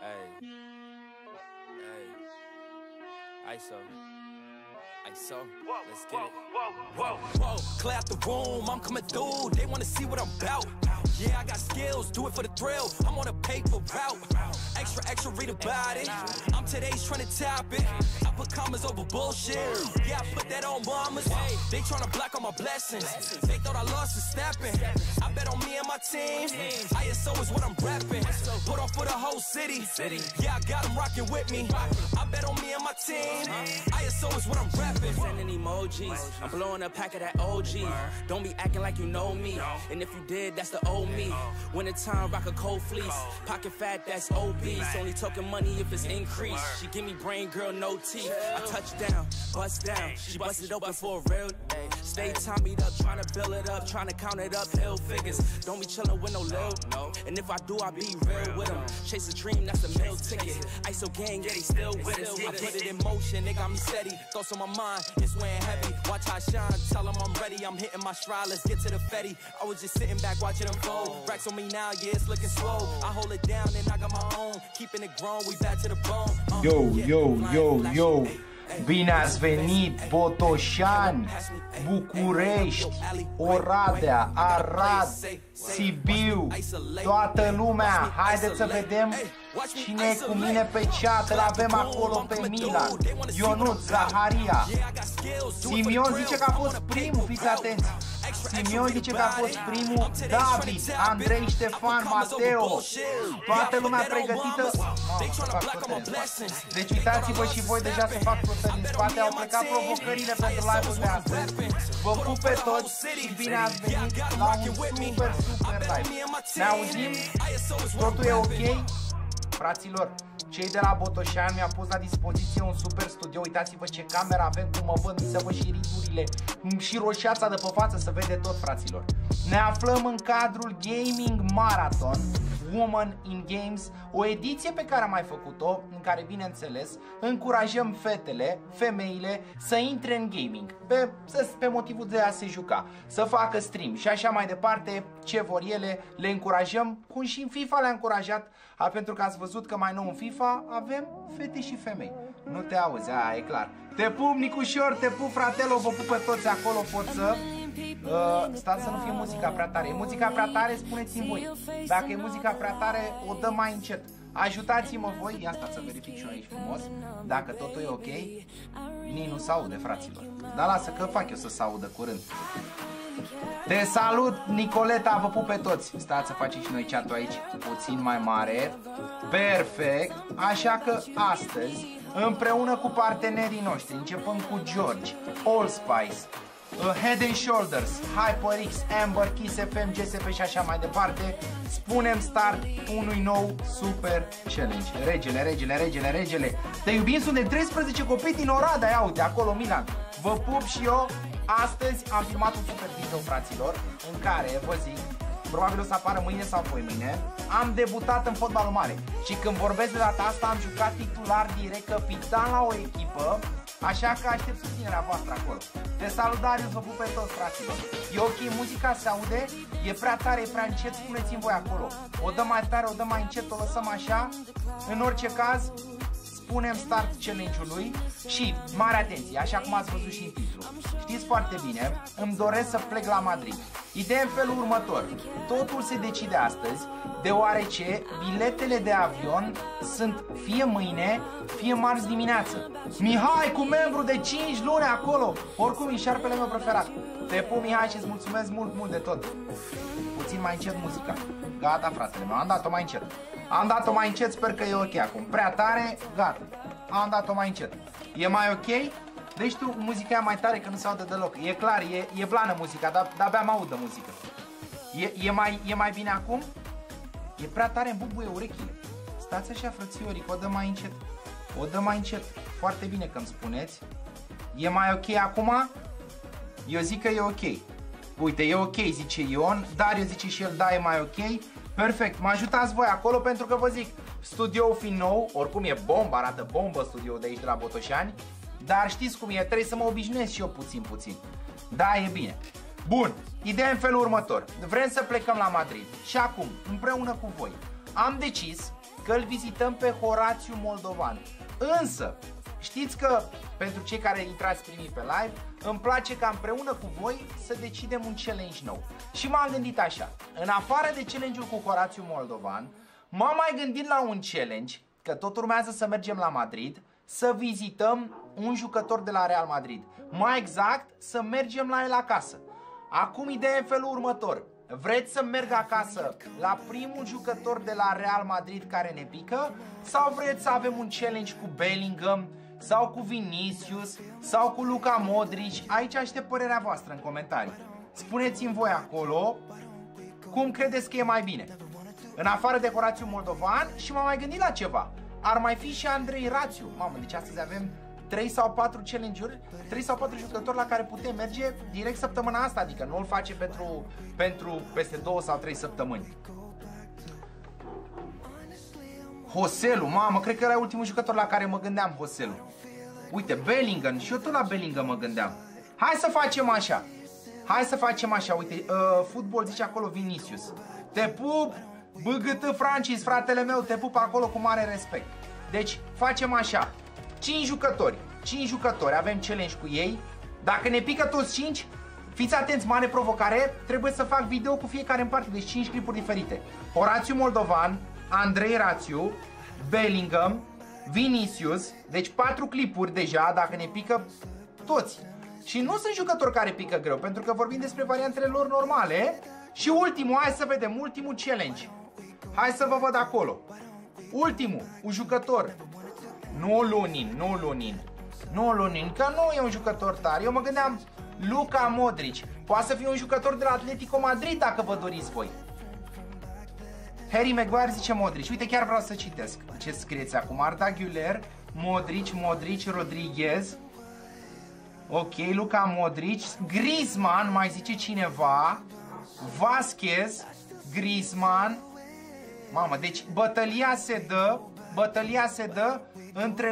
Hey, hey, ISO. Let's get it. Whoa, clear out the room, I'm coming through. They wanna see what I'm about. Yeah, I got skills, do it for the thrill. I'm on a paper route. Extra, read about it. I'm today's trending topic. I put commas over bullshit. Yeah, I put that on mamas. They tryna block all my blessings. They thought I lost the stepping. I bet on me and my team. ISO is what I'm rapping. Put on for the whole city. Yeah, I got them rocking with me. I bet on me and my team. ISO is what I'm rapping. Sending emojis. I'm blowing a pack of that OG. Don't be acting like you know me. And if you did, that's the old me. Winter time, rock a cold fleece. Pocket fat, that's obese. Only talking money if it's increased. She give me brain, girl, no teeth. I touch down, bust down. She busted open for a real day. Stay Tommy'd up, trying to build it up, trying to count it up, hill figures. Don't be chilling with no lil, no. And if I do, I be real with them. Chase a dream, that's a meal ticket. ISO gang, yeah, they still with us. I put it in motion, they got me steady. Thoughts on my mind, it's weighing heavy. Watch how I shine, tell them I'm ready. I'm hitting my stride, let's get to the Fetty. I was just sitting back watching them fold. Racks on me now, yeah, it's looking slow. I hold it down and I got my own. Keeping it grown, we back to the bone. Yo. Bine ați venit, Botoșani, București, Oradea, Arad, Sibiu, toată lumea. Haideți să vedem cine e cu mine pe chat. Îl avem acolo pe Milan, Ionuț, Zaharia. Simion zice că a fost primul, fiți atenți. Simion zice că a fost primul. David, Andrei, Ștefan, Mateo. Toată lumea pregătită. Deci uitați-vă și voi deja să fac flotări în spate. Au plecat provocările pentru live-ul de astăzi. Vă pup pe toți și bine ați venit la un super live. Ne auzim? Totul e ok? Fraților, cei de la Botoșani mi-au pus la dispoziție un super studio. Uitați-vă ce cameră avem, cum mă văd, să văd și ridurile și roșiața de pe față, să vede tot, fraților. Ne aflăm în cadrul Gaming Marathon Woman in Games, o ediție pe care am mai făcut-o, în care, bineînțeles, încurajăm fetele, femeile să intre în gaming pe motivul de a se juca, să facă stream și așa mai departe. Ce vor ele, le încurajăm, cum și în FIFA le-a încurajat, pentru că ați văzut că mai nou în FIFA avem fete și femei. Nu te auzi, e clar. Te pup, Nicușor, te pup, fratelo, vă pup pe toți acolo, pot să... stați să nu fie muzica prea tare. E muzica prea tare, spuneți-mi voi. Dacă e muzica prea tare, o dăm mai încet. Ajutați-mă voi, ia stați să verific și eu aici frumos. Dacă totul e ok, nici nu s-aude, fraților. Dar lasă că fac eu să s-audă curând. Te salut, Nicoleta, vă pup pe toți. Stați să facem și noi chat-ul aici puțin mai mare. Perfect. Așa că astăzi, împreună cu partenerii noștri, începând cu George, Allspice, Head and Shoulders, HyperX, Amber, Kiss FM, GSP și așa mai departe, spunem start unui nou super challenge. Regele, te iubim, suntem 13 copii din Oradea, ia uite, acolo Milan. Vă pup și eu. Astăzi am filmat un super video, fraților, în care, vă zic, probabil o să apară mâine sau mâine, am debutat în fotbalul mare. Și când vorbesc de data asta, am jucat titular direct, capitan la o echipă. Așa că aștept susținerea voastră acolo. Te salut, Darius, vă pup pe toți, fraților. E ok, muzica se aude? E prea tare, e prea încet? Spuneți-mi voi acolo. O dăm mai tare, o dăm mai încet, o lăsăm așa? În orice caz, spunem start challenge-ului și, mare atenție, așa cum ați văzut și în titlu. Știți foarte bine, îmi doresc să plec la Madrid. Ideea în felul următor. Totul se decide astăzi, deoarece biletele de avion sunt fie mâine, fie marți dimineață. Mihai, cu membru de 5 luni acolo. Oricum e șarpele meu preferat. Te pup, Mihai, și îți mulțumesc mult de tot. Puțin mai încet muzica. Gata, fratele meu, am dat-o mai încet. Am dat-o mai încet, sper că e ok acum. Prea tare, gata. Am dat-o mai încet. E mai ok? Deci tu, muzica e mai tare, că nu se aude deloc. E clar, e blană muzica, dar abia mă audă muzica. E mai bine acum? E prea tare, îmi bubuie urechile. Stați așa, frățiorii, că o dăm mai încet. O dăm mai încet. Foarte bine că îmi spuneți. E mai ok acum? Eu zic că e ok. Uite, e ok, zice Ion. Darius zice și el, da, e mai ok. Perfect, mă ajutați voi acolo, pentru că vă zic, studioul fiind nou, oricum e bombă, arată bombă studioul de aici de la Botoșani. Dar știți cum e, trebuie să mă obișnuiesc și eu puțin. Da, e bine. Bun, ideea în felul următor. Vrem să plecăm la Madrid. Și acum, împreună cu voi, am decis că îl vizităm pe Horațiu Moldovan. Însă, știți că pentru cei care intrați primii pe live, îmi place ca împreună cu voi să decidem un challenge nou. Și m-am gândit așa, în afară de challenge-ul cu Horațiu Moldovan, m-am mai gândit la un challenge, că tot urmează să mergem la Madrid, să vizităm un jucător de la Real Madrid. Mai exact, să mergem la el acasă. Acum ideea e în felul următor. Vreți să merg acasă la primul jucător de la Real Madrid care ne pică? Sau vreți să avem un challenge cu Bellingham? Sau cu Vinicius? Sau cu Luka Modric? Aici aștept părerea voastră în comentarii. Spuneți-mi voi acolo cum credeți că e mai bine. În afară de Horațiu Moldovan, și m-am mai gândit la ceva. Ar mai fi și Andrei Rațiu. Mamă, deci astăzi avem 3 sau 4 challenge-uri, 3 sau 4 jucători la care putem merge direct săptămâna asta, adică nu îl face pentru peste 2 sau 3 săptămâni. Joselu, mamă, cred că era ultimul jucător la care mă gândeam, Joselu. Uite, Bellingham, și eu tot la Bellingham mă gândeam. Hai să facem așa. Hai să facem așa, uite, fotbal zice acolo Vinicius. Te pup, BGT Francis, fratele meu, te pup acolo cu mare respect. Deci, facem așa. 5 jucători, avem challenge cu ei. Dacă ne pică toți 5, fiți atenți, mare provocare, trebuie să fac video cu fiecare în parte, deci 5 clipuri diferite. Horațiu Moldovan, Andrei Rațiu, Bellingham, Vinicius, deci 4 clipuri deja, dacă ne pică toți. Și nu sunt jucători care pică greu, pentru că vorbim despre variantele lor normale. Și ultimul, hai să vedem, ultimul challenge. Hai să vă văd acolo. Ultimul, un jucător. Nu Lunin, că nu e un jucător tare. Eu mă gândeam Luka Modric. Poate să fie un jucător de la Atletico Madrid dacă vă doriți voi. Harry Maguire zice Modric. Uite, chiar vreau să citesc ce scrieți acum. Arda Güler, Modric, Rodriguez. Ok, Luka Modric. Griezmann, mai zice cineva. Vasquez, Griezmann. Mamă, deci bătălia se dă între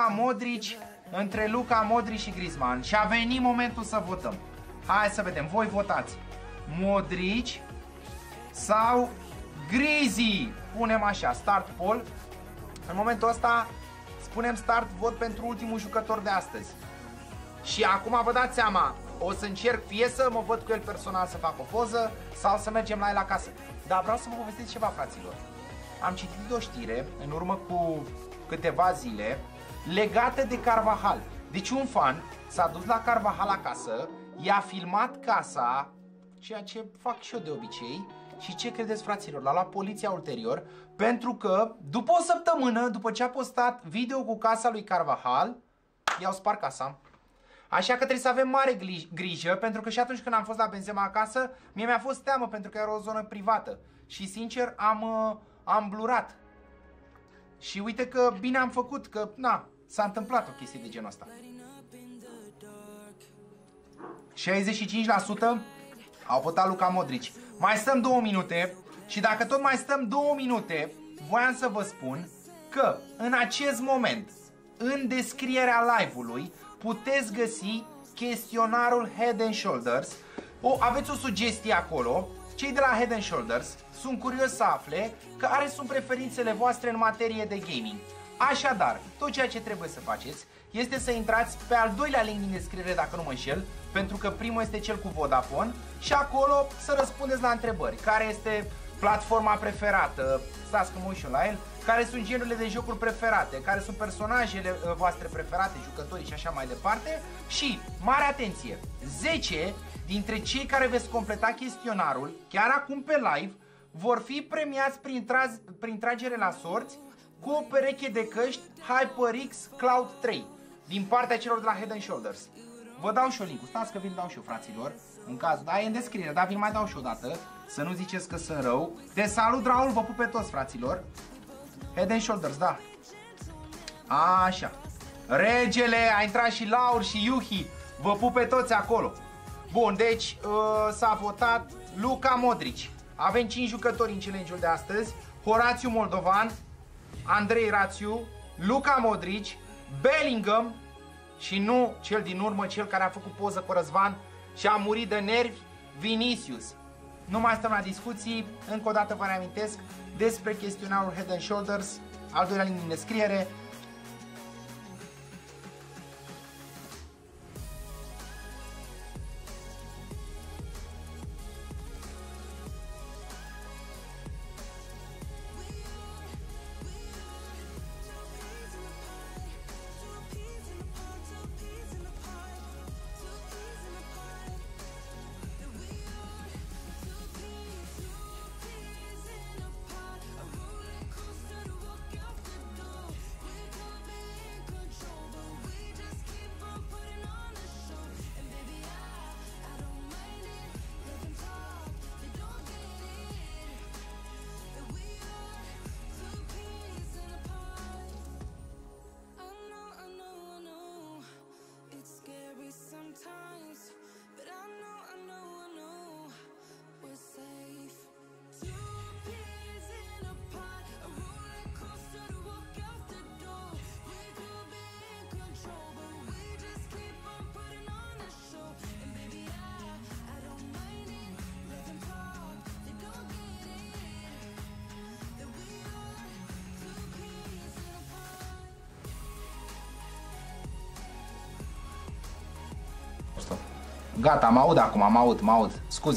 Luka Modric și Griezmann. Și a venit momentul să votăm. Hai să vedem, voi votați. Modric sau Griezi? Punem așa, start poll. În momentul ăsta spunem start vot pentru ultimul jucător de astăzi. Și acum vă dați seama, o să încerc fie să mă văd cu el personal să fac o poză sau să mergem la el acasă. Dar vreau să vă povestesc ceva, fraților. Am citit o știre în urmă cu câteva zile legată de Carvajal. Deci un fan s-a dus la Carvajal acasă, i-a filmat casa, ceea ce fac și eu de obicei. Și ce credeți, fraților? L-a luat poliția ulterior, pentru că după o săptămână, după ce a postat video cu casa lui Carvajal, i-au spart casa. Așa că trebuie să avem mare grijă, pentru că și atunci când am fost la Benzema acasă, mie mi-a fost teamă, pentru că era o zonă privată. Și sincer am blurat. Și uite că bine am făcut, că na, s-a întâmplat o chestie de genul ăsta. 65% au votat Luka Modric. Mai stăm 2 minute și dacă tot mai stăm 2 minute, voiam să vă spun că în acest moment, în descrierea live-ului, puteți găsi chestionarul Head and Shoulders. Aveți o sugestie acolo. Cei de la Head and Shoulders sunt curios să afle care sunt preferințele voastre în materie de gaming. Așadar, tot ceea ce trebuie să faceți este să intrați pe al doilea link din descriere, dacă nu mă înșel, pentru că primul este cel cu Vodafone, și acolo să răspundeți la întrebări. Care este platforma preferată? Stați că mă uit și la el. Care sunt genurile de jocuri preferate? Care sunt personajele voastre preferate, jucătorii și așa mai departe? Și, mare atenție, 10 dintre cei care veți completa chestionarul, chiar acum pe live, vor fi premiați prin tragere la sorți cu o pereche de căști HyperX Cloud 3 din partea celor de la Head and Shoulders. Vă dau și eu link-ul, stați că vi-l dau și eu, fraților, în cazul, da, e în descriere, dar vi-l mai dau și o dată, să nu ziceți că sunt rău. Te salut, Raul, vă pup pe toți, fraților. Head and Shoulders, da. Așa. Regele, a intrat și Laur și Yuhi, vă pup pe toți acolo. Bun, deci s-a votat Luka Modric. Avem 5 jucători în challenge-ul de astăzi. Horațiu Moldovan, Andrei Rațiu, Luka Modric, Bellingham și nu cel din urmă, cel care a făcut poză cu Răzvan și a murit de nervi, Vinicius. Nu mai stăm la discuții. Încă o dată vă reamintesc despre chestionarul Head and Shoulders, al doilea link din descriere. Gata, mă aud acum, mă aud.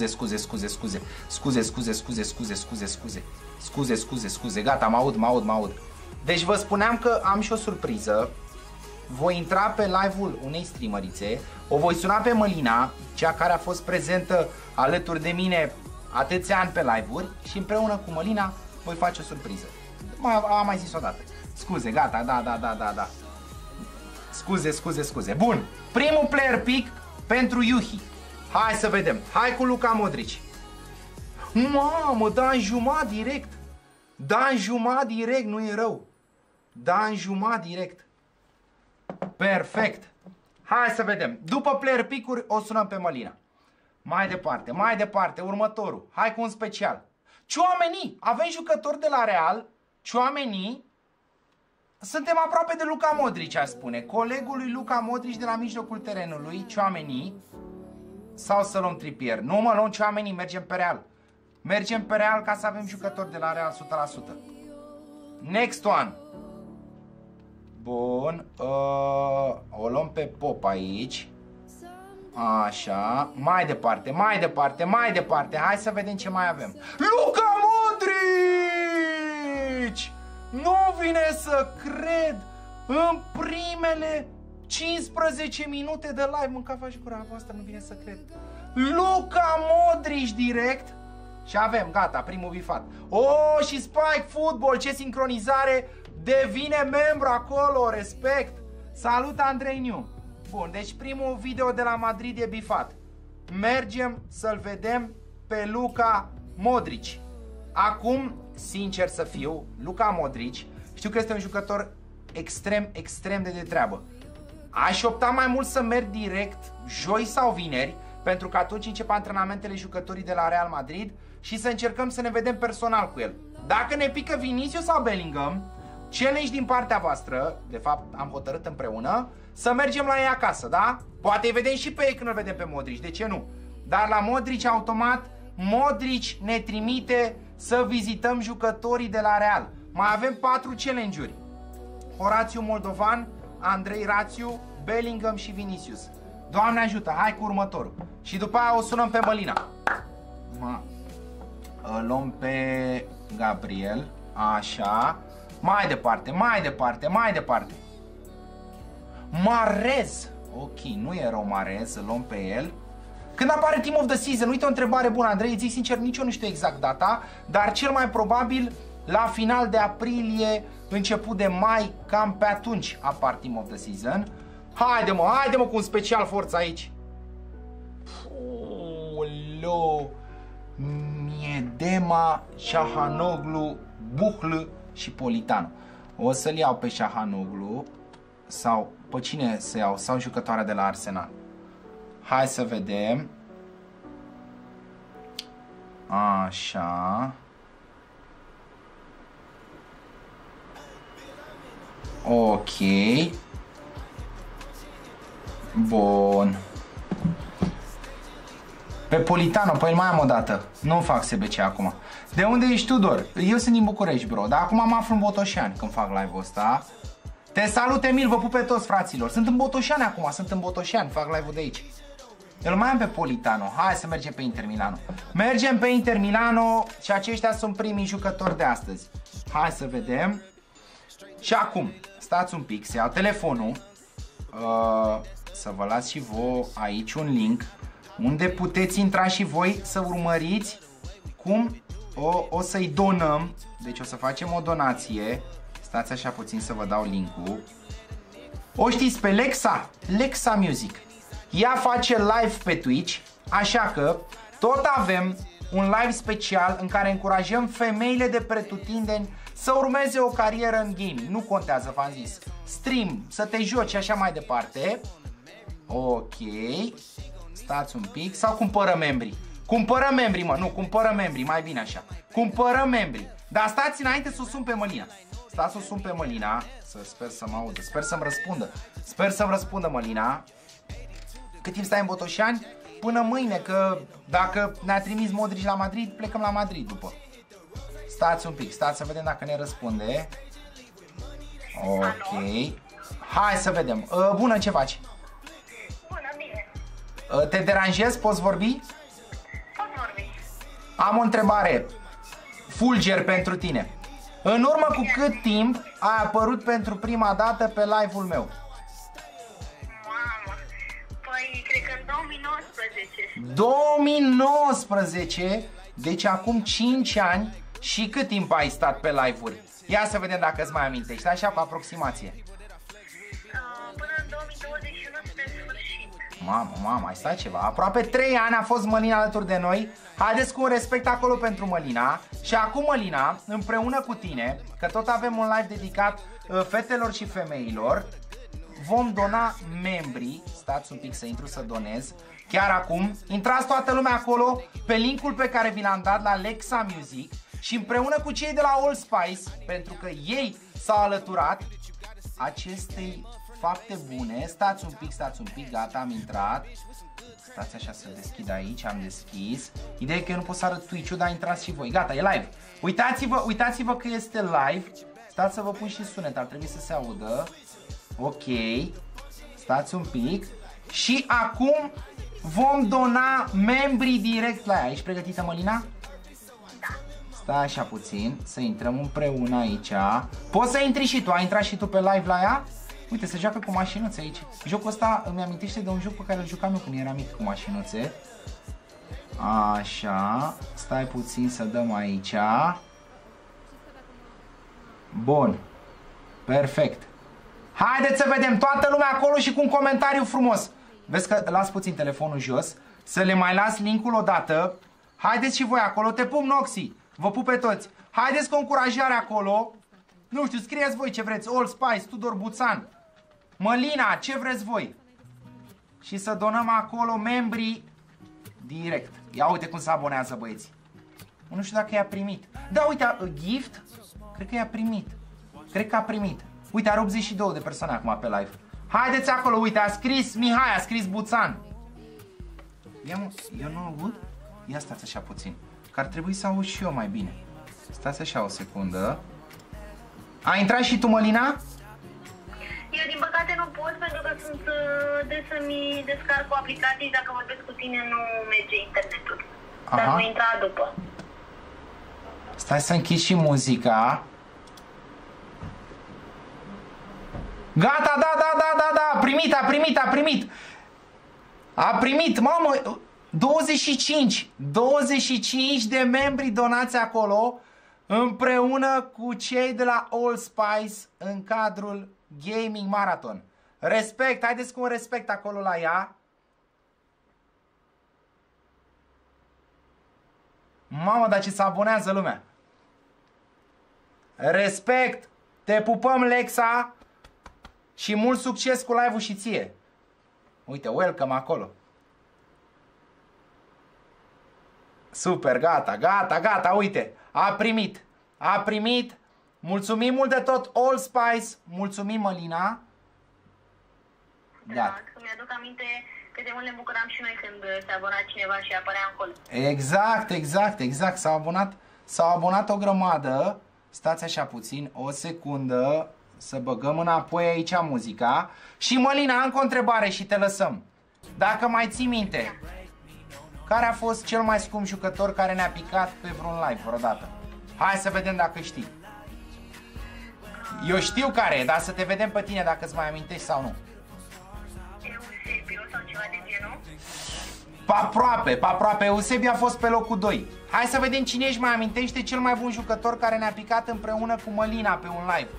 Scuze. Gata, mă aud. Deci vă spuneam că am și o surpriză. Voi intra pe live-ul unei streamerițe, o voi suna pe Mălina, cea care a fost prezentă alături de mine atâția ani pe live-uri, și împreună cu Mălina voi face o surpriză. Am mai zis o dată. Scuze, gata, da. Scuze. Bun, primul player pick pentru Yuhi. Hai să vedem. Hai cu Luka Modric. Mamă, da în jumătate direct. Nu e rău. Direct. Perfect. Hai să vedem. După player pick-uri o sunăm pe Mălina. Mai departe, următorul. Hai cu un special. Tchouaméni. Avem jucători de la Real. Tchouaméni. Suntem aproape de Luka Modric, aș spune. Colegul lui Luka Modric de la mijlocul terenului, Tchouaméni. Sau să luăm Trippier. Nu mă, luăm Tchouaméni, mergem pe Real ca să avem jucători de la Real 100%. Next one. Bun. O luăm pe Pop aici. Așa. Mai departe. Hai să vedem ce mai avem. Luka Modric! Nu vine să cred! În primele 15 minute de live, mânca-faci gura voastră, nu vine să cred. Luka Modric direct. Și avem, gata, primul bifat. Oh, și Spike Football, ce sincronizare! Devine membru acolo, respect! Salut, Andrei New! Bun, deci primul video de la Madrid e bifat. Mergem să-l vedem pe Luka Modric. Acum, sincer să fiu, Luka Modric, știu că este un jucător extrem de treabă. Aș opta mai mult să merg direct joi sau vineri, pentru că atunci încep antrenamentele jucătorii de la Real Madrid și să încercăm să ne vedem personal cu el. Dacă ne pică Vinicius sau Bellingham, challenge din partea voastră, de fapt am hotărât împreună, să mergem la ei acasă, da? Poate îi vedem și pe ei când îl vedem pe Modric, de ce nu? Dar la Modric automat, Modric ne trimite să vizităm jucătorii de la Real. Mai avem 4 challenge-uri. Horațiu Moldovan, Andrei Rațiu, Bellingham și Vinicius. Doamne ajută, hai cu următorul. Și după aia o sunăm pe Mălina. Îl luăm pe Gabriel. Așa. Mai departe. Marez. Ok, nu e rău Marez, îl luăm pe el. Când apare Team of the Season? Uite o întrebare bună, Andrei, zic sincer, nici eu nu știu exact data, dar cel mai probabil la final de aprilie, început de mai, cam pe atunci apar Team of the Season. Haide mă cu un special forță aici. Olo, Miedema, Șahanoglu, Buhl și Politano. O să-l iau pe Șahanoglu. Sau pe cine să iau? Sau jucătoarea de la Arsenal. Hai să vedem. Așa. Ok. Bun. Pe Politano, păi mai am o dată. Nu fac SBC acum. De unde ești, Tudor? Eu sunt din București, bro. Dar acum mă aflu în Botoșani când fac live-ul ăsta. Te salut, Emil, vă pup pe toți, fraților. Sunt în Botoșani acum, sunt în Botoșani, fac live-ul de aici. Eu mai am pe Politano. Hai să mergem pe Inter Milano. Mergem pe Inter Milano și aceștia sunt primii jucători de astăzi. Hai să vedem. Și acum, stați un pic, să iau telefonul. Să vă las și vouă aici un link unde puteți intra și voi să urmăriți cum o să-i donăm. Deci o să facem o donație. Stați așa puțin să vă dau link-ul. O știți pe Lexa Music. Ea face live pe Twitch, așa că tot avem un live special în care încurajăm femeile de pretutindeni să urmeze o carieră în gaming. Nu contează, v-am zis. Stream, să te joci și așa mai departe. Ok. Stați un pic. Sau cumpără membri. Cumpără membri, mă, nu, cumpără membri, mai bine așa. Cumpără membri. Dar stați înainte să o sun pe Mălina. Stați să o sun pe Mălina. Sper să mă audă, sper să-mi răspundă. Sper să-mi răspundă Mălina. Cât timp stai în Botoșani? Până mâine, că dacă ne-a trimis Modric la Madrid, plecăm la Madrid după. Stați un pic, stați să vedem dacă ne răspunde. Ok. Hai să vedem. Bună, ce faci? Bună, bine. Te deranjez? Poți vorbi? Pot vorbi. Am o întrebare. Fulger pentru tine. În urmă cu cât timp ai apărut pentru prima dată pe live-ul meu? Mamă. Păi, cred că în 2019. 2019? Deci acum 5 ani. Și cât timp ai stat pe live-uri? Ia să vedem dacă îți mai amintești, așa pe aproximație. Până în 2021 spre sfârșit. Mamă, ai stat ceva. Aproape 3 ani a fost Mălina alături de noi. Haideți cu un respect acolo pentru Mălina. Și acum, Mălina, împreună cu tine, că tot avem un live dedicat fetelor și femeilor, vom dona membrii. Stați un pic să intru să donez. Chiar acum, intrați toată lumea acolo pe linkul pe care vi l-am dat la Lexa Music. Și împreună cu cei de la All Spice, pentru că ei s-au alăturat acestei fapte bune. Stați un pic, gata, am intrat. Stați așa să deschid aici, am deschis. Ideea e că eu nu pot să arăt Twitch-ul, dar intrați și voi. Gata, e live. Uitați-vă că este live. Stați să vă pun și sunet, ar trebui să se audă. Ok. Stați un pic. Și acum vom dona membrii direct la ea. Ești pregătită, Mălina? Stai așa puțin, să intrăm împreună aici. Poți să intri și tu, ai intrat și tu pe live la ea? Uite, se joacă cu mașinuțe aici. Jocul ăsta îmi amintește de un joc pe care îl jucam eu când eram mic cu mașinuțe. Așa, stai puțin să dăm aici. Bun, perfect. Haideți să vedem, toată lumea acolo și cu un comentariu frumos. Vezi că las puțin telefonul jos, să le mai las linkul odată. Haideți și voi acolo, te pup, Noxy. Vă pup pe toți. Haideți cu o încurajare acolo. Nu știu, scrieți voi ce vreți. All Spice, Tudor Buțan, Mălina, ce vreți voi. Și să donăm acolo membrii direct. Ia uite cum se abonează băieții. Nu știu dacă i-a primit. Da, uite, gift. Cred că i-a primit. Cred că a primit. Uite, are 82 de persoane acum pe live. Haideți acolo, uite, a scris Mihai, a scris Buțan. Eu nu aud? Ia stați așa puțin, că ar trebui să aud și eu mai bine. Stați așa o secundă. A intrat și tu, Mălina? Eu din păcate nu pot pentru că sunt de să-mi descarc o aplicație și dacă vorbesc cu tine nu merge internetul. Dar voi intra după. Stai să închid și muzica. Gata, da, a primit. A primit, mamă, 25 de membri donați acolo împreună cu cei de la All Spice în cadrul Gaming Marathon. Respect, haideți cu un respect acolo la ea. Mamă, dar ce se abonează lumea. Respect, te pupăm, Lexa, și mult succes cu live-ul și ție. Uite, welcome acolo. Super, gata, uite, a primit, mulțumim mult de tot, All Spice, mulțumim, Mălina. Da, că mi-aduc aminte cât de mult ne bucuram și noi când se abona cineva și apărea acolo. Exact. S-au abonat o grămadă. Stați așa puțin, o secundă, să băgăm înapoi aici muzica. Și Mălina, încă o întrebare și te lăsăm. Dacă mai ții minte, care a fost cel mai scump jucător care ne-a picat pe vreun live vreodată? Hai să vedem dacă știi. Eu știu care e, dar să te vedem pe tine dacă îți mai amintești sau nu. Eusebio sau ceva de genul? Pe aproape. Eusebio a fost pe locul 2. Hai să vedem cine își mai amintește cel mai bun jucător care ne-a picat împreună cu Mălina pe un live.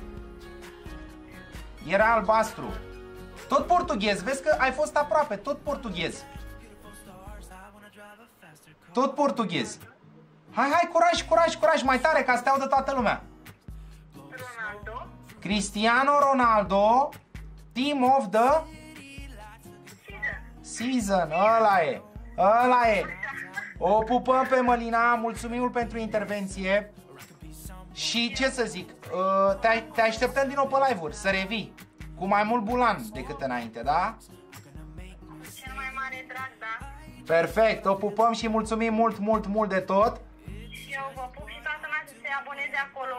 Era albastru. Tot portughez, vezi că ai fost aproape, tot portughez. Tot portughez. Hai, curaj, mai tare ca să te audă toată lumea. Ronaldo. Cristiano Ronaldo, Team of the Season, ăla e. O pupăm pe Mălina, mulțumim pentru intervenție. Și ce să zic, te așteptăm din nou pe live-uri, să revii cu mai mult bulan decât înainte, da? Cel mai mare drag, da. Perfect, o pupăm și mulțumim mult de tot. Și eu vă pup și toată lumea să se aboneze acolo.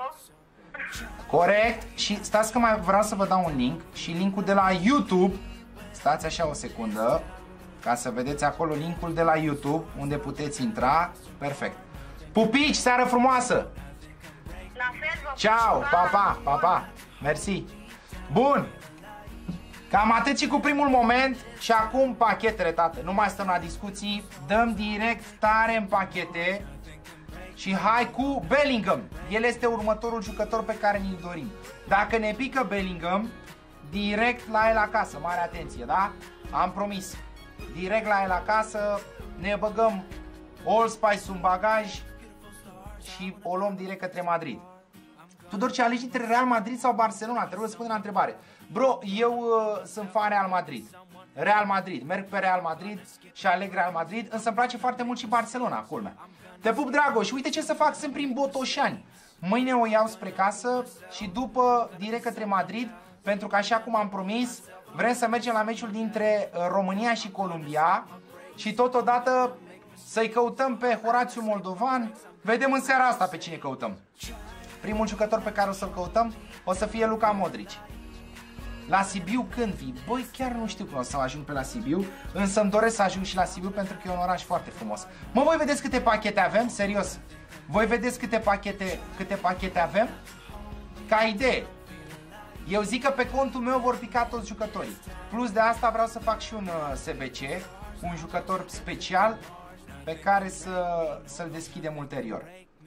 Corect, și stați că mai vreau să vă dau un link și linkul de la YouTube. Stați așa o secundă, ca să vedeți acolo linkul de la YouTube, unde puteți intra. Perfect. Pupici, seară frumoasă! La fel, vă Ciao, pa. Mersi. Bun. Cam atât și cu primul moment. Și acum pachetele, tată. Nu mai stăm la discuții. Dăm direct tare în pachete. Și hai cu Bellingham. El este următorul jucător pe care ni-l dorim. Dacă ne pică Bellingham, direct la el acasă. Mare atenție, da? Am promis. Direct la el acasă. Ne băgăm Allspice în bagaj și o luăm direct către Madrid. Tudor, ce alegi între Real Madrid sau Barcelona? Trebuie să spun la întrebare. Bro, eu sunt fan Real Madrid. Merg pe Real Madrid și aleg Real Madrid, însă îmi place foarte mult și Barcelona, culmea. Te pup, Dragoș. Uite ce să fac, sunt prin Botoșani. Mâine o iau spre casă și după direct către Madrid, pentru că așa cum am promis, vrem să mergem la meciul dintre România și Columbia și totodată să-i căutăm pe Horațiu Moldovan. Vedem în seara asta pe cine căutăm. Primul jucător pe care o să-l căutăm o să fie Luka Modric. La Sibiu când vii? Băi, chiar nu știu cum o să ajung pe la Sibiu, însă îmi doresc să ajung și la Sibiu pentru că e un oraș foarte frumos. Mă, voi vedeți câte pachete avem? Serios. Voi vedeți câte pachete avem? Ca idee. Eu zic că pe contul meu vor pica toți jucătorii. Plus de asta vreau să fac și un SBC, un jucător special pe care să-l deschidem ulterior.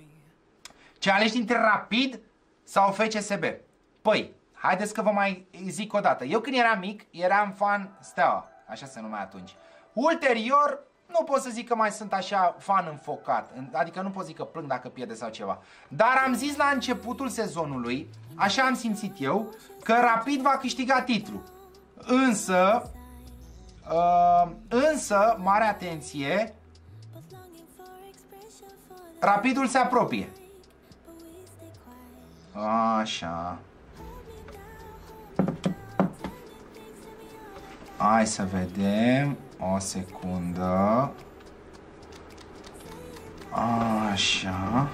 Ce alegi dintre Rapid sau FCSB? Păi, haideți că vă mai zic o dată. Eu când eram mic, eram fan Steaua, așa se numea atunci. Ulterior, nu pot să zic că mai sunt așa fan înfocat, adică nu pot zic că plâng dacă pierde sau ceva. Dar am zis la începutul sezonului, așa am simțit eu, că Rapid va câștiga titlul. Însă, mare atenție, Rapidul se apropie. Așa. Hai să vedem. O secundă. Așa.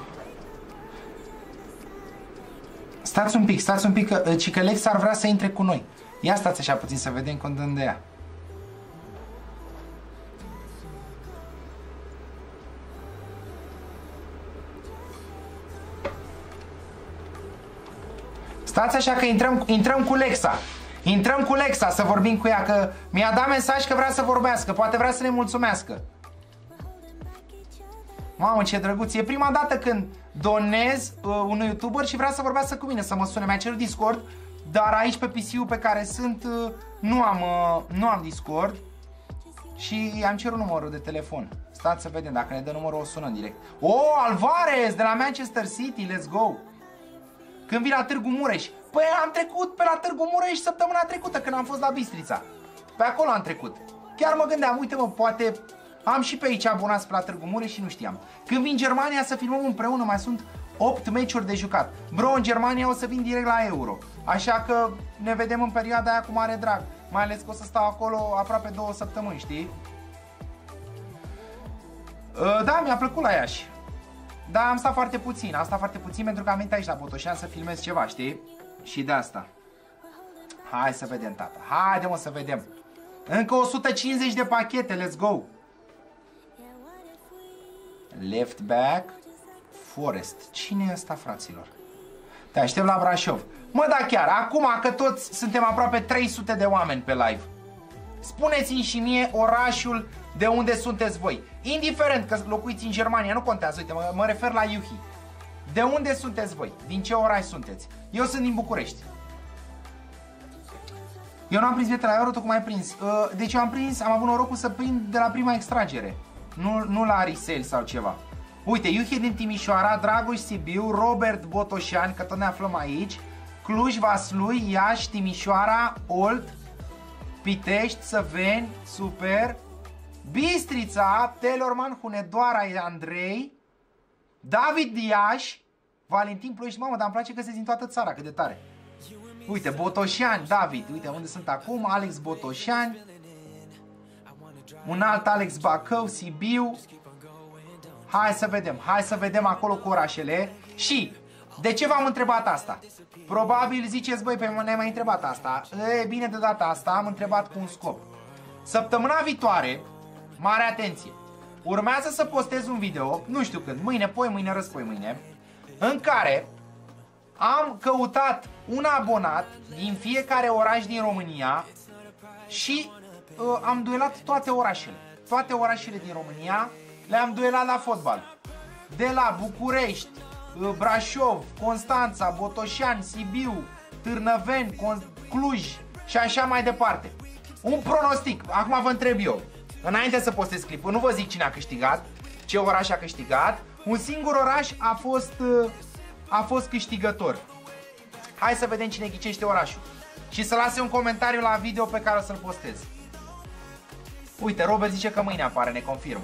Stați un pic, că Cicălex ar vrea să intre cu noi. Ia stați așa puțin să vedem când dăm de ea. Stați așa că intrăm cu Lexa. Intrăm cu Lexa să vorbim cu ea, că mi-a dat mesaj că vrea să vorbească, poate vrea să ne mulțumească. Mamă, ce drăguț, e prima dată când donez un YouTuber și vrea să vorbească cu mine, să mă sune. Mi-a cerut Discord, dar aici pe PC-ul pe care sunt nu am Discord și i-am cerut numărul de telefon. Stați să vedem, dacă ne dă numărul o sunăm direct. Alvarez de la Manchester City, let's go! Când vii la Târgu Mureș? Păi am trecut pe la Târgu Mureș săptămâna trecută când am fost la Bistrița. Pe acolo am trecut. Chiar mă gândeam, uite mă, poate am și pe aici abonați pe la Târgu Mureș și nu știam. Când vin în Germania să filmăm împreună, mai sunt 8 meciuri de jucat. Bro, în Germania o să vin direct la Euro. Așa că ne vedem în perioada aia cu mare drag. Mai ales că o să stau acolo aproape 2 săptămâni, știi? Da, mi-a plăcut la Iași. Da, am stat foarte puțin. Am stat foarte puțin pentru că am venit aici la Botoșani să filmez ceva, știi? Și de asta. Hai să vedem, tata. Haide, mă, să vedem. Încă 150 de pachete, let's go. Left back. Forest. Cine e ăsta, fraților? Te aștept la Brașov. Mă, da chiar, acum că toți suntem aproape 300 de oameni pe live, spuneți-mi și mie orașul de unde sunteți voi. Indiferent că locuiți în Germania, nu contează, uite, mă refer la Iuhi. De unde sunteți voi? Din ce oraș sunteți? Eu sunt din București. Eu nu am prins bilete la Euro, tocmai ai prins. Deci eu am avut norocul să prind de la prima extragere. Nu la resale sau ceva. Uite, Iuhi din Timișoara, Dragoș Sibiu, Robert Botoșani, că tot ne aflăm aici, Cluj, Vaslui, Iași, Timișoara, Olt, Pitești, Săveni, super, Bistrița, Telorman, Hunedoara, Andrei, David Iași, Valentin Ploiești. Mamă, dar îmi place că se din toată țara, cât de tare. Uite, Botoșani, David, uite unde sunt acum, Alex Botoșani, un alt Alex Bacău, Sibiu. Hai să vedem acolo cu orașele. Și de ce v-am întrebat asta? Probabil ziceți, băi, pe ne-ai mai întrebat asta. E bine, de data asta am întrebat cu un scop. Săptămâna viitoare, mare atenție, urmează să postez un video, nu știu când, mâine, poi mâine, răspoi mâine, în care am căutat un abonat din fiecare oraș din România și am duelat toate orașele. Toate orașele din România le-am duelat la fotbal. De la București, Brașov, Constanța, Botoșani, Sibiu, Târnăveni, Cluj și așa mai departe. Un pronostic, acum vă întreb eu, înainte să postez clipul, nu vă zic cine a câștigat, ce oraș a câștigat, un singur oraș a fost câștigător. Hai să vedem cine ghicește orașul. Și să lase un comentariu la video pe care o să-l postez. Uite, Robert zice că mâine apare, ne confirmă.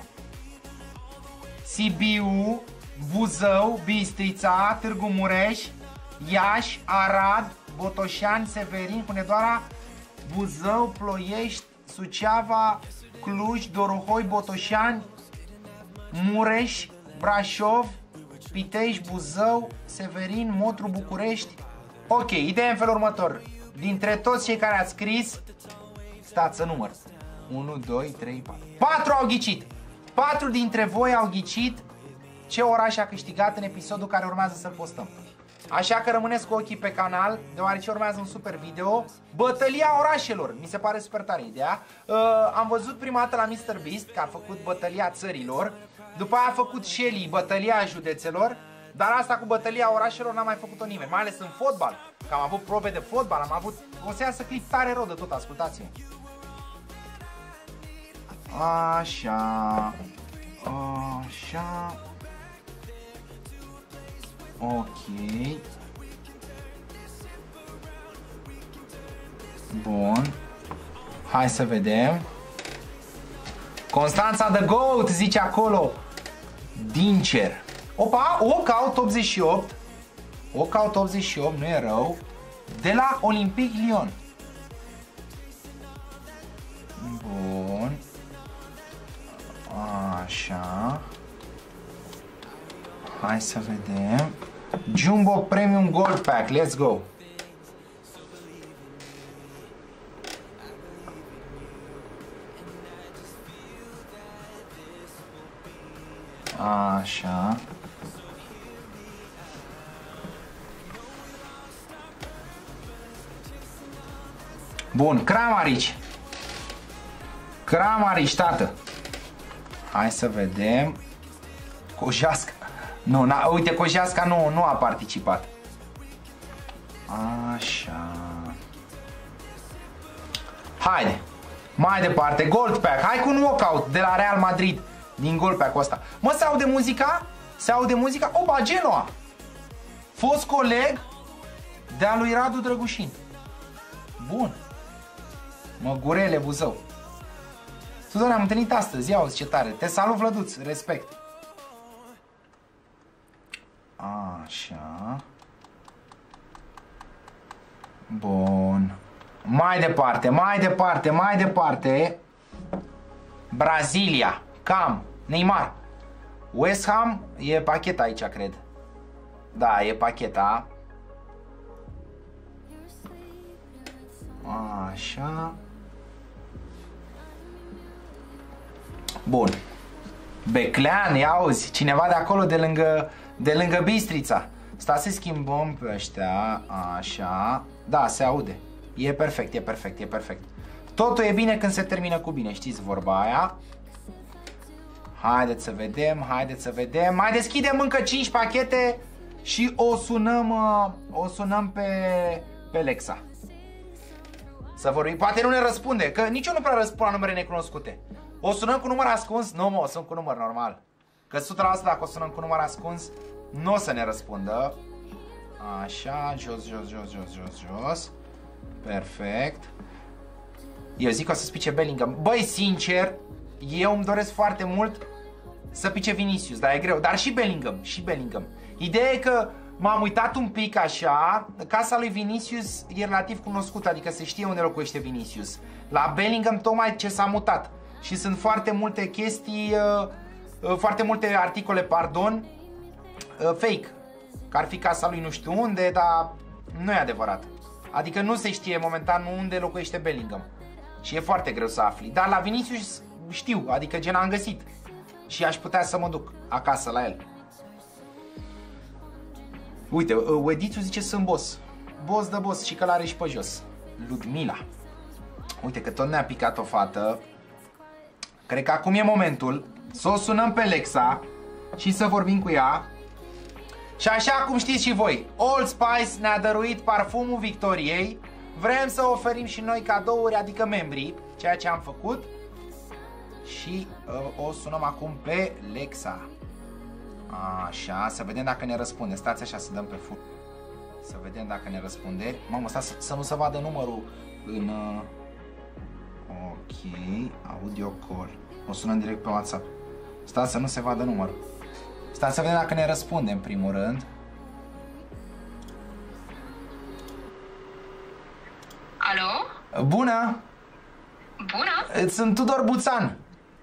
Sibiu, Buzău, Bistrița, Târgu Mureș, Iași, Arad, Botoșani, Severin, Hunedoara, Buzău, Ploiești, Suceava, Cluj, Dorohoi, Botoșani, Mureș, Brașov, Pitești, Buzău, Severin, Motru, București. Ok, ideea în felul următor. Dintre toți cei care ați scris, stați să număr. 1, 2, 3, 4. 4 au ghicit. 4 dintre voi au ghicit ce oraș a câștigat în episodul care urmează să-l postăm. Așa că rămâneți cu ochii pe canal, deoarece urmează un super video. Bătălia orașelor, mi se pare super tare ideea. Am văzut prima dată la MrBeast că a făcut bătălia țărilor. După aia a făcut Shelly bătălia județelor. Dar asta cu bătălia orașelor n-a mai făcut-o nimeni, mai ales în fotbal. Că am avut probe de fotbal, am avut... O să iasă clip tare rău de tot, ascultați-mă. Așa. Așa. Ok. Bun. Hai să vedem. Constanța the Goat zice acolo. Dincer. Opa, Ocaut 88. Ocaut 88, nu e rău. De la Olympic Lyon. Bun. Așa. Hai să vedem. Jumbo Premium Gold Pack, let's go. Așa. Bun, Kramaric. Kramaric, tată. Hai să vedem. Cojeasca. Nu, uite, Cojeasca nu a participat. Așa. Haide. Mai departe, Gold Pack. Hai cu un walkout de la Real Madrid din Gold Pack-ul ăsta. Mă, se aude muzica? Se aude muzica? Opa, Genoa. Fost coleg de-a lui Radu Drăgușin. Bun. Mă, Gurele, Buzău. Tudor, am întâlnit astăzi, ia uzi ce tare. Te salut, Vlăduț, respect. Așa. Bun. Mai departe, mai departe, mai departe. Brazilia. Cam. Neymar. West Ham. E pacheta aici, cred. Da, e pacheta. Așa. Bun. Beclean, ia auzi, cineva de acolo de lângă Bistrița. Stai să schimbăm pe ăștia. Așa. Da, se aude. E perfect, e perfect, e perfect. Totul e bine când se termină cu bine, știți vorba aia. Haideți să vedem, haideți să vedem. Mai deschidem încă 5 pachete și o sunăm pe Lexa. Să vorbim. Poate nu ne răspunde, că nici eu nu prea răspund la numere necunoscute. O sunăm cu număr ascuns? Nu, mă, o sun cu număr normal. Că 100% dacă o sunăm cu număr ascuns, nu o să ne răspundă. Așa, jos, jos, jos, jos, jos, jos. Perfect. Eu zic că o să spice Bellingham. Băi, sincer, eu îmi doresc foarte mult să pice Vinicius, dar e greu. Dar și Bellingham, și Bellingham. Ideea e că m-am uitat un pic așa. Casa lui Vinicius e relativ cunoscută, adică se știe unde locuiește Vinicius. La Bellingham tocmai ce s-a mutat. Și sunt foarte multe chestii, foarte multe articole, pardon, fake. Că ar fi casa lui nu știu unde, dar nu e adevărat. Adică nu se știe momentan unde locuiește Bellingham. Și e foarte greu să afli. Dar la Vinicius știu, adică gen am găsit. Și aș putea să mă duc acasă la el. Uite, Edițiu zice sunt boss. Boss de boss și că l-are și pe jos. Ludmila. Uite că tot ne-a picat o fată. Cred că acum e momentul să o sunăm pe Lexa și să vorbim cu ea. Și așa cum știți și voi, Old Spice ne-a dăruit parfumul Victoriei. Vrem să oferim și noi cadouri, adică membrii, ceea ce am făcut. Și o sunăm acum pe Lexa. Așa, să vedem dacă ne răspunde. Stați așa să dăm pe full. Să vedem dacă ne răspunde. Mamă, stați să nu se vadă numărul în... Ok, audio call. O sunăm direct pe WhatsApp. Stați să nu se vadă numărul. Stați să vedem dacă ne răspunde în primul rând. Alo? Bună! Bună? Sunt Tudor Buțan.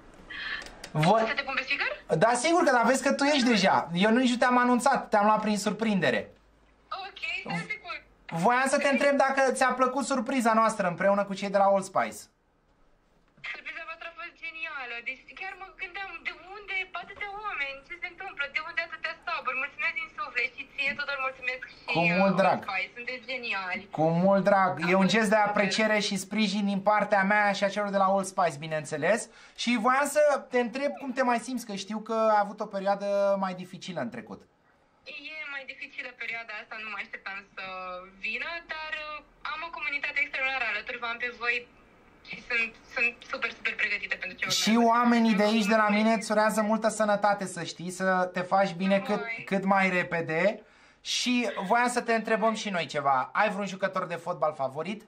Să te pun pe speaker? Da, sigur că, dar vezi că tu ești deja. Eu nici nu te-am anunțat, te-am luat prin surprindere. Ok, sigur. Voiam să te întreb dacă ți-a plăcut surpriza noastră împreună cu cei de la Old Spice. Surpriza voastră a fost genială. Deci chiar mă gândeam de unde atâtea oameni, ce se întâmplă, de unde atâtea staburi. Mulțumesc din suflet și ție tot mulțumesc și cu mult drag. Sunteți geniali. Cu mult drag. E un gest de apreciere și sprijin din partea mea și a celor de la Old Spice, bineînțeles. Și voiam să te întreb cum te mai simți, că știu că ai avut o perioadă mai dificilă în trecut. E mai dificilă perioada asta, nu mă așteptam să vină, dar am o comunitate extraordinară alături, v-am pe voi și sunt super, super pregătită pentru ce urmează. Și oamenii de aici, de la mine, îți urează multă sănătate, să știi, să te faci bine cât mai repede. Și voiam să te întrebăm și noi ceva. Ai vreun jucător de fotbal favorit?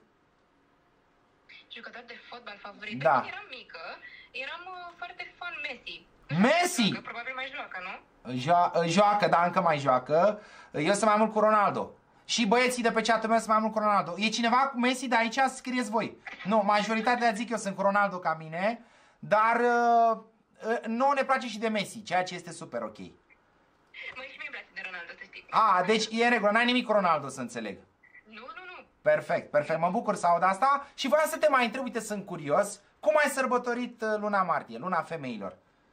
Jucător de fotbal favorit? Da. Când eram mică, eram foarte fan Messi. Messi? Joacă, probabil mai joacă, nu? Joacă, dar încă mai joacă. Eu sunt mai mult cu Ronaldo. Și băieții de pe chat-ul meu sunt mai mult cu Ronaldo. E cineva cu Messi de aici? Scrieți voi. Nu, majoritatea zic eu sunt cu Ronaldo ca mine. Dar nouă ne place și de Messi, ceea ce este super ok. Măi, și mie îmi place de Ronaldo, să știi. Deci e în regulă, n-ai nimic cu Ronaldo, să înțeleg. Nu. Perfect, perfect, mă bucur să aud asta. Și voiam să te mai întreb, uite, sunt curios. Cum ai sărbătorit luna martie, luna femeilor?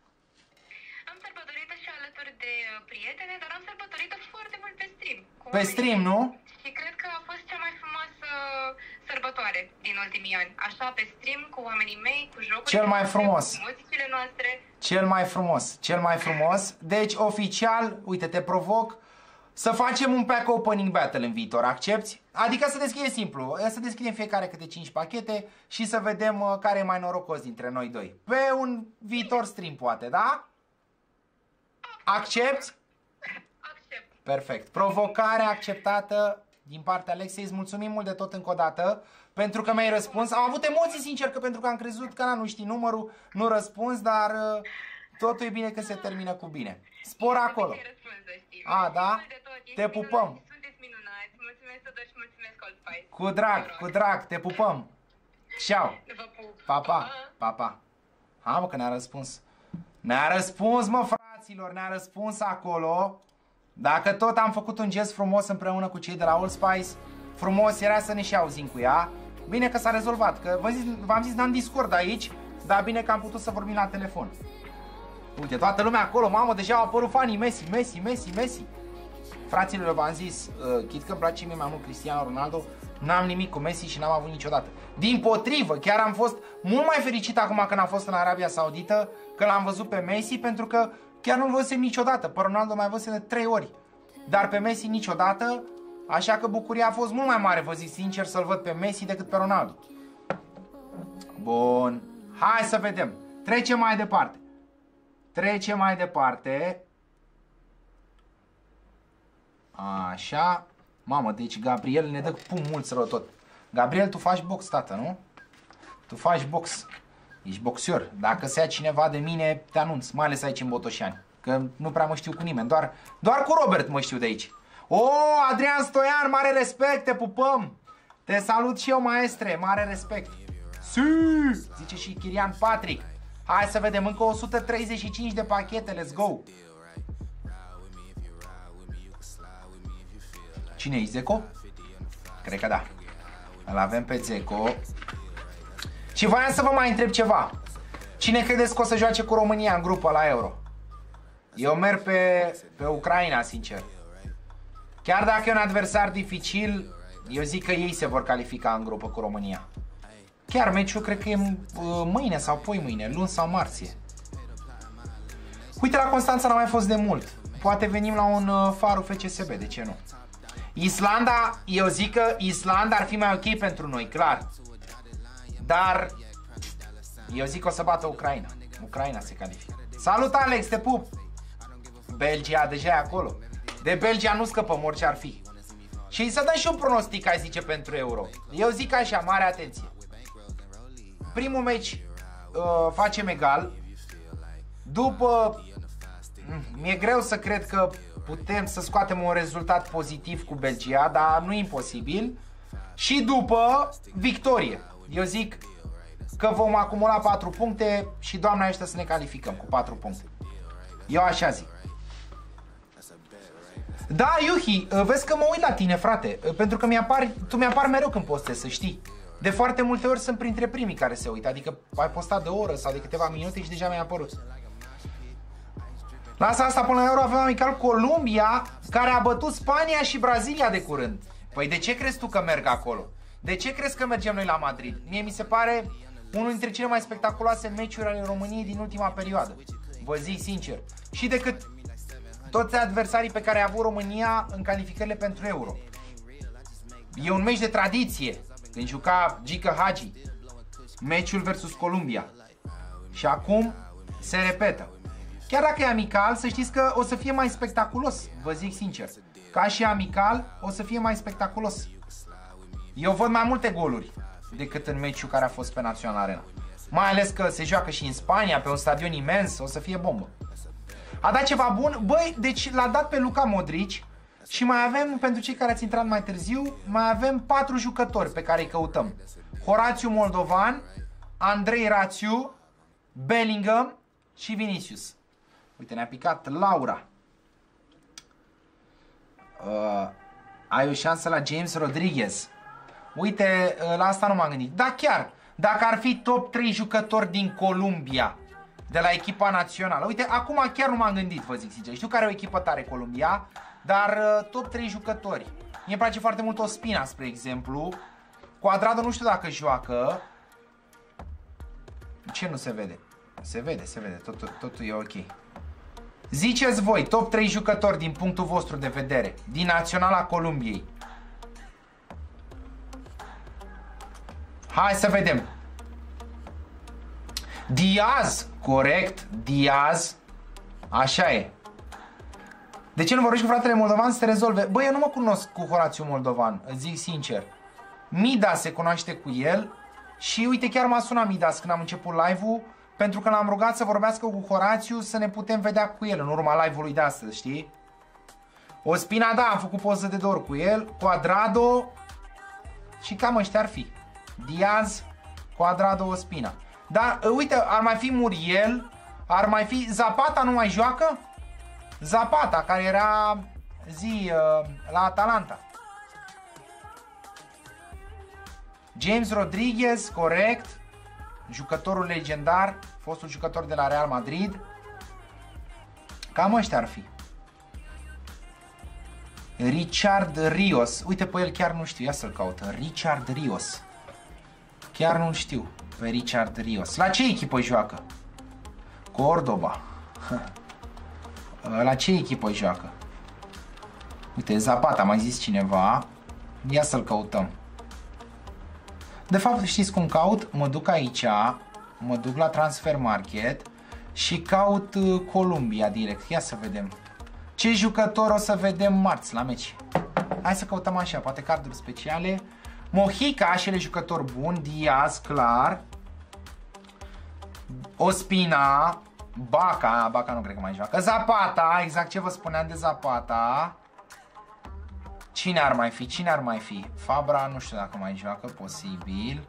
Am sărbătorită și alături de prietene, dar am sărbătorită foarte mult pe stream. Pe stream, nu? Și cred că a fost cea mai frumoasă sărbătoare din ultimii ani. Așa, pe stream, cu oamenii mei, cu jocurile Cel mai frumos. cu muzicile noastre. Cel mai frumos, cel mai frumos. Deci, oficial, uite, te provoc să facem un pack opening battle în viitor, accepti? Adică să deschidem simplu, să deschidem fiecare câte 5 pachete și să vedem care e mai norocos dintre noi doi. Pe un viitor stream, poate, da? Accepti? Accept. Perfect. Provocare acceptată din partea Alexei. Îți mulțumim mult de tot încă o dată pentru că mi-ai răspuns. Am avut emoții, sincer, că pentru că am crezut că nu știi numărul, nu răspuns, dar Totul e bine că se termină cu bine. Spor acolo. A, da? Te pupăm. Sunteți minunați. Mulțumesc, Tudor, și mulțumesc, Old Spice. Cu drag, cu drag, te pupăm. Ceau. Vă pup. Pa, pa, pa, pa. Ha, mă, că ne-a răspuns. Ne-a răspuns, mă, fraților, ne-a răspuns acolo. Dacă tot am făcut un gest frumos împreună cu cei de la Old Spice, frumos era să ne și auzim cu ea. Bine că s-a rezolvat, că v-am zis, n-am Discord aici, dar bine că am putut să vorbim la telefon. Uite, toată lumea acolo, mamă, deja au apărut fanii Messi, Messi, Messi, Messi. Fraților, v-am zis, chit că îmi place mie mai mult Cristiano Ronaldo, n-am nimic cu Messi și n-am avut niciodată. Dimpotrivă, chiar am fost mult mai fericit acum când am fost în Arabia Saudită, că l-am văzut pe Messi, pentru că chiar nu-l văzusem niciodată. Pe Ronaldo mai văzusem de 3 ori, dar pe Messi niciodată, așa că bucuria a fost mult mai mare, vă zic sincer, să-l văd pe Messi decât pe Ronaldo. Bun, hai să vedem. Trecem mai departe. Trecem mai departe. Așa. Mamă, deci Gabriel ne dă pum mulți rău tot. Gabriel, tu faci box, tată, nu? Tu faci box. Ești boxer. Dacă se ia cineva de mine, te anunț, mai ales aici în Botoșani. Că nu prea mă știu cu nimeni, doar cu Robert mă știu de aici. O, Adrian Stoian, mare respect, te pupăm. Te salut și eu, maestre, mare respect. Zice și Chirian Patrick. Hai să vedem, încă 135 de pachete, let's go. Cine e Zeco? Cred că da. Îl avem pe Zeco. Și voiam să vă mai întreb ceva. Cine credeți că o să joace cu România în grupă la Euro? Eu merg pe Ucraina, sincer. Chiar dacă e un adversar dificil, eu zic că ei se vor califica în grupă cu România. Chiar meciul cred că e mâine sau poi mâine, luni sau marție. Uite, la Constanța n-a mai fost de mult. Poate venim la un Faru FCSB, de ce nu? Islanda, eu zic că Islanda ar fi mai ok pentru noi, clar. Dar eu zic că o să bată Ucraina. Ucraina se califică. Salut, Alex, te pup! Belgia deja e acolo. De Belgia nu scăpăm orice ar fi. Și să dăm și un pronostic, ai zice, pentru Euro. Eu zic așa, mare atenție. Primul meci facem egal. După, mi-e greu să cred că putem să scoatem un rezultat pozitiv cu Belgia, dar nu e imposibil. Și după, victorie. Eu zic că vom acumula 4 puncte și Doamne ajută să ne calificăm cu 4 puncte. Eu așa zic. Da, Yuhi, vezi că mă uit la tine, frate, pentru că tu mi-apar mereu când postezi, să știi. De foarte multe ori sunt printre primii care se uită, adică ai postat de o oră sau de câteva minute și deja mi-a apărut. Lasă asta, până la Euro avem amical Columbia, care a bătut Spania și Brazilia de curând. Păi de ce crezi tu că merg acolo? De ce crezi că mergem noi la Madrid? Mie mi se pare unul dintre cele mai spectaculoase meciuri ale României din ultima perioadă. Vă zic sincer. Și decât toți adversarii pe care a avut România în calificările pentru Euro. E un meci de tradiție. Când juca Gică Hagi, meciul versus Columbia. Și acum se repetă. Chiar dacă e amical, să știți că o să fie mai spectaculos. Vă zic sincer. Ca și amical, o să fie mai spectaculos. Eu văd mai multe goluri decât în meciul care a fost pe Național Arena. Mai ales că se joacă și în Spania, pe un stadion imens, o să fie bombă. A dat ceva bun? Băi, deci l-a dat pe Luka Modric. Și mai avem, pentru cei care ați intrat mai târziu, mai avem 4 jucători pe care îi căutăm. Horațiu Moldovan, Andrei Rațiu, Bellingham și Vinicius. Uite, ne-a picat Laura. Ai o șansă la James Rodriguez. Uite, la asta nu m-am gândit. Da, chiar, dacă ar fi top 3 jucători din Columbia, de la echipa națională. Uite, acum chiar nu m-am gândit, vă zic sincer. Știu că are o echipă tare Columbia, dar top 3 jucători. Mie îmi place foarte mult Ospina, spre exemplu. Cuadrado nu știu dacă joacă. Ce nu se vede? Se vede, se vede. Totul e ok. Ziceți voi, top 3 jucători din punctul vostru de vedere, din Naționala Columbiei. Hai să vedem. Diaz, corect, Diaz. Așa e. De ce nu vorbești cu fratele Moldovan să te rezolve? Băi, eu nu mă cunosc cu Horațiu Moldovan, îți zic sincer. Midas se cunoaște cu el. Și uite, chiar m-a sunat Midas când am început live-ul, pentru că l-am rugat să vorbească cu Horațiu să ne putem vedea cu el în urma live-ului de astăzi, știi? Ospina, da, am făcut poză de dor cu el. Cuadrado și cam ăștia ar fi. Diaz, Cuadrado, Ospina. Dar, uite, ar mai fi Muriel, ar mai fi... Zapata nu mai joacă? Zapata, care era la Atalanta. James Rodriguez, corect. Jucătorul legendar, fostul jucător de la Real Madrid. Cam ăștia ar fi. Richard Rios. Uite, pe el chiar nu știu, ia să-l caut. Richard Rios. Chiar nu știu pe Richard Rios. La ce echipă joacă? Cordoba. La ce echipă joacă? Uite, Zapata, mai zis cineva. Ia să-l căutăm. De fapt, știți cum caut? Mă duc aici, mă duc la Transfer Market și caut Columbia direct. Ia să vedem. Ce jucător o să vedem marți la meci? Hai să căutăm așa, poate carduri speciale. Mojica, și ele jucători buni. Diaz, clar. Ospina. Baca nu cred că mai joacă. Zapata, exact ce vă spuneam de Zapata. Cine ar mai fi? Cine ar mai fi? Fabra, nu știu dacă mai joacă, posibil.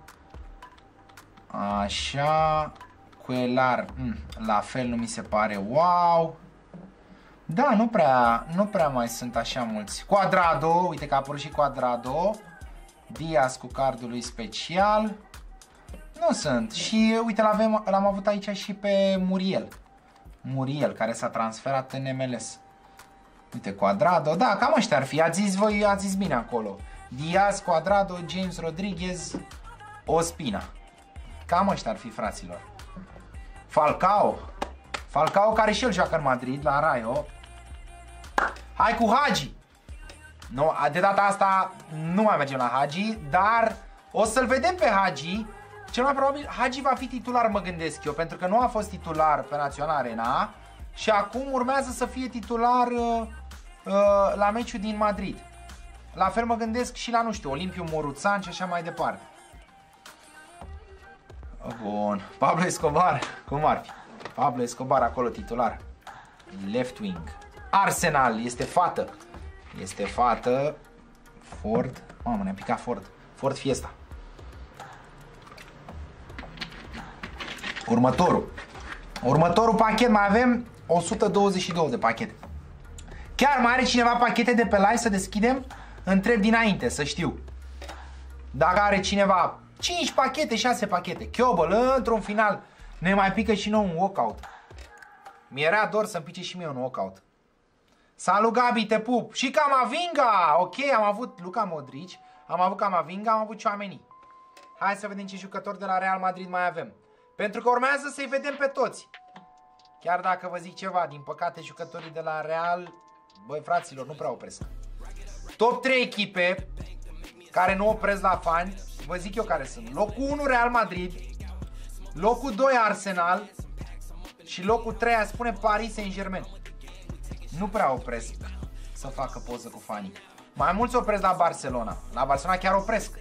Așa. Cuelar, la fel nu mi se pare. Wow. Da, nu prea mai sunt așa mulți. Cuadrado, uite că a apărut și Cuadrado. Diaz cu cardul lui special. Nu sunt. Și uite, l-am avut aici și pe Muriel. Muriel, care s-a transferat în MLS. Uite, Cuadrado, da, cam ăștia ar fi. Ați zis voi, ați zis bine acolo. Diaz, Cuadrado, James Rodriguez, Ospina. Cam ăștia ar fi, fraților. Falcao, care și el joacă în Madrid, la Rayo. Hai cu Hagi. No, de data asta nu mai mergem la Hagi, dar o să-l vedem pe Hagi. Cel mai probabil Hagi va fi titular, mă gândesc eu, pentru că nu a fost titular pe Național Arena și acum urmează să fie titular la meciul din Madrid. La fel mă gândesc și la, nu știu, Olimpiu Moruțan și așa mai departe. Bun, Pablo Escobar, cum ar fi? Pablo Escobar acolo titular. Left wing. Arsenal, este fată. Este fată. Ford. Mamă, ne-a picat Ford. Ford Fiesta. Următorul pachet, mai avem 122 de pachete. Chiar mai are cineva pachete de pe live să deschidem? Întreb dinainte, să știu. Dacă are cineva 5 pachete, 6 pachete. Chiobăl, într-un final ne mai pică și nou un walkout. Mi-era dor să-mi pice și mie un walkout. Salut, Gabi, te pup. Și Camavinga. Ok, am avut Luka Modric, am avut Camavinga, am avut Tchouaméni. Hai să vedem ce jucători de la Real Madrid mai avem. Pentru că urmează să-i vedem pe toți. Chiar dacă vă zic ceva, din păcate jucătorii de la Real, băi fraților, nu prea opresc. Top 3 echipe care nu opresc la fani, vă zic eu care sunt. Locul 1 Real Madrid, locul 2 Arsenal și locul 3 a spune Paris Saint-Germain. Nu prea opresc să facă poză cu fanii. Mai mulți opresc la Barcelona. La Barcelona chiar opresc.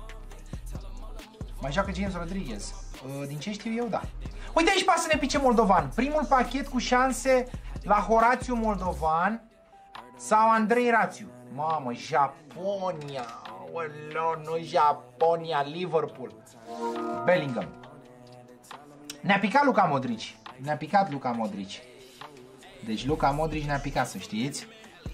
Mai joacă James Rodriguez. Din ce știu eu, da. Uite, aici poate să ne pice moldovan. Primul pachet cu șanse la Horațiu Moldovan sau Andrei Rațiu. Mamă, Japonia. Olor, nu Japonia, Liverpool. Bellingham. Ne-a picat Luka Modric. Ne-a picat Luka Modric. Deci Luka Modric ne-a picat, să știți.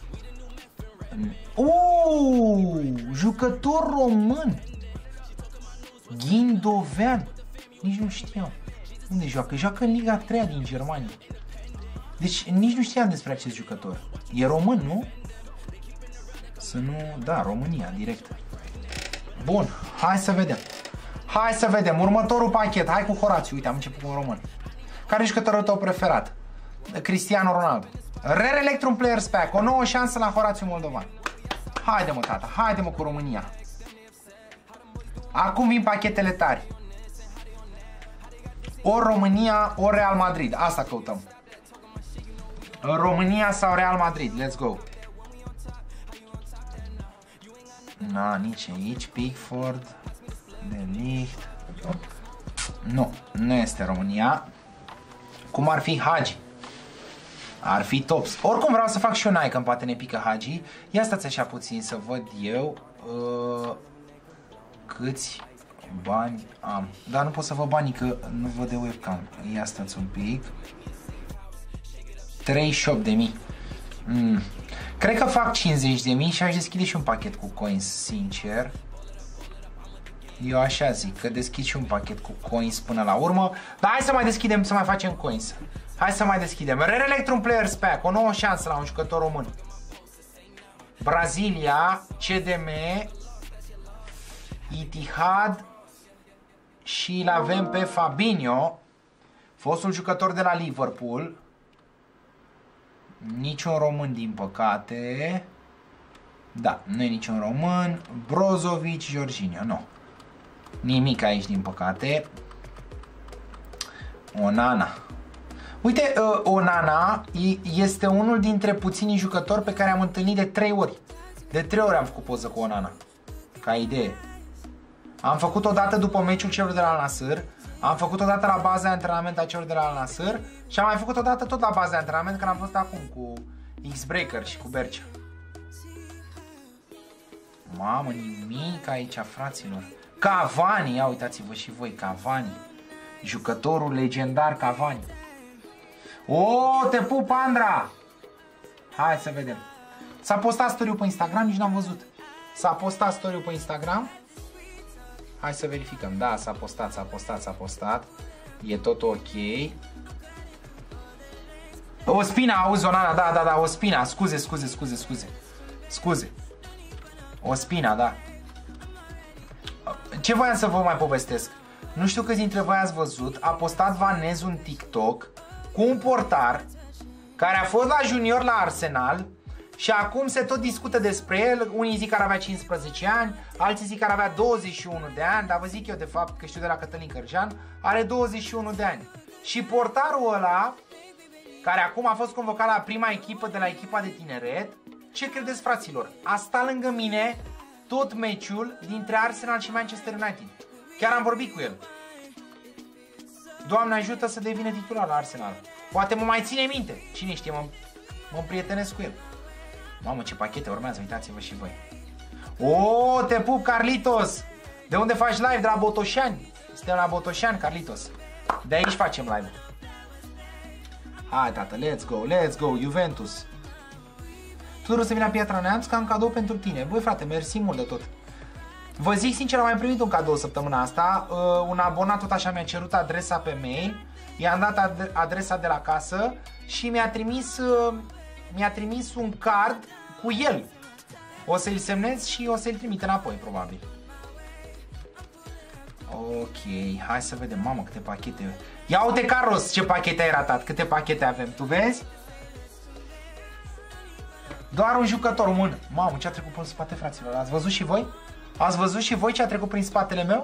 Jucător român. Ghindovean. Nici nu știam. Unde joacă? Joacă în Liga 3 din Germania. Deci nici nu știam despre acest jucător. E român, nu? Să nu... Da, România, direct. Bun, hai să vedem. Hai să vedem. Următorul pachet. Hai cu Horațiu. Uite, am început cu un român. Care e jucătorul tău preferat? Cristiano Ronaldo. Rare Electrum Players Pack. O nouă șansă la Horațiu Moldovan. Haide mă, tata. Haide mă cu România. Acum vin pachetele tari. Ori România, ori Real Madrid. Asta căutăm. România sau Real Madrid. Let's go. Na, nici aici. Pickford. De Ligt. Nu, nu este România. Cum ar fi Hagi. Ar fi tops. Oricum vreau să fac și un like, că poate ne pică Hagi. Ia stați așa puțin să văd eu câți bani am. Dar nu pot să văd banii că nu văd de webcam. Ia stați un pic. 38.000. Cred că fac 50.000 și aș deschide și un pachet cu coins, sincer. Eu așa zic, că deschid și un pachet cu coins până la urmă. Dar hai să mai deschidem, să mai facem coins. Hai să mai deschidem. Rare Electrum Players Pack, o nouă șansă la un jucător român. Brazilia, CDM, Itihad și îl avem pe Fabinho, fostul jucător de la Liverpool. Niciun român, din păcate. Da, nu e niciun român. Brozovic, Jorginho, nu. Nimic aici, din păcate. Onana. Uite, Onana este unul dintre puținii jucători pe care am întâlnit de 3 ori. De 3 ori am făcut poză cu Onana. Ca idee. Am făcut o dată după meciul celor de la Al Nassr. Am făcut o dată la baza de antrenament a celor de la Al Nassr. Și am mai făcut o dată tot la baza de antrenament când am fost acum cu X-Breaker și cu Bercea. Mamă, nimic aici, fraților. Cavani, ia uitați-vă și voi, Cavani. Jucătorul legendar Cavani. O, te pup, Andra! Hai să vedem. S-a postat story-ul pe Instagram, nici n-am văzut. S-a postat story-ul pe Instagram. Hai să verificăm. Da, s-a postat, s-a postat, s-a postat. E tot ok. Ospina, auzi, Onana, da, Ospina. Scuze. Ospina, da. Ce voiam să vă mai povestesc? Nu știu câți dintre voi ați văzut, a postat Vanez un TikTok cu un portar care a fost la junior la Arsenal și acum se tot discută despre el. Unii zic că ar avea 15 ani, alții zic că ar avea 21 de ani, dar vă zic eu de fapt că știu de la Cătălin Cărjean, are 21 de ani. Și portarul ăla, care acum a fost convocat la prima echipă de la echipa de tineret, ce credeți, fraților? A stat lângă mine tot meciul dintre Arsenal și Manchester United. Chiar am vorbit cu el. Doamne ajută să devină titular la Arsenal. Poate mă mai ține minte. Cine știe, mă împrietenesc cu el. Mamă, ce pachete urmează, uitați-vă și voi. O, te pup, Carlitos! De unde faci live? De la Botoșani. Suntem la Botoșani, Carlitos. De aici facem live. Hai, tată, let's go, Juventus. Tudor să vină la Piatra Neamț ca un cadou pentru tine. Băi, frate, mersi mult de tot. Vă zic sincer, am mai primit un cadou săptămâna asta. Un abonat tot așa mi-a cerut adresa pe mail. I-am dat adresa de la casă și mi-a trimis un card cu el. O să-l semnez și o să-l trimit înapoi, probabil. Ok, hai să vedem. Mamă, câte pachete. Ia uite, Carlos, ce pachete ai ratat. Câte pachete avem, tu vezi? Doar un jucător român. Mamă, ce a trecut prin spate, fraților. Ați văzut și voi? Ați văzut și voi ce a trecut prin spatele meu?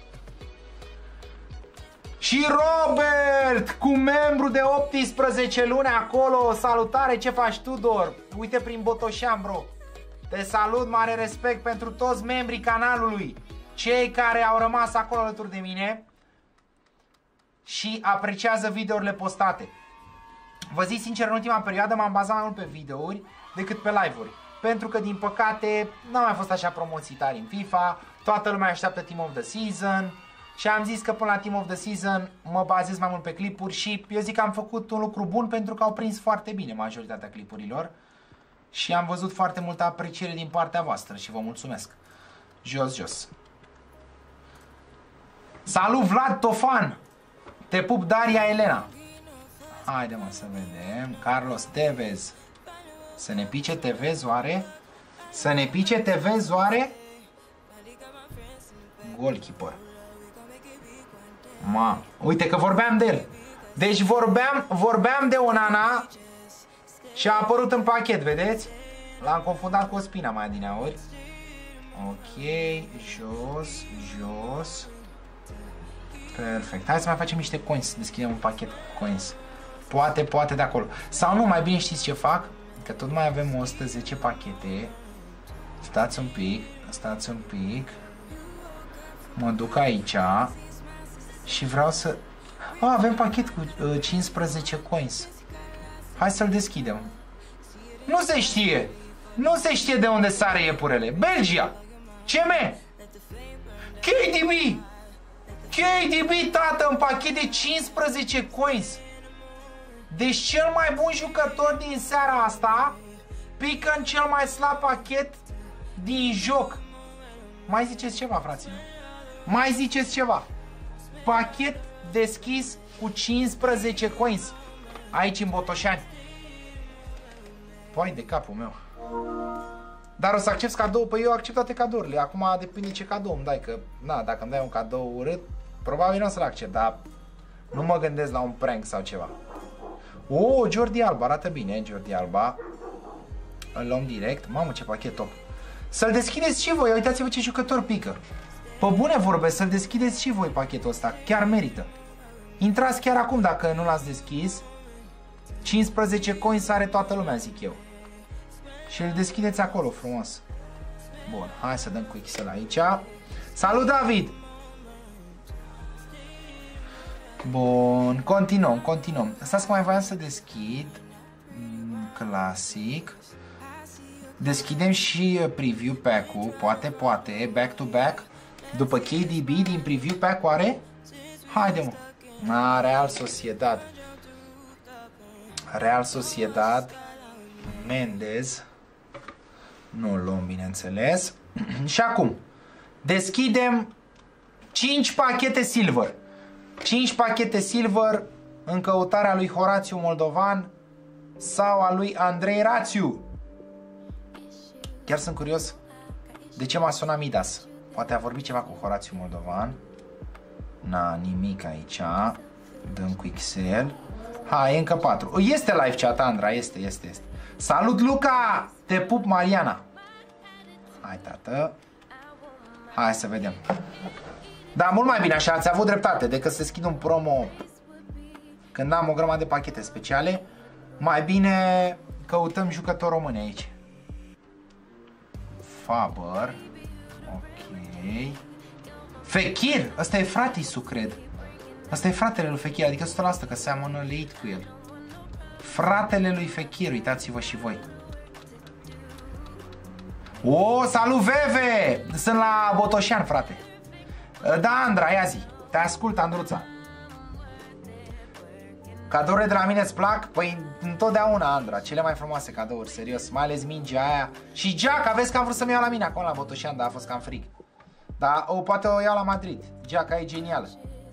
Și Robert, cu membru de 18 luni acolo. Salutare, ce faci, Tudor? Uite prin Botoșan, bro. Te salut, mare respect pentru toți membrii canalului. Cei care au rămas acolo alături de mine și apreciază videourile postate. Vă zic sincer, în ultima perioadă m-am bazat mai mult pe videouri decât pe live-uri. Pentru că, din păcate, n-au mai fost așa promoții tari în FIFA. Toată lumea așteaptă Team of the Season. Și am zis că până la Team of the Season mă bazez mai mult pe clipuri. Și eu zic că am făcut un lucru bun pentru că au prins foarte bine majoritatea clipurilor. Și am văzut foarte multă apreciere din partea voastră și vă mulțumesc. Jos. Salut, Vlad Tofan! Te pup, Daria Elena. Haide, mă, să vedem. Carlos Tevez. Să ne pice Tevez, oare? Să ne pice Tevez, oare? Goalkeeper. Ma, uite că vorbeam de el. Deci vorbeam de Onana și a apărut în pachet, vedeți? L-am confundat cu Ospina mai adineauri. Ok, jos. Perfect. Hai să mai facem niște coins. Deschidem un pachet cu coins. Poate de acolo. Sau nu, mai bine știți ce fac? Că tot mai avem 110 pachete. Stați un pic. Mă duc aici și vreau să... Avem pachet cu 15 coins. Hai să-l deschidem. Nu se știe. Nu se știe de unde sare iepurele. Belgia. CM. KDB. KDB, tată, în pachet de 15 coins. Deci cel mai bun jucător din seara asta pică în cel mai slab pachet din joc. Mai ziceți ceva, fraților? Mai ziceți ceva? Pachet deschis cu 15 coins. Aici în Botoșani. Păi de capul meu. Dar o să accepti cadou? Păi eu accept toate cadourile. Acum depinde ce cadou îmi dai. Că, na, dacă îmi dai un cadou urât, probabil nu o să-l accept. Dar nu mă gândesc la un prank sau ceva. Oh, Jordi Alba, arată bine, Jordi Alba. Îl luăm direct. Mamă, ce pachet top. Să-l deschideți și voi, uitați-vă ce jucător pică. Pe bune vorbe, să-l deschideți și voi pachetul ăsta, chiar merită. Intrați chiar acum dacă nu l-ați deschis. 15 coins are toată lumea, zic eu. Și îl deschideți acolo frumos. Bun, hai să dăm cu Excel aici. Salut, David! Bun, continuăm. Stați că mai voiam să deschid. Clasic. Deschidem și preview pack-ul. Poate, back to back. După KDB din preview pack oare? Haide, mă. Real Sociedad. Mendez. Nu luăm, bineînțeles. Și acum deschidem 5 pachete silver. 5 pachete silver în căutarea lui Horațiu Moldovan sau a lui Andrei Rațiu. Chiar sunt curios de ce m-a sunat Midas. Poate a vorbit ceva cu Horațiu Moldovan. Na, nimic aici. Dăm cu Excel. Hai, încă 4. Este live chat, Andra, este. Salut, Luca! Te pup, Mariana. Hai, tată. Hai să vedem. Da, mult mai bine așa, ați avut dreptate. Decât să deschid un promo când am o grămadă de pachete speciale, mai bine căutăm jucători români aici. Faber. Ok. Fekir. Ăsta e fratisul, cred. Ăsta e fratele lui Fekir, adică 100% că seamănă leit cu el. Fratele lui Fekir, uitați-vă și voi. O, salut, Veve! Sunt la Botoșan, frate. Da, Andra, ia zi. Te ascult, Andruța. Cadourile de la mine îți plac? Păi întotdeauna, Andra. Cele mai frumoase cadouri, serios. Mai ales mingea aia. Și geaca, vezi că am vrut să-mi iau la mine acolo la Botoșan, dar a fost cam frig. Dar poate o iau la Madrid. Geaca e genială.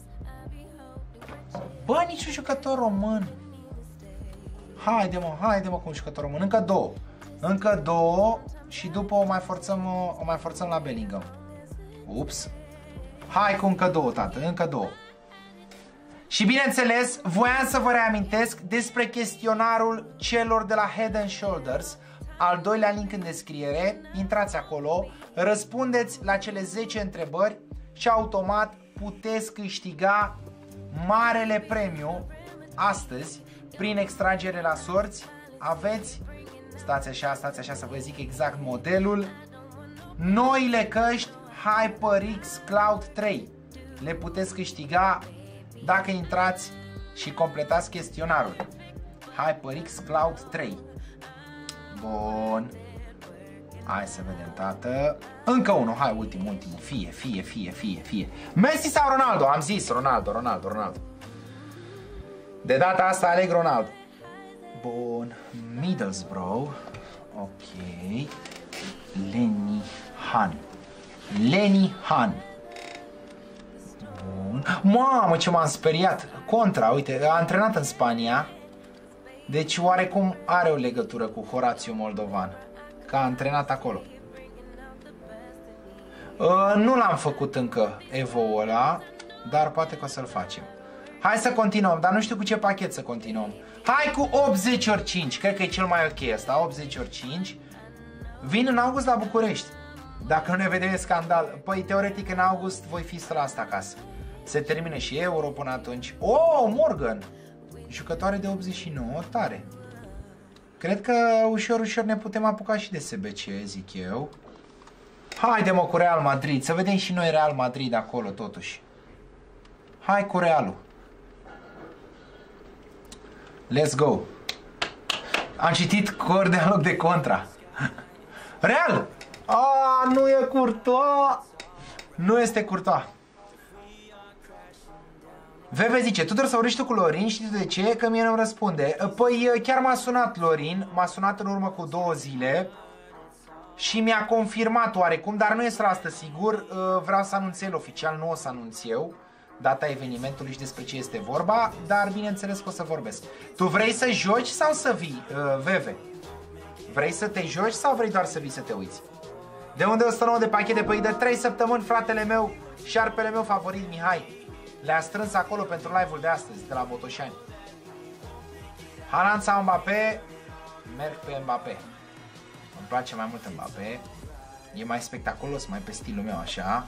Bă, niciun jucător român. Haide mă cu un jucător român. Încă două și după o mai forțăm la Bellingham. Ups. Hai cu încă două, tată, încă două. Și bineînțeles, voiam să vă reamintesc despre chestionarul celor de la Head and Shoulders. Al doilea link în descriere. Intrați acolo, răspundeți la cele 10 întrebări și automat puteți câștiga marele premiu astăzi prin extragere la sorți. Aveți, stați așa să vă zic exact modelul, noile căști HyperX Cloud 3. Le puteți câștiga dacă intrați și completați chestionarul. HyperX Cloud 3. Bun. Hai să vedem, tată. Încă unul, hai, ultimul. Fie. Messi sau Ronaldo? Am zis Ronaldo. De data asta aleg Ronaldo. Bun. Middlesbrough. Ok. Lenny Han. Bun. Mamă, ce m-am speriat. Contra, uite, a antrenat în Spania. Deci oarecum are o legătură cu Horațiu Moldovan, că a antrenat acolo. Nu l-am făcut încă Evo-ul ăla, dar poate că o să-l facem. Hai să continuăm, dar nu știu cu ce pachet să continuăm. Hai cu 80x5, cred că e cel mai ok ăsta, 80x5. Vin în august la București. Dacă nu ne vedem, e scandal. Păi teoretic în august voi fi la asta acasă. Se termine și Euro până atunci. Oh, Morgan! Jucătoare de 89, tare. Cred că ușor ne putem apuca și de SBC, zic eu. Haide mă cu Real Madrid, să vedem și noi Real Madrid acolo totuși. Hai cu Realul. Let's go. Am citit cor de loc de contra. Real! Nu e Courtois. Nu este Courtois. Veve zice, Tudor, să vorbești tu cu Lorin, știi de ce? Că mie nu-mi răspunde. Păi chiar m-a sunat Lorin, m-a sunat în urmă cu 2 zile și mi-a confirmat oarecum, dar nu este asta sigur. Vreau să anunț el oficial, nu o să anunț eu data evenimentului și despre ce este vorba, dar bineînțeles că o să vorbesc. Tu vrei să joci sau să vii, Veve? Vrei să te joci sau vrei doar să vii să te uiți? De unde 109 de pachete? Păi de 3 săptămâni fratele meu, șarpele meu favorit Mihai le-a strâns acolo pentru live-ul de astăzi, de la Botoșani. Haaland sau Mbappé? Merg pe Mbappé. Îmi place mai mult Mbappé. E mai spectaculos, mai pe stilul meu, așa.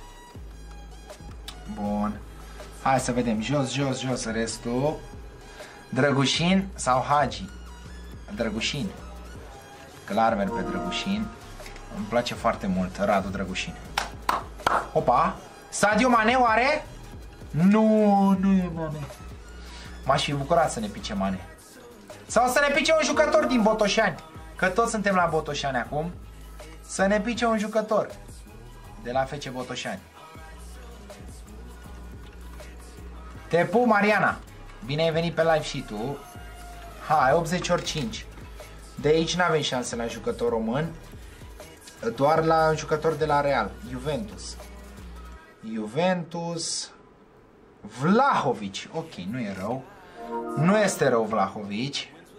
Bun. Hai să vedem. Jos, jos, jos restul. Drăgușin sau Hagi? Drăgușin. Clar merg pe Drăgușin. Îmi place foarte mult Radu Drăgușin. Opa! Sadio Mane oare? Nu e Mane. M-aș fi bucurat să ne pice Mane. Sau să ne pice un jucător din Botoșani. Că toți suntem la Botoșani acum. Să ne pice un jucător de la FC Botoșani. Te pup, Mariana. Bine ai venit pe live și tu. Hai, 80 ori 5. De aici n-avem șanse la jucător român. Doar la un jucător de la Real. Juventus. Juventus. Vlahovic. Ok, nu e rău. Nu este rău Vlahovic.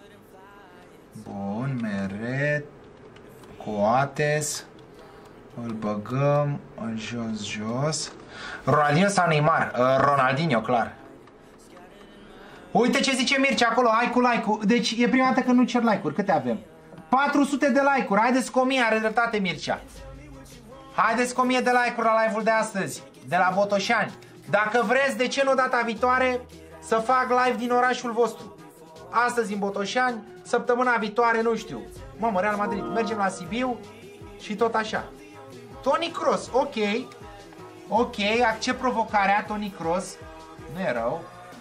Bun, Meret. Coates. Îl băgăm în jos, jos. Ronaldinho sau Neymar? Ronaldinho, clar. Uite ce zice Mircea acolo, hai cu like-ul. Deci e prima dată când nu cer like-uri. Câte avem? 400 de like-uri. Haideți cu 1000, are dreptate Mircea. Haideți cu 1000 de like-uri la live-ul de astăzi, de la Botoșani. Dacă vreți, de ce nu data viitoare să fac live din orașul vostru? Astăzi în Botoșani, săptămâna viitoare, nu știu. Mamă, Real Madrid, mergem la Sibiu și tot așa. Toni Kroos, ok. Ok, accept provocarea, Toni Kroos. Nu e rău.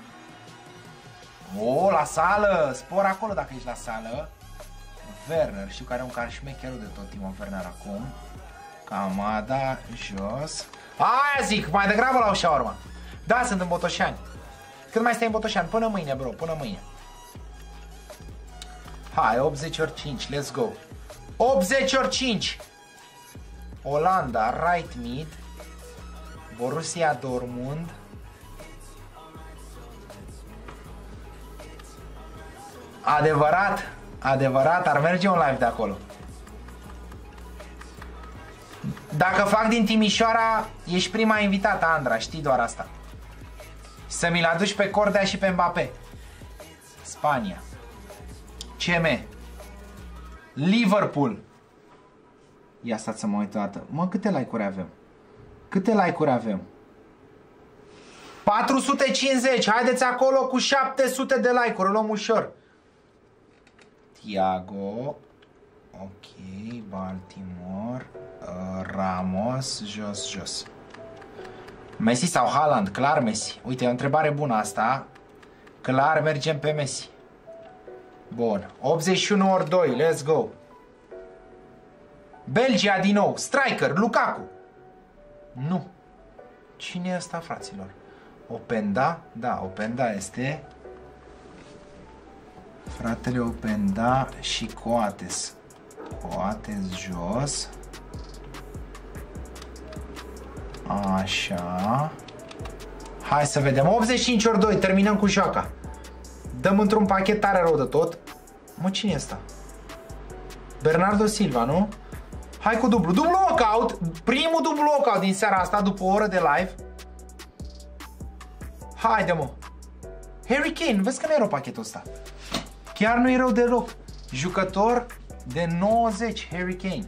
O, la sală, spor acolo dacă ești la sală. Werner, știu că are un car șmecherul de tot Timo Werner acum. Camada, jos. Aia zic, mai degrabă la o shawarma. Da, sunt în Botoșani. Cât mai stai în Botoșani? Până mâine, bro, până mâine. Hai, 80 ori 5, let's go. 80 ori 5. Olanda, right mid. Borussia Dortmund. Adevărat, adevărat, ar merge un live de acolo. Dacă fac din Timișoara, ești prima invitată, Andra, știi doar asta. Să mi-l aduci pe Cordea și pe Mbappé. Spania. CM. Liverpool. Ia stați să mă uit o dată. Mă, câte like-uri avem? Câte like-uri avem? 450. Haideți acolo cu 700 de like-uri. Luăm ușor. Thiago. Ok. Baltimore. Ramos. Jos, jos. Messi sau Haaland? Clar Messi. Uite, e o întrebare bună asta. Clar mergem pe Messi. Bun. 81 ori 2. Let's go. Belgia din nou. Striker. Lukaku. Nu. Cine e ăsta, fraților? Openda? Da, Openda este. Fratele Openda și Coates. Coates jos. Așa. Hai să vedem. 85 ori 2. Terminăm cu joaca. Dăm într-un pachet tare rău de tot. Mă, cine e ăsta? Bernardo Silva, nu? Hai cu dublu. Dublu knockout. Primul dublu knockout din seara asta după o oră de live. Haide, mă. Harry Kane. Vezi că nu e rău pachetul ăsta. Chiar nu e rău deloc. Jucător de 90. Harry Kane.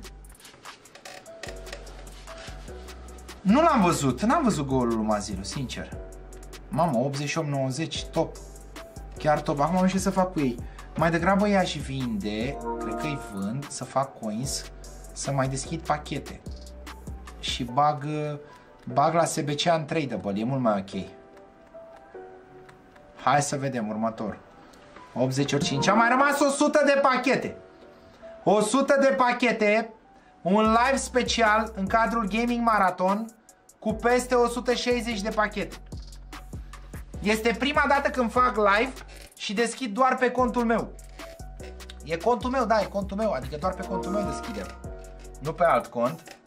Nu l-am văzut. N-am văzut golul lui Mazilu, sincer. Mamă, 88-90. Top. Chiar top. Acum nu știu ce să fac cu ei. Mai degrabă i-aș vinde. Cred că îi vând. Să fac coins. Să mai deschid pachete. Și bag la SBC Untradable. E mult mai ok. Hai să vedem următor. 80 ori 5. Am mai rămas 100 de pachete. 100 de pachete. Un live special în cadrul Gaming Marathon cu peste 160 de pachete. Este prima dată când fac live și deschid doar pe contul meu. E contul meu, da, e contul meu. Adică doar pe contul meu deschidem. Nu pe alt cont.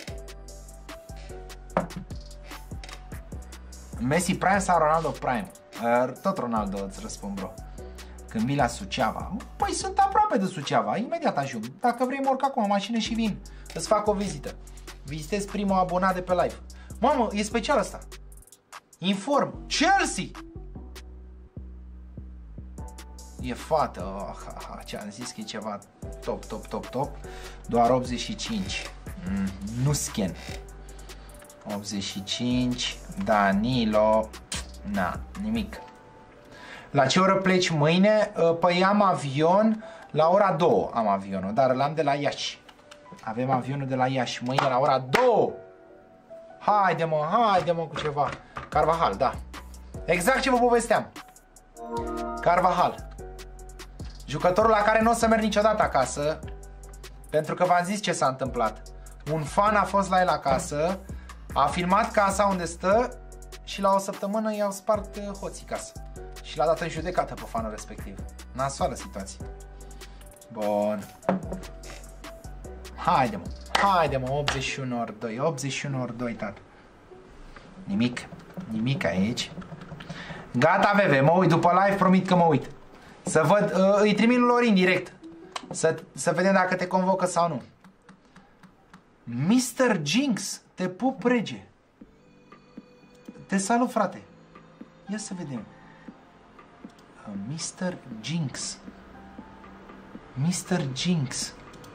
Messi Prime sau Ronaldo Prime? Tot Ronaldo, îți răspund, bro. Când vii la Suceava. Păi sunt aproape de Suceava, imediat ajung. Dacă vrei mă urc acum în mașină și vin. Îți fac o vizită. Vizitez primul abonat de pe live. Mamă, e special asta. Inform. Chelsea! E fată. Ce-am zis că e ceva top. Doar 85. Nu scan. 85. Danilo. Na, nimic. La ce oră pleci mâine? Păi am avion la ora 2. Am avionul, dar l-am de la Iași. Avem avionul de la Iași mâine la ora 2. Haide mă cu ceva. Carvajal, da. Exact ce vă povesteam. Carvajal. Jucătorul la care nu o să merg niciodată acasă. Pentru că v-am zis ce s-a întâmplat. Un fan a fost la el acasă, a filmat casa unde stă și la o săptămână i-au spart hoții casa. Și l-a dat în judecată pe fanul respectiv. Nasoală situație. Bun. Haide mă, 81 ori 2. 81 ori 2, tată. Nimic aici. Gata, VV, mă uit după live, promit că mă uit. Să văd, îi trimit lui Lorin direct. Să vedem dacă te convocă sau nu. Mr. Jinx, te pup rege. Te salut, frate. Ia să vedem. Mr. Jinx. Mr. Jinx.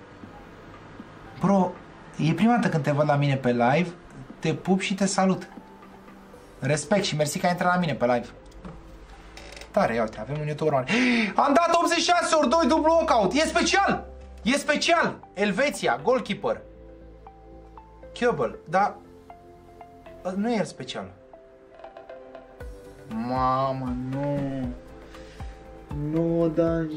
Bro, e prima dată când te văd la mine pe live. Te pup și te salut. Respect și mersi că ai intrat la mine pe live. Tare, ia uite, avem un YouTuber mare. Am dat 86 ori 2 dublu knockout. E special! E special! Elveția, goalkeeper. Cubel, dar nu e el special. Mamă, nu. Nu,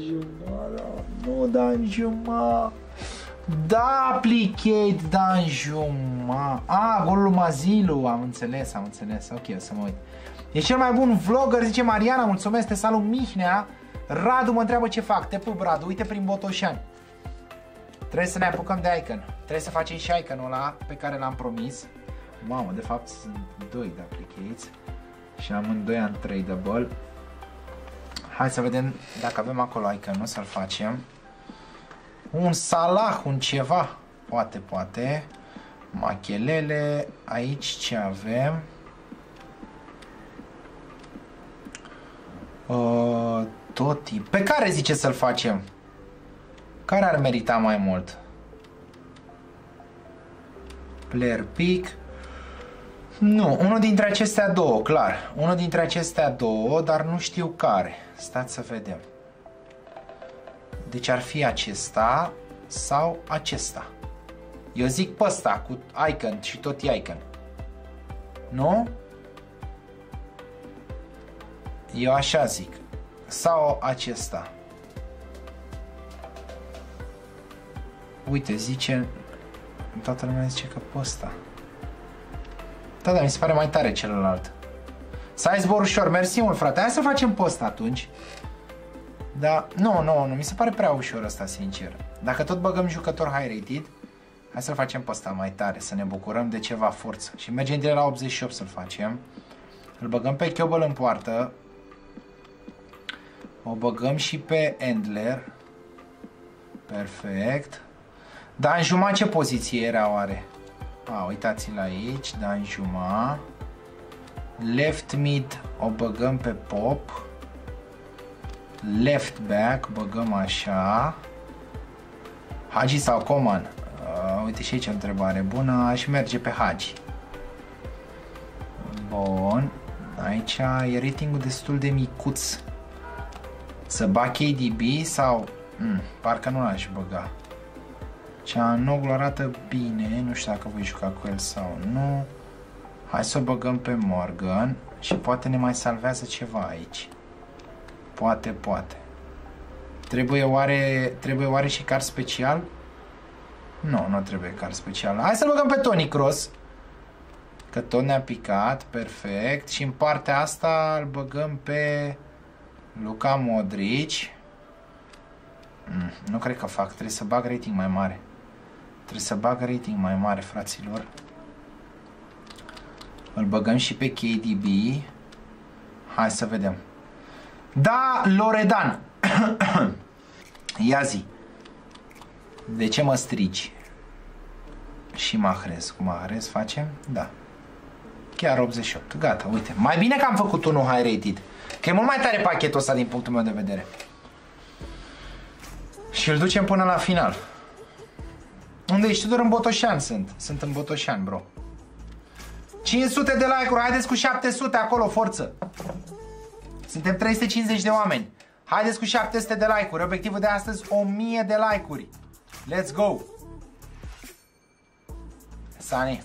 Danjuma. Da, applicate, Danjuma. Golul Mazilu, am înțeles. Ok, o să mă uit. E cel mai bun vlogger, zice Mariana, mulțumesc, te salut, Mihnea. Radu mă întreabă ce fac, te pup, Radu, uite prin Botoșani. Trebuie să ne apucăm de icon. Trebuie să facem și iconul ăla pe care l-am promis. Mamă, de fapt sunt 2 de applicates și amândoi am tradable. Hai să vedem dacă avem acolo iconul, să-l facem. Un Salah, un ceva. Poate. Machelele. Aici ce avem? Toti. Pe care zice să-l facem? Care ar merita mai mult? Player pick. Nu, unul dintre acestea două, clar. Unul dintre acestea două, dar nu știu care. Stați să vedem. Deci ar fi acesta sau acesta. Eu zic pe ăsta cu icon și tot icon. Nu? Eu așa zic. Sau acesta. Uite, zice... Toată lumea zice că pe ăsta. Da, mi se pare mai tare celălalt. Să ai zbor ușor, mersi mult, frate. Hai să facem pe ăsta atunci. Da, nu, mi se pare prea ușor ăsta, sincer. Dacă tot băgăm jucător high rated, hai să-l facem pe ăsta mai tare, să ne bucurăm de ceva forță. Și mergem direct la 88 să-l facem. Îl băgăm pe Chobel în poartă. O băgăm și pe Endler. Perfect. Danjuma ce poziție era oare? Uitați-l aici, Danjuma. Left mid o băgăm pe Pop. Left back băgăm așa. Hagi sau Coman? Uite și aici o întrebare bună. Aș merge pe Hagi. Bun. Aici e ratingul destul de micuț. Să bag KDB sau... parcă nu l-aș băga. Cianoglu arată bine. Nu știu dacă voi juca cu el sau nu. Hai să o băgăm pe Morgan. Și poate ne mai salvează ceva aici. Poate. Trebuie oare și card special? Nu, nu trebuie card special. Hai să-l băgăm pe Toni Kroos. Că tot ne-a picat, perfect. Și în partea asta îl băgăm pe Luka Modric. Nu cred că fac, trebuie să bag rating mai mare. Trebuie să bag rating mai mare, fraților. Îl băgăm și pe KDB. Hai să vedem. Da, Loredan. Ia zi. De ce mă strigi? Și Mahrez. Cu Mahrez facem? Da. Chiar 88. Gata, uite. Mai bine că am făcut unul high rated. Că e mult mai tare pachetul ăsta din punctul meu de vedere. Și îl ducem până la final. Unde ești? Tudor? În Botoșani sunt. Sunt în Botoșani, bro. 500 de like-uri. Haideți cu 700 acolo, forță. Suntem 350 de oameni. Haideți cu 700 de like-uri. Obiectivul de astăzi, 1000 de like-uri. Let's go. Sane.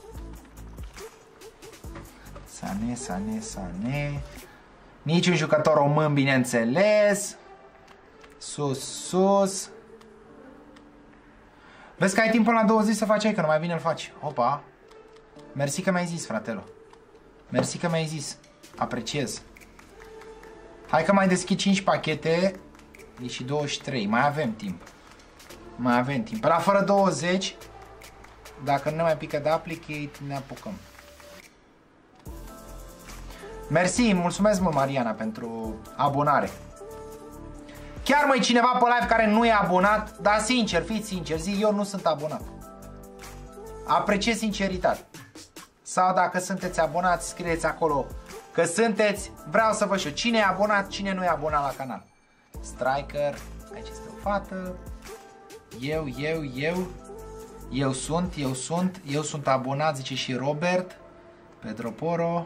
Sane, Sane, Sane. Niciun jucător român, bineînțeles. Sus, sus. Vezi că ai timp până la 20 să faci, că nu mai bine îl faci. Opa. Mersi că mi-ai zis, fratelo. Mersi că mi-ai zis. Apreciez. Hai că mai deschid 5 pachete. E și 23. Mai avem timp. Mai avem timp. Pe la fără 20, dacă nu ne mai pică de applicate, ne apucăm. Mersi, mulțumesc mult, Mariana, pentru abonare. Chiar mai cineva pe live care nu e abonat, dar sincer, fiți sincer, zic, eu nu sunt abonat. Apreciez sinceritate. Sau dacă sunteți abonați, scrieți acolo că sunteți. Vreau să văd și eu cine e abonat, cine nu e abonat la canal. Striker, aici este o fată. Eu sunt abonat, zice și Robert. Pedro Poro.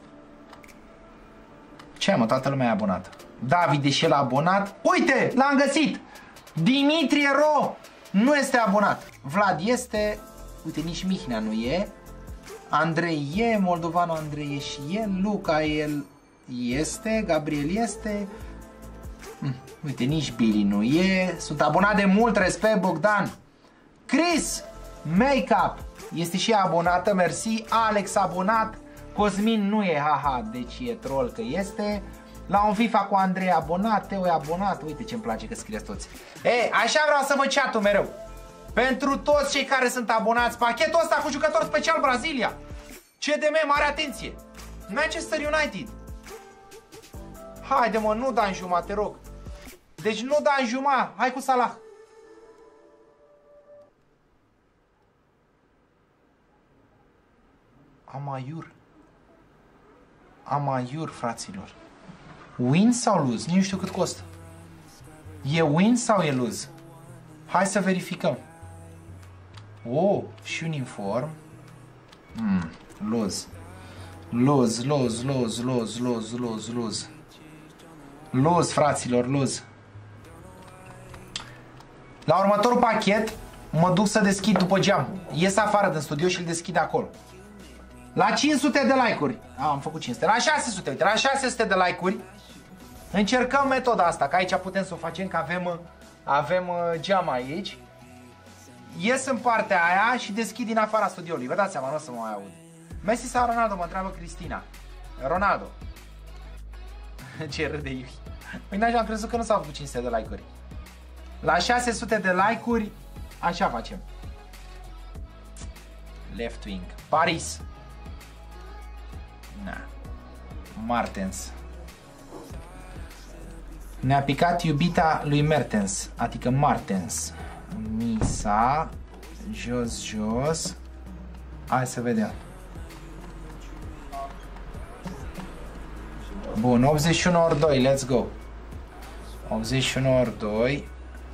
Ce mă, toată lumea e abonată. David e și el abonat. Uite, l-am găsit. Dimitrie Ro nu este abonat. Vlad este. Uite, nici Mihnea nu e. Andrei e, Moldovanu Andrei e și el. Luca el este, Gabriel este. Uite, nici Billy nu e. Sunt abonat de mult, respect, Bogdan. Chris Makeup este și abonată, mersi. Alex abonat. Cosmin nu e, haha, deci e troll că este. La un FIFA cu Andrei abonat, Teo e abonat. Uite ce-mi place că scrieți toți. E, așa vreau să vă chat-ul mereu. Pentru toți cei care sunt abonați, pachetul ăsta cu jucător special Brazilia. CDM, mare atenție. Manchester United. Haide mă, nu Danjuma, te rog. Deci nu Danjuma, hai cu Salah. Amaiur, fraților. Win sau lose? Nu știu cât costă. E win sau e lose? Hai să verificăm. Oh, și un inform. Lose. Lose. Lose, fraților, lose. La următorul pachet mă duc să deschid după geam. Ies afară din studio și îl deschid acolo. La 500 de like-uri. Am făcut 500. La 600, uite, la 600 de like-uri încercăm metoda asta, că aici putem să o facem, că avem geam aici. Ies în partea aia și deschid din afara studioului. Vă dați seama, nu o să mă mai aud. Messi sau Ronaldo, mă întreabă Cristina. Ronaldo. Ce râde Iui. Păi n-așa, am crezut că nu s-au făcut 500 de like-uri. La 600 de like-uri, așa facem. Left wing. Paris. Na. Martens. Ne-a picat iubita lui Mertens, adică Martens. Misa. Jos. Hai să vedem. Bun, 81 ori 2, let's go. 81 ori 2.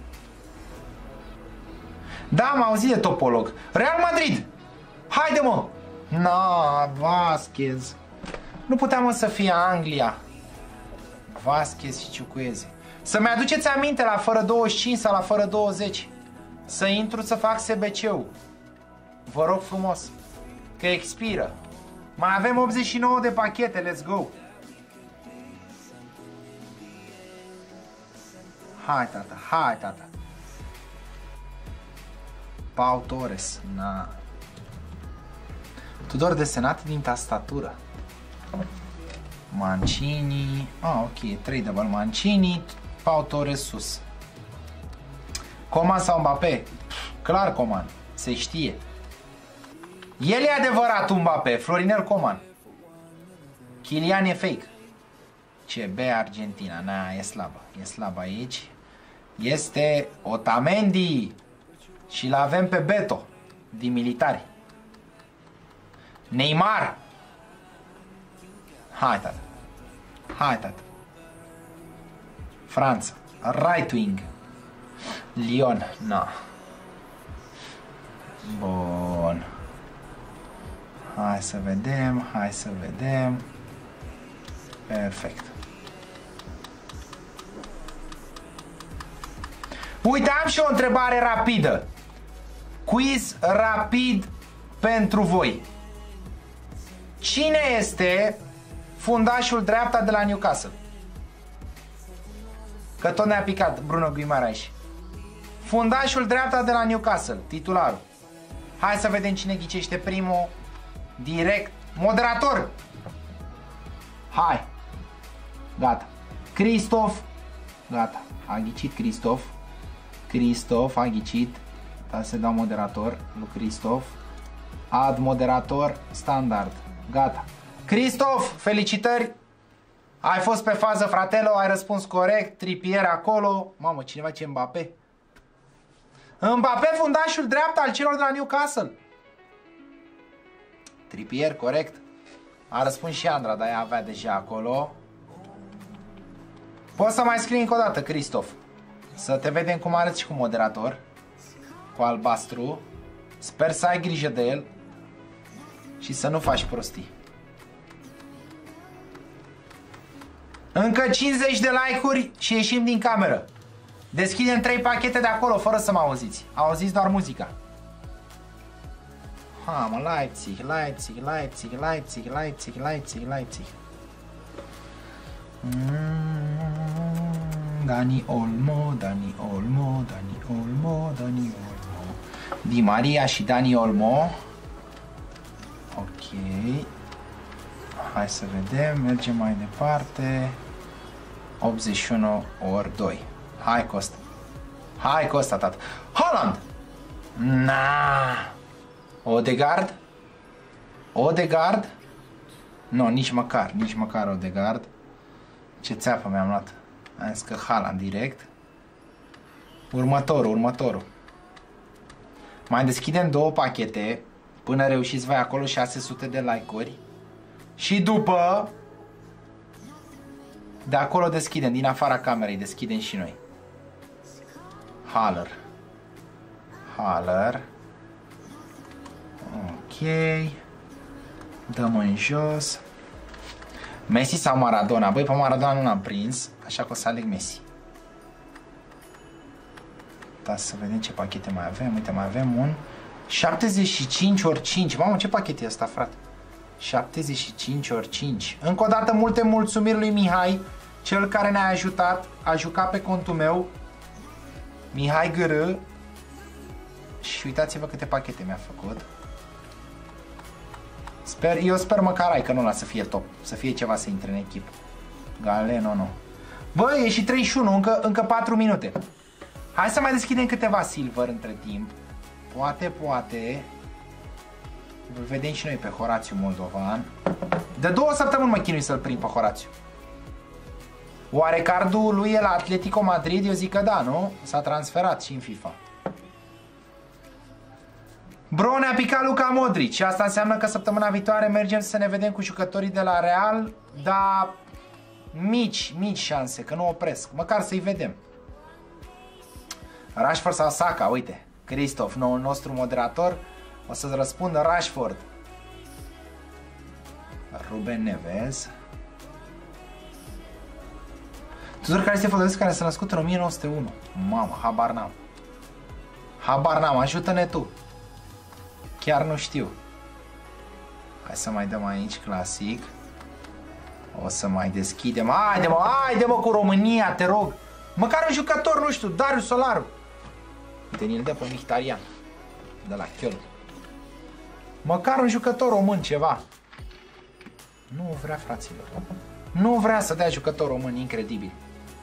Da, am auzit de topolog. Real Madrid. Haide mă. Na, Vasquez. Nu puteam să fie Anglia. Vasquez și Ciucueze. Să-mi aduceți aminte la fără 25 sau la fără 20. Să intru să fac SBC-ul. Vă rog frumos. Că expiră. Mai avem 89 de pachete, let's go. Hai, tata, hai, tata. Pau Torres, na. Tudor desenat din tastatură. Mancini. Ok, 3 double Mancini. Pau Torres sus. Coman sau Mbappé? Clar Coman, se știe. El e adevărat Mbappé, Florinel Coman. Kylian e fake. CB Argentina, na, e slabă. E slabă aici. Este Otamendi. Și l-avem pe Beto din Militari. Neymar. Hai, tata. Hai, tata. Franța. Right wing. Lyon. No. Bun. Hai să vedem. Hai să vedem. Perfect. Uite, am și o întrebare rapidă. Quiz rapid pentru voi. Cine este fundașul dreapta de la Newcastle? Că tot ne-a picat Bruno Guimaraes. Fundașul dreapta de la Newcastle, titularul. Hai să vedem cine ghicește primul. Direct. Moderator. Hai. Gata. Cristof. Gata. A ghicit Cristof. Cristof a ghicit. Da, se dau moderator lui Cristof. Ad moderator standard. Gata. Cristof, felicitări. Ai fost pe fază, fratelo, ai răspuns corect. Trippier acolo. Mamă, cineva ce Mbappé. Mbappé, fundașul dreapta al celor de la Newcastle. Trippier, corect. A răspuns și Andra, dar ea avea deja acolo. Poți să mai scrii încă o dată, Cristof. Să te vedem cum arăți și cu moderator. Cu albastru. Sper să ai grijă de el. Și să nu faci prostii. Încă 50 de like-uri și ieșim din cameră. Deschidem 3 pachete de acolo fără să mă auziți. Auziți doar muzica. Ha, mă, Leipzig, Leipzig, Leipzig, Leipzig, Leipzig, Leipzig, Leipzig. Dani Olmo, Dani Olmo, Dani Olmo, Dani Olmo. Di Maria și Dani Olmo. Ok. Hai să vedem, mergem mai departe. 81 ori 2. Hai, Costa. Hai, Costa, tată. Haaland! Na! Odegaard? Odegaard? Nu, nici măcar Odegaard. Ce țeapă mi-am luat. Am zis că Haaland direct. Următorul. Mai deschidem 2 pachete până reușiți voi acolo 600 de like-uri. Și după de acolo deschidem, din afara camerei deschidem și noi. Haller. Ok. Dăm în jos. Messi sau Maradona? Băi, pe Maradona nu l-am prins, așa că o să aleg Messi. Da, să vedem ce pachete mai avem. Uite, mai avem un 75 ori 5. Mamă, ce pachet e ăsta, frate? 75 ori 5. Încă o dată multe mulțumiri lui Mihai, cel care ne-a ajutat, a jucat pe contul meu. Mihai Gârâ. Și uitați-vă câte pachete mi-a făcut. Eu sper măcar ai că nu la să fie top. Să fie ceva să intre în echipă. Galeno, nu. Bă, e și 31, încă 4 minute. Hai să mai deschidem câteva silver între timp. Poate. Îl vedem și noi pe Horațiu Moldovan. De 2 săptămâni mă chinui să-l prind pe Horațiu. Oare cardul lui e la Atletico Madrid? Eu zic că da, nu? S-a transferat și în FIFA. Bro, ne-a picat Luka Modric și asta înseamnă că săptămâna viitoare mergem să ne vedem cu jucătorii de la Real, dar mici șanse, că nu opresc. Măcar să-i vedem. Rashford sau Saka, uite. Cristof, noul nostru moderator, o să-ți răspundă Rashford. Ruben Neves. Tudor Cristian Fădărescu, care s-a născut în 1901. Mamă, habar n-am, ajută-ne tu. Chiar nu știu. Hai să mai dăm aici clasic. O să mai deschidem. Haide mă cu România, te rog. Măcar un jucător, nu știu, Darius Solaru. Uite, ni-l dă pe Mkhitaryan de la Köln. Măcar un jucător român, ceva. Nu vrea, fraților. Nu vrea să dea jucător român, incredibil.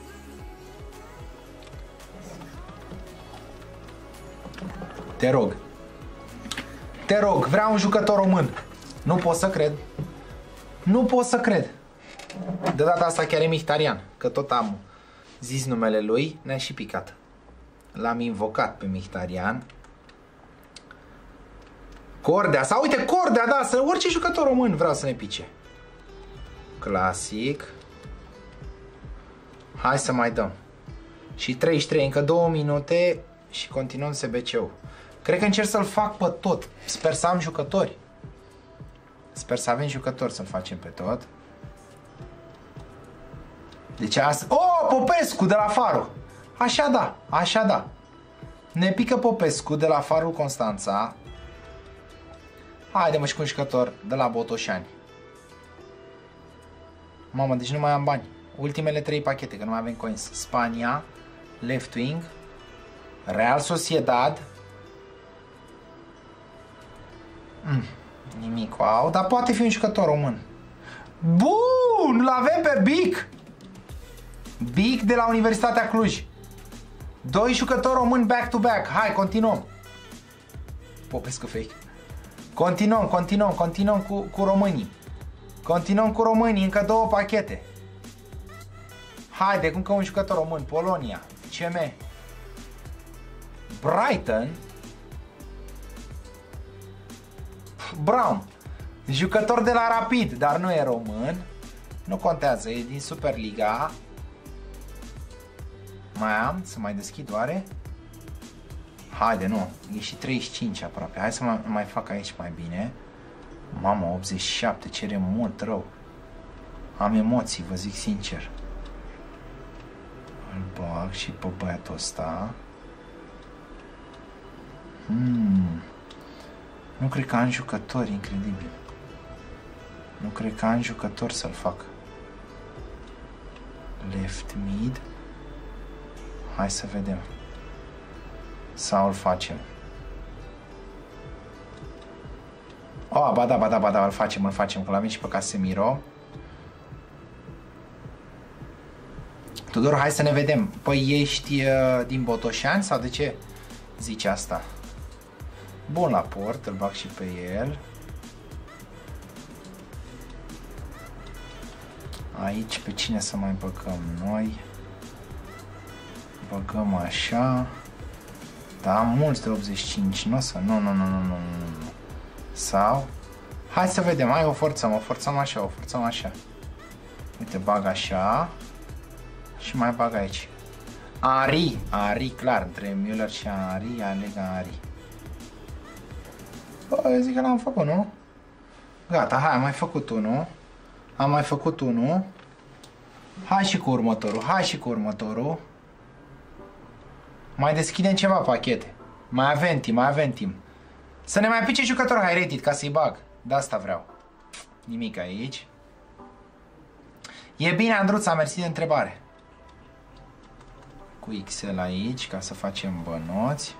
Te rog. Te rog, vreau un jucător român. Nu pot să cred. Nu pot să cred. De data asta chiar e Mkhitaryan, că tot am zis numele lui, ne-a și picat. L-am invocat pe Mkhitaryan. Cordea, sau uite, Cordea, da, să orice jucător român vreau să ne pice. Clasic. Hai să mai dăm. Și 33, încă 2 minute și continuăm SBC-ul. Cred că încerc să-l fac pe tot. Sper să am jucători. Sper să avem jucători să-l facem pe tot. Deci asta... Oh, Popescu de la Faro. Așa da, așa da. Ne pică Popescu de la Farul Constanța. Haide mă și cu un jucător de la Botoșani. Mamă, deci nu mai am bani. Ultimele 3 pachete, că nu mai avem coins. Spania, Left Wing, Real Sociedad. Nimic, wow, dar poate fi un jucător român. Bun, l-avem pe Bic. Bic de la Universitatea Cluj. 2 jucători români back-to-back. Hai, continuăm. Popescu fake. Continuăm cu românii. Continuăm cu românii, încă 2 pachete. Haide, încă un jucător român. Polonia, CM, Brighton, Brown, jucător de la Rapid, dar nu e român. Nu contează, e din Superliga. Mai am, să mai deschid oare? Haide, nu, e și 35 aproape. Hai să mai fac aici mai bine. Mamă, 87, cere mult rău. Am emoții, vă zic sincer. Îl bag și pe băiatul ăsta. Nu cred că am jucători, incredibil. Nu cred că am jucători să-l fac. Left mid. Hai să vedem. Sau îl facem. Oh, ba da, îl facem, că l-avem și pe Casemiro. Tudor, hai să ne vedem. Păi ești din Botoșani sau de ce zici asta? Bun, la port, îl bag și pe el. Aici pe cine să mai băgăm noi? Băgăm așa. Da, mulți de 85, nu o să... Nu. Sau... Hai să vedem, hai o forțăm așa. Uite, bag așa. Și mai bag aici. Henry, clar, între Müller și Henry, aleg Henry. Bă, eu zic că l-am făcut, nu? Gata, hai, am mai făcut unul. Hai și cu următorul. Mai deschidem ceva pachete. Mai avem timp. Să ne mai pice jucător, hai Reddit, ca să-i bag. De asta vreau. Nimic aici. E bine, Andruța, mersi de întrebare. Cu XL aici, ca să facem bănoți.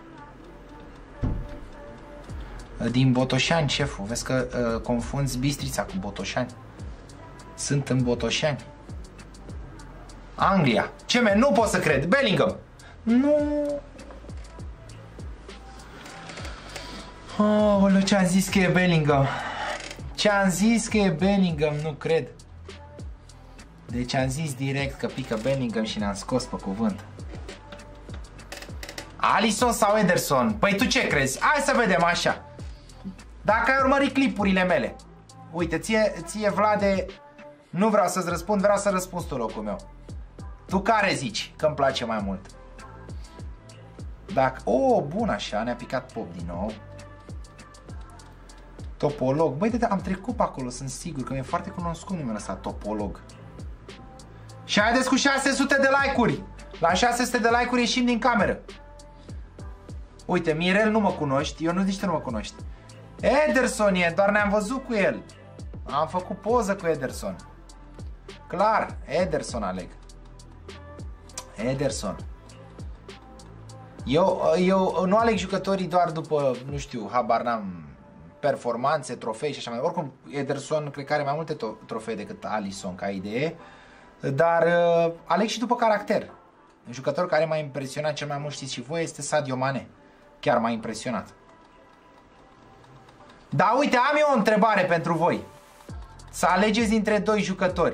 Din Botoșani, șeful. Vezi că confunzi Bistrița cu Botoșani. Sunt în Botoșani. Anglia. Ce nu pot să cred. Bellingham. Nu. Oh, ce-am zis că e Bellingham. Nu cred. Deci am zis direct că pică Bellingham și ne-am scos pe cuvânt. Alisson sau Ederson? Păi tu ce crezi? Hai să vedem așa. Dacă ai urmărit clipurile mele. Uite, ție Vlade, nu vreau să-ți răspund, vreau să răspunzi tu, locul meu. Tu care zici că îmi place mai mult? Dacă... Oh, bun așa, ne-a picat Pop din nou. Topolog. Băi, am trecut pe acolo, sunt sigur că mi-e foarte cunoscut numele ăsta, Topolog. Și haideți cu 600 de like-uri. La 600 de like-uri ieșim din cameră. Uite, Mirel nu mă cunoști, eu nu zici că nu mă cunoști. Ederson e, doar ne-am văzut cu el. Am făcut poză cu Ederson. Clar, Ederson aleg. Ederson. Eu nu aleg jucătorii doar după, nu știu, habar n-am, performanțe, trofei și așa mai. Oricum, Ederson cred că are mai multe trofei decât Alisson ca idee, dar aleg și după caracter. Un jucător care m-a impresionat cel mai mult, știți și voi, este Sadio Mane. Chiar m-a impresionat. Da, uite, am eu o întrebare pentru voi. Să alegeți dintre doi jucători.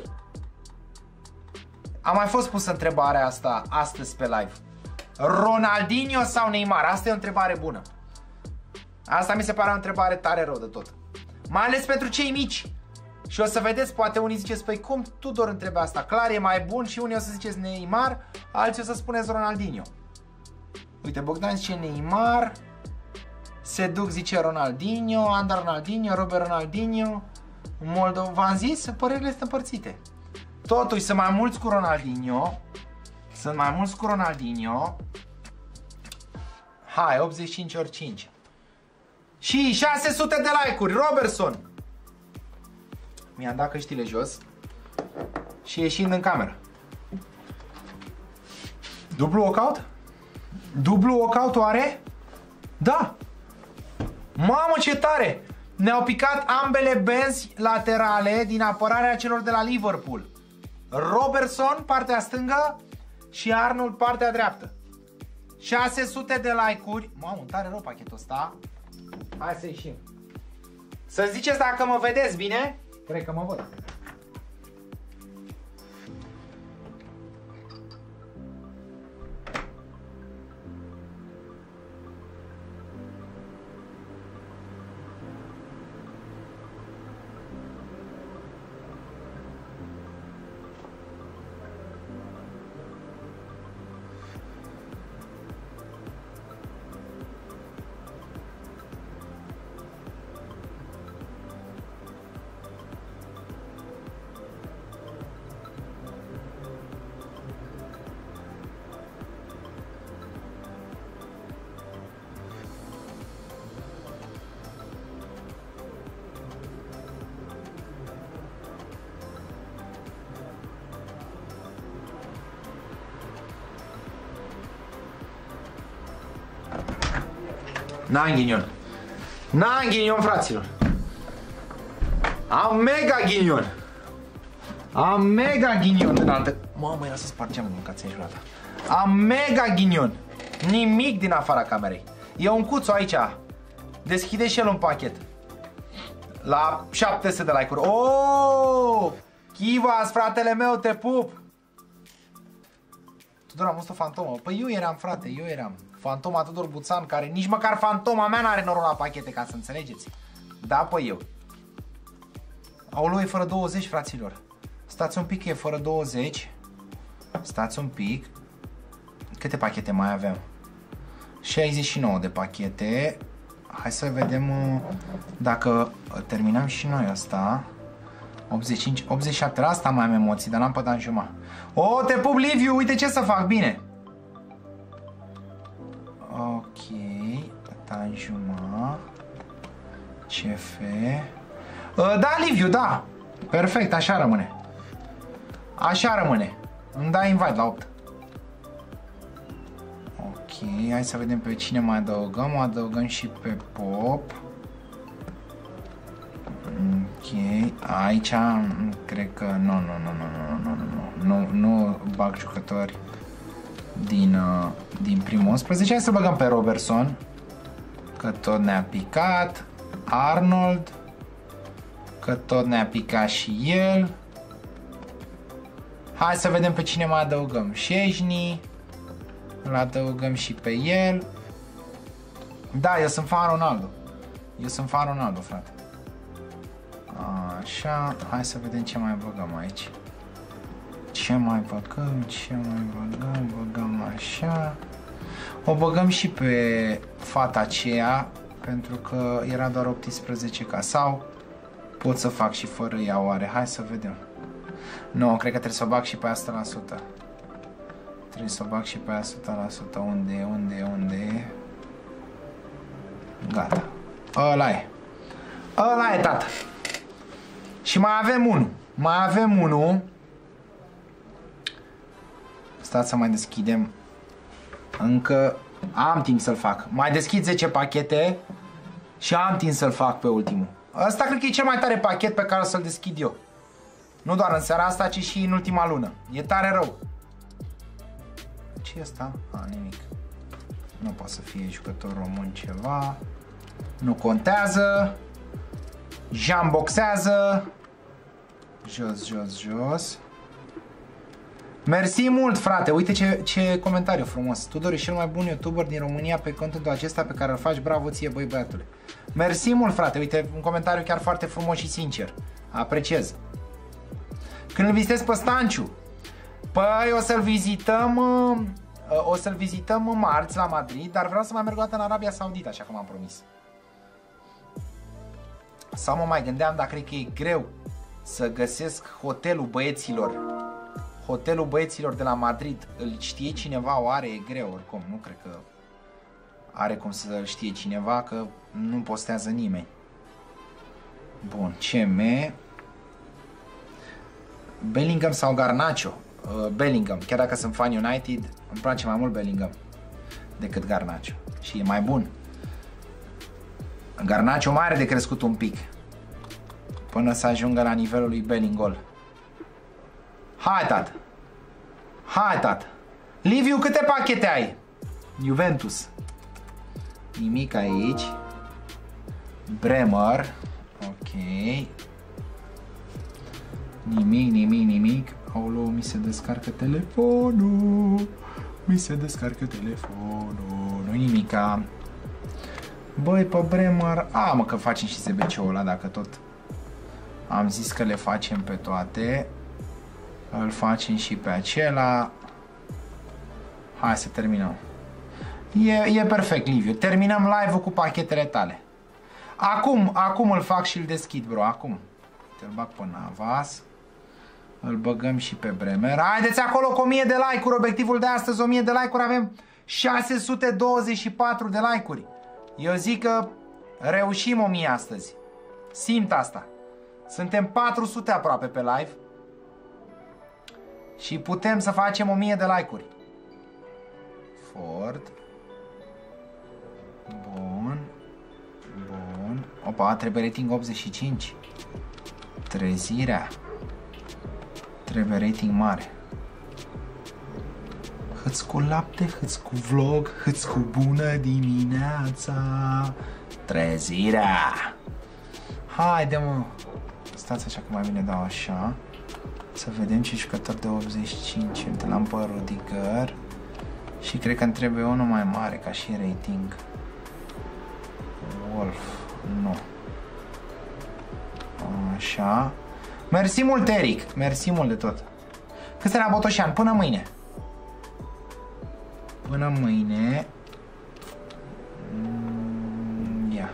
Am mai fost pusă întrebarea asta astăzi pe live. Ronaldinho sau Neymar? Asta e o întrebare bună. Asta mi se pare o întrebare tare rău de tot. Mai ales pentru cei mici. Și o să vedeți, poate unii ziceți, păi cum Tudor întreba asta? Clar e mai bun și unii o să ziceți Neymar, alții o să spuneți Ronaldinho. Uite, Bogdan zice Neymar, Seduc zice Ronaldinho, Anda Ronaldinho, Robert Ronaldinho, Moldova, v-am zis, părerile sunt împărțite. Totuși, sunt mai mulți cu Ronaldinho. Sunt mai mulți cu Ronaldinho. Hai, 85 ori 5. Și 600 de like-uri, Robertson. Mi-am dat căștile jos și ieșind în cameră. Dublu walkout? Dublu walkout oare? Da. Mamă, ce tare! Ne-au picat ambele benzi laterale din apărarea celor de la Liverpool. Robertson, partea stângă, și Arnold, partea dreaptă. 600 de like-uri. Mamă, tare rău pachetul ăsta. Hai să ieșim. Să ziceți dacă mă vedeți bine. Cred că mă văd. N-am ghinion. N-am ghinion, fraților. Am mega ghinion. Am mega ghinion din altă... Mamă, era să sparg geamul, mâncați înjurata. Am mega ghinion. Nimic din afara camerei. E un cuțu aici. Deschide și el un pachet. La 700 de like-uri. Oh! Chivas, fratele meu, te pup! Tudor, am văzut o fantomă. Păi eu eram, frate, eu eram. Fantoma Tudor Buțan, care nici măcar fantoma mea n-are noroc la pachete, ca să înțelegeți. Da, păi eu. Aoleu, e fără 20, fraților. Stați un pic, e fără 20. Stați un pic. Câte pachete mai avem? 69 de pachete. Hai să vedem dacă terminăm și noi asta. 85, 87, la asta mai am emoții, dar n-am pe Danjuma. O, te pup, Liviu, uite ce să fac, bine. Ok, Danjuma, CF. Da, Liviu, da. Perfect, așa rămâne. Așa rămâne. Îmi dai invite la 8. Ok, hai să vedem pe cine mai adăugăm. Adăugăm și pe Pop. Ok, aici cred că nu bag jucători din primul 11. Hai să băgăm pe Robertson, că tot ne-a picat. Arnold, că tot ne-a picat și el. Hai să vedem pe cine mai adăugăm. Szczęsny, îl adăugăm și pe el. Da, eu sunt fan Ronaldo. Eu sunt fan Ronaldo, frate. Așa, hai să vedem ce mai băgăm aici. Ce mai băgăm, băgăm așa. O băgăm și pe fata aceea, pentru că era doar 18k. Sau pot să fac și fără ea, oare? Hai să vedem. Nu, cred că trebuie să o bag și pe asta 100%. Trebuie să o bag și pe asta 100%. Unde e? Gata. Ăla e. Ăla e, tată. Și mai avem unul. Stați să mai deschidem. Încă am timp să-l fac. Mai deschid 10 pachete și am timp să-l fac pe ultimul. Ăsta cred că e cel mai tare pachet pe care o să-l deschid eu. Nu doar în seara asta, ci și în ultima lună. E tare rău. Ce e ăsta? Nimic. Nu poate să fie jucător român ceva. Nu contează. Jean boxează. Jos, jos, jos. Mersi mult, frate. Uite ce comentariu frumos. Tudor e cel mai bun youtuber din România pe contentul acesta pe care îl faci. Bravo ție, băi băiatule. Mersi mult, frate. Uite, un comentariu chiar foarte frumos și sincer. Apreciez. Când îl vizitez pe Stanciu? Păi o să-l vizităm... O să-l vizităm marți la Madrid, dar vreau să mai merg o dată în Arabia Saudită, așa cum am promis. Sau mă mai gândeam, dar cred că e greu să găsesc hotelul băieților. Hotelul băieților de la Madrid. Îl știe cineva? Oare? E greu oricum. Nu cred că are cum să știe cineva, că nu postează nimeni. Bun, CM. Bellingham sau Garnacho? Bellingham. Chiar dacă sunt fan United, îmi place mai mult Bellingham decât Garnacho. Și e mai bun. Garnacho mai are de crescut un pic până să ajungă la nivelul lui Bellingham. Hai, tată! Hai, tată! Liviu, câte pachete ai? Juventus. Nimic aici. Bremer. Ok. Nimic, nimic, nimic. Aolo, mi se descarcă telefonul. Mi se descarcă telefonul. Nu-i nimica. Băi, pe Bremer. Mă, că facem și SBC-ul ăla, dacă tot am zis că le facem pe toate. Îl facem și pe acela. Hai să terminăm. E perfect, Liviu. Terminăm live-ul cu pachetele tale. Acum îl fac și îl deschid, bro. Acum. Te-l bag pe Navas. Îl băgăm și pe Bremer. Haideți acolo cu 1000 de like-uri. Obiectivul de astăzi, 1000 de like-uri. Avem 624 de like-uri. Eu zic că reușim 1000 astăzi. Simt asta. Suntem 400 aproape pe live. Și putem să facem 1000 de like-uri. Ford. Bun. Bun. Opa, trebuie rating 85. Trezirea. Trebuie rating mare. Hâț cu lapte, hâț cu vlog, hâț cu bună dimineața. Trezirea. Haide, mă. Stați așa că mai bine dau așa. Să vedem ce jucător de 85. Uite, l-am pe Rudiger. Și cred că îmi trebuie unul mai mare ca și rating. Wolf. Nu. Așa. Mersi mult, Eric. Mersi mult de tot. Cât era Botoșan? Până mâine. Până mâine. Ia.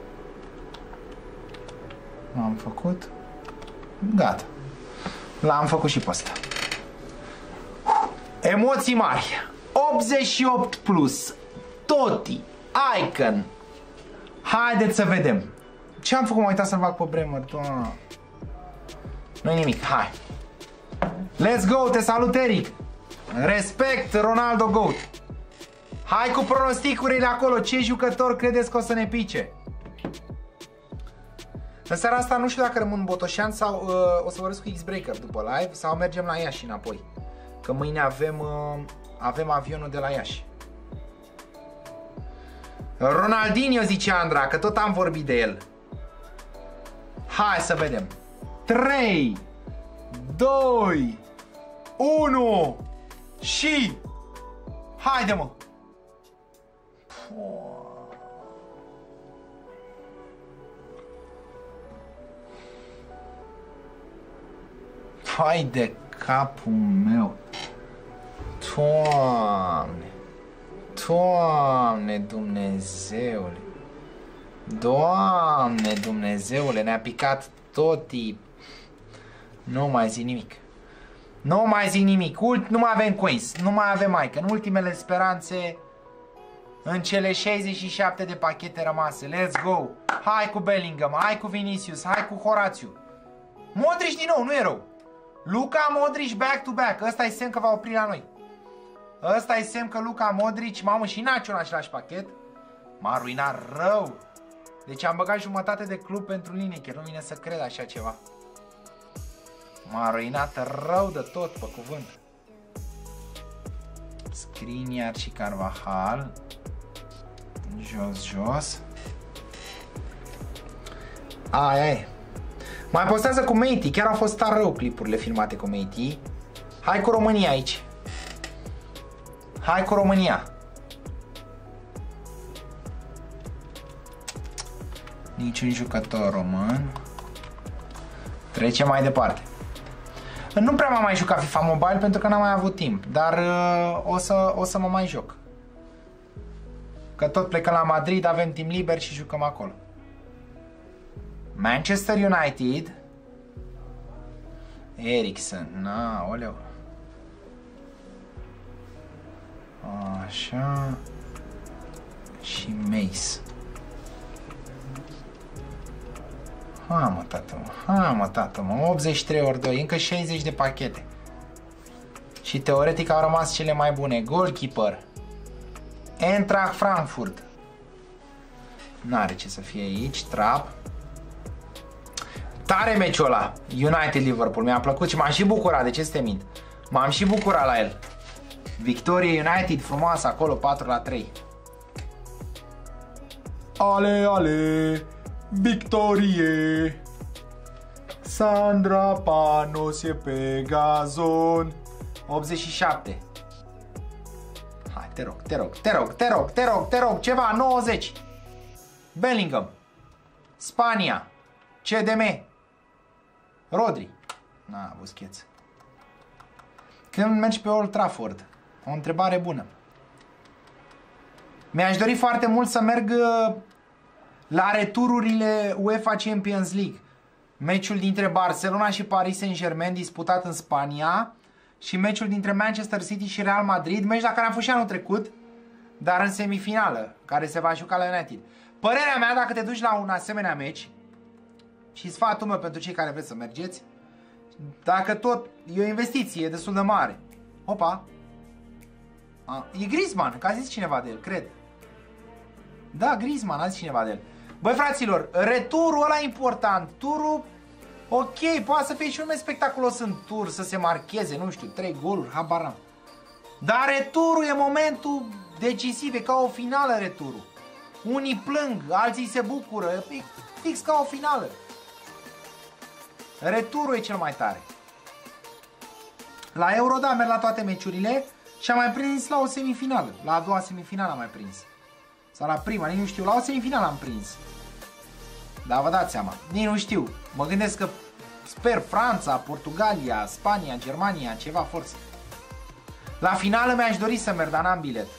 L-am făcut. Gata. L-am făcut și pe ăsta. Emoții mari. 88 plus. Totti. Icon. Haideți să vedem. Ce am făcut? M-am uitat să-l fac pe Bremer. Nu-i nimic. Hai. Let's go. Te salut, Eric. Respect, Ronaldo Goat. Hai cu pronosticurile acolo. Ce jucător credeți că o să ne pice? În seara asta nu știu dacă rămân în Botoșan sau o să vorbesc cu X-Breaker după live sau mergem la Iași înapoi. Că mâine avem avionul de la Iași. Ronaldinho, zice Andra, că tot am vorbit de el. Hai să vedem. 3, 2, 1 și... Haide, mă! Hai de capul meu! Doamne! Doamne Dumnezeule! Doamne Dumnezeule! Ne-a picat Totti! Nu mai zic nimic. Nu mai zic nimic. Nu mai avem coins. Nu mai avem mai. Că în ultimele speranțe, în cele 67 de pachete rămase. Let's go. Hai cu Bellingham. Hai cu Vinicius. Hai cu Horațiu. Modric din nou. Nu e rău. Luka Modric back to back. Ăsta e semn că va opri la noi. Ăsta e semn că Luka Modric, mamă, și Nacho în același pachet. M-a ruinat rău. Deci am băgat jumătate de club pentru Lineker, nu vine să cred așa ceva. M-a ruinat rău de tot, pe cuvânt. Skriniar și Carvajal. Jos, jos. Aia e. Mai postează cu Meiti, chiar au fost tare rău clipurile filmate cu Meiti. Hai cu România aici. Hai cu România. Niciun jucător român. Trecem mai departe. Nu prea m-am mai jucat FIFA Mobile pentru că n-am mai avut timp. Dar o să mă mai joc. Că tot plecăm la Madrid, avem timp liber și jucăm acolo. Manchester United. Eriksen. Na, oleu. Așa. Și Mace. Ha, mă, tată, mă. Ha, mă, tată, mă. 83 ori 2. Încă 60 de pachete. Și teoretic au rămas cele mai bune. Goalkeeper. Eintracht Frankfurt. N-are ce să fie aici. Trap. Tare meciul ăla. United-Liverpool. Mi-a plăcut și m-am și bucurat. De ce să te mint? M-am și bucurat la el. Victorie United frumoasă acolo, 4-3. Ale, ale, victorie. Sandra Panos e pe gazon. 87. Hai, te rog, te rog, te rog, te rog, te rog, te rog, ceva, 90. Bellingham. Spania. CDM. Rodri. Na, Busquets. Când mergi pe Old Trafford? O întrebare bună. Mi-aș dori foarte mult să merg la retururile UEFA Champions League. Meciul dintre Barcelona și Paris Saint-Germain disputat în Spania și meciul dintre Manchester City și Real Madrid, meci la care am fost și anul trecut, dar în semifinală, care se va juca la United. Părerea mea, dacă te duci la un asemenea meci, și sfatul meu pentru cei care vreți să mergeți, dacă tot e o investiție destul de mare. Opa! E Griezmann, că a zis cineva de el, cred. Da, Griezmann, a zis cineva de el. Băi, fraților, returul ăla e important. Turul, ok, poate să fie și un meci spectaculos în tur, să se marcheze, nu știu, 3 goluri, habar n-am. Dar returul e momentul decisiv, e ca o finală returul. Unii plâng, alții se bucură, e fix ca o finală. Returul e cel mai tare. La Euro, da, merg la toate meciurile și am mai prins la o semifinală. La a doua semifinală am mai prins. Sau la prima, nici nu știu, la o semifinală am prins. Da, vă dați seama, nici nu știu. Mă gândesc că sper Franța, Portugalia, Spania, Germania, ceva forță. La finală mi-aș dori să merg, dar n-am bilet.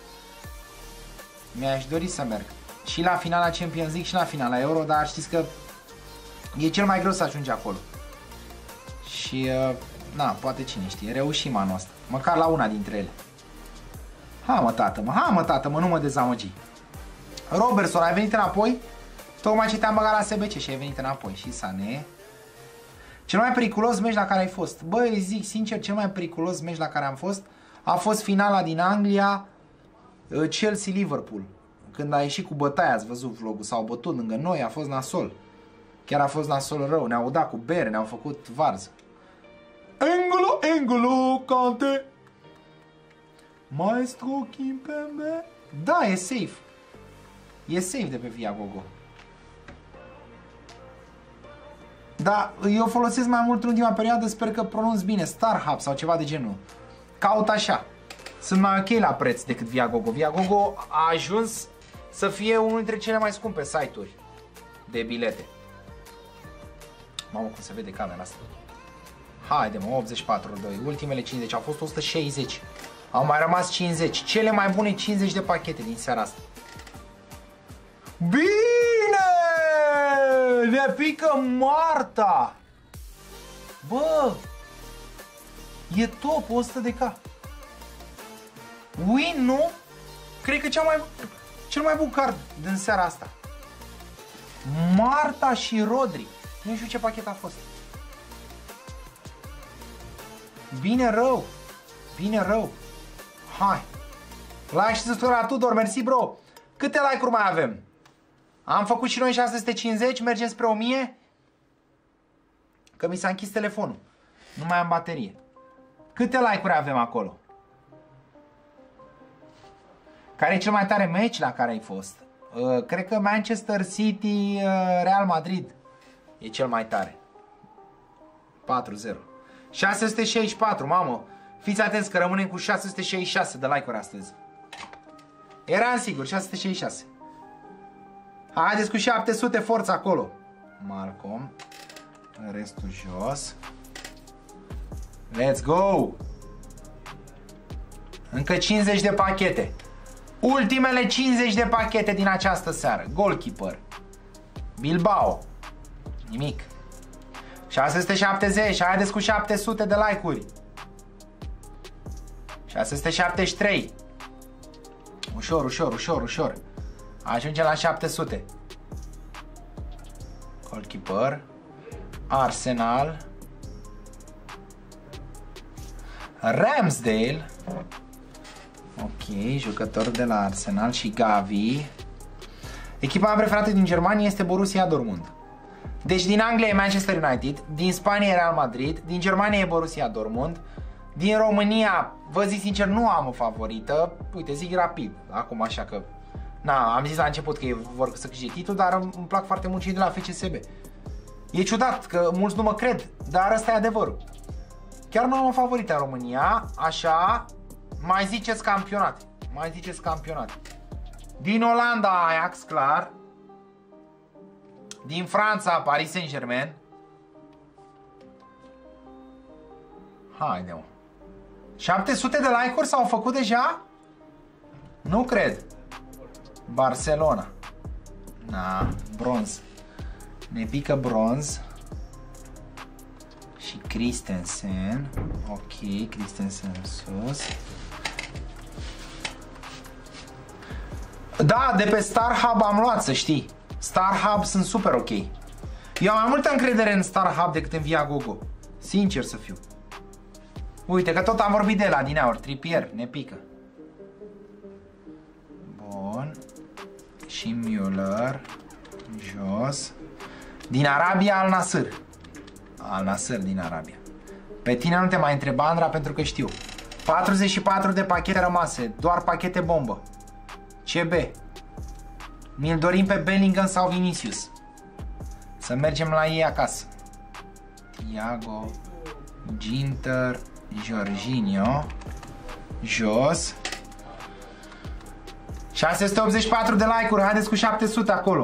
Mi-aș dori să merg. Și la finala Champions League și la finala Euro, dar știți că e cel mai greu să ajungi acolo. Și, na, poate cine știe, reușim anul ăsta. Măcar la una dintre ele. Ha, mă, tată, mă, ha, mă, tată, mă, nu mă dezamăgi. Robertson, ai venit înapoi? Tocmai ce te-am băgat la SBC și ai venit înapoi. Și Sané. Cel mai periculos meci la care ai fost? Băi, zic sincer, cel mai periculos meci la care am fost a fost finala din Anglia, Chelsea-Liverpool. Când a ieșit cu bătaia, ați văzut vlogul, s-au bătut lângă noi, a fost nasol. Chiar a fost nasol rău, ne-au dat cu bere, ne-au făcut varză. Engolo, Kante. Maestro Kimpembe. Da, e safe. E safe de pe Viagogo. Da, eu folosesc mai mult în ultima perioadă, sper că pronunț bine, Starhub sau ceva de genul. Caut așa. Sunt mai ok la preț decât Viagogo. Viagogo a ajuns să fie unul dintre cele mai scumpe site-uri de bilete. Mamă, cum se vede camera asta. Haide, mă, 84,2. Ultimele 50, au fost 160. Au mai rămas 50. Cele mai bune 50 de pachete din seara asta. Bine! Ne pică Marta! Bă! E top, 100 de K. Win, nu? Cred că cel mai bun card din seara asta. Marta și Rodri. Nu știu ce pachet a fost. Bine rău. Bine rău. Hai. Like și subscribe la Tudor, mersi bro. Câte like-uri mai avem? Am făcut și noi 650, mergem spre 1000. Că mi s-a închis telefonul. Nu mai am baterie. Câte like-uri avem acolo? Care e cel mai tare meci la care ai fost? Cred că Manchester City, Real Madrid e cel mai tare. 4-0. 664, mamă. Fiți atenți că rămânem cu 666 de like-uri astăzi. Eram sigur, 666. Haideți cu 700, forță acolo. Malcolm. Restul jos. Let's go! Încă 50 de pachete. Ultimele 50 de pachete din această seară. Goalkeeper. Bilbao. Nimic. 670. Haideți cu 700 de like-uri. 673. Ușor, ușor, ușor, ușor. Ajungem la 700. Goalkeeper. Arsenal. Ramsdale. Ok, jucător de la Arsenal și Gavi. Echipa mea preferată din Germania este Borussia Dortmund. Deci din Anglia e Manchester United, din Spania e Real Madrid, din Germania e Borussia Dortmund, din România, vă zic sincer, nu am o favorită. Uite, zic rapid, acum așa că... Na, am zis la început că vor să câștige titlul, dar îmi plac foarte mult cei de la FCSB. E ciudat că mulți nu mă cred, dar ăsta e adevărul. Chiar nu am o favorită în România, așa, mai ziceți campionat. Mai ziceți campionat. Din Olanda, Ajax, clar. Din Franța, Paris Saint-Germain. Haide, mă. 700 de like-uri s-au făcut deja? Nu cred. Barcelona. Na, bronz. Ne pică bronz. Și Christensen. Ok, Christensen sus. Da, de pe StarHub am luat, să știi. StarHub sunt super ok. Eu am mai multă încredere în StarHub decât în Viagogo. Sincer să fiu. Uite că tot am vorbit de la dineauri. Trippier, ne pică. Bun. Și Müller. Jos. Din Arabia, Al Nassr. Al Nassr din Arabia. Pe tine nu te mai întreba, Andra, pentru că știu. 44 de pachete rămase. Doar pachete bombă. CB. Mi-l dorim pe Bellingham sau Vinicius. Să mergem la ei acasă. Thiago. Ginter. Jorginho. Jos. 684 de like-uri. Haideți cu 700 acolo.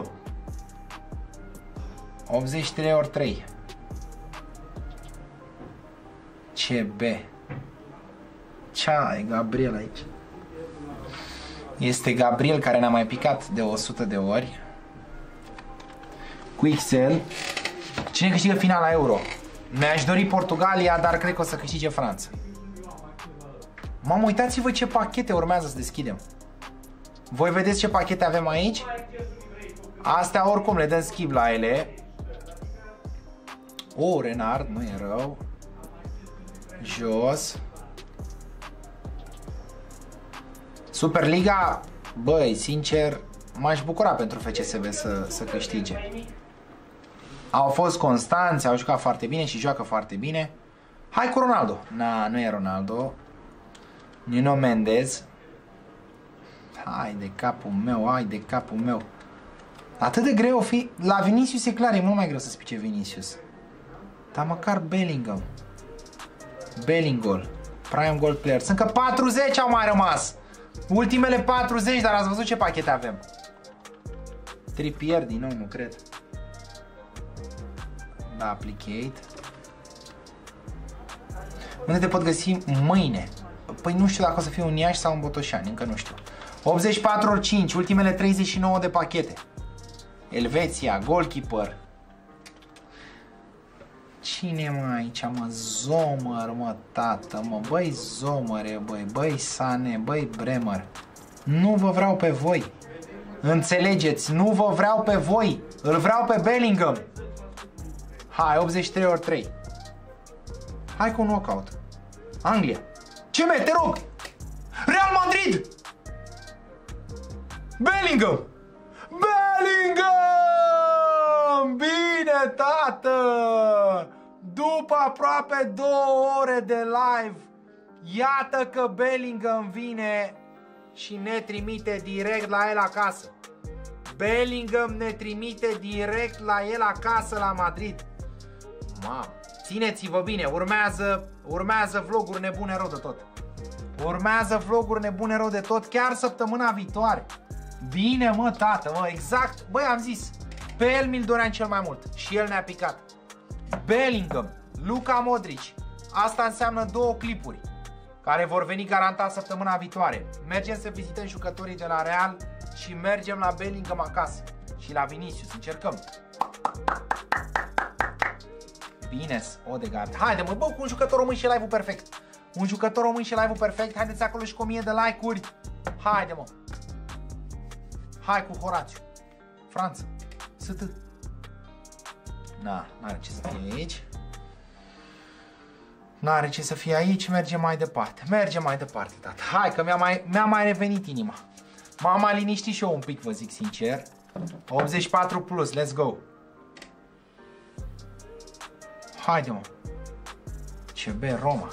83 ori 3. CB. Ce e Gabriel aici? Este Gabriel care ne-a mai picat de 100 de ori. Cu XL. Cine câștigă finala Euro? Mi-aș dori Portugalia, dar cred că o să câștige Franța. Mamă, uitați-vă ce pachete urmează să deschidem. Voi vedeți ce pachete avem aici? Astea oricum le dăm schimb la ele. O, Renard, nu e rău. Jos. Superliga, băi, sincer, m-aș bucura pentru FCSB să câștige. Au fost constanți, au jucat foarte bine și joacă foarte bine. Hai cu Ronaldo. Na, nu e Ronaldo. Nuno Mendes. Hai de capul meu, hai de capul meu. Atât de greu o fi. La Vinicius e clar, e mult mai greu să spice Vinicius. Dar măcar Bellingham. Bellingham. Prime Gold Player. Sunt că 40 au mai rămas. Ultimele 40, dar ați văzut ce pachete avem. Trippier din nou, nu cred. Da, Applicate. Unde te pot găsi mâine? Păi nu știu dacă o să fie un Iași sau un Botoșani, încă nu știu. 84 ori 5, ultimele 39 de pachete. Elveția, goalkeeper. Cine mă aici, mă? Zomer, mă, tată, mă. Băi, Zomere, băi, băi, Sane, băi, Bremer. Nu vă vreau pe voi. Înțelegeți? Nu vă vreau pe voi. Îl vreau pe Bellingham. Hai, 83 ori 3. Hai cu un knockout. Anglia. Ce me, te rog! Real Madrid! Bellingham! Bellingham! Bine, tată! După aproape 2 ore de live, iată că Bellingham vine și ne trimite direct la el acasă. Bellingham ne trimite direct la el acasă la Madrid. Mamă, țineți-vă bine, urmează vloguri nebune rău de tot. Urmează vloguri nebune rău de tot chiar săptămâna viitoare. Bine, mă, tată, mă, exact. Băi, am zis, pe el mi-l doream cel mai mult și el ne-a picat. Bellingham, Luka Modric. Asta înseamnă 2 clipuri care vor veni garantat săptămâna viitoare. Mergem să vizităm jucătorii de la Real și mergem la Bellingham acasă. Și la Vinicius, încercăm. Bine, Odegaard. Haide, mă, bă, cu un jucător român și live-ul perfect. Un jucător român și live-ul perfect. Haideți acolo și cu 1000 de like-uri. Haide, mă. Hai cu Horațiu. Franța. ST. Na, n-are ce să fie aici. N-are ce să fie aici, mergem mai departe. Mergem mai departe, tată. Hai că mi-a mai revenit inima. M-am mai liniștit și eu un pic, vă zic sincer. 84 plus, let's go. Haide, mă. CB Roma.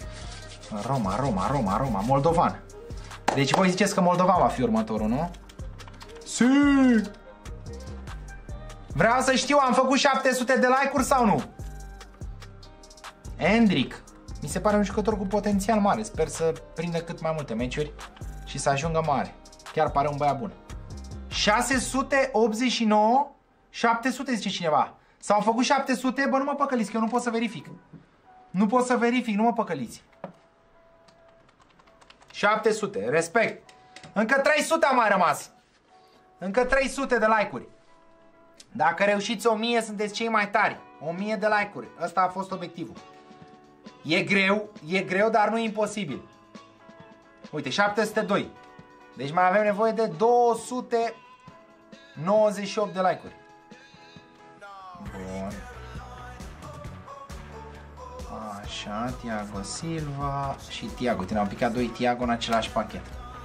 Roma, Moldovan. Deci voi ziceți că Moldovan va fi următorul, nu? Si! Vreau să știu, am făcut 700 de like-uri sau nu? Endrick. Mi se pare un jucător cu potențial mare. Sper să prindă cât mai multe meciuri și să ajungă mare. Chiar pare un băiat bun. 689, 700 zice cineva. S-au făcut 700, bă, nu mă păcăliți, că eu nu pot să verific. Nu pot să verific, nu mă păcăliți. 700, respect. Încă 300 a mai rămas. Încă 300 de like-uri. Dacă reușiți 1000, sunteți cei mai tari. 1000 de like-uri. Ăsta a fost obiectivul. E greu, dar nu e imposibil. Uite, 702. Deci mai avem nevoie de 298 de like-uri. Bun. Așa, Thiago Silva și Thiago. Uite, ne-au picat 2 Thiago în același pachet.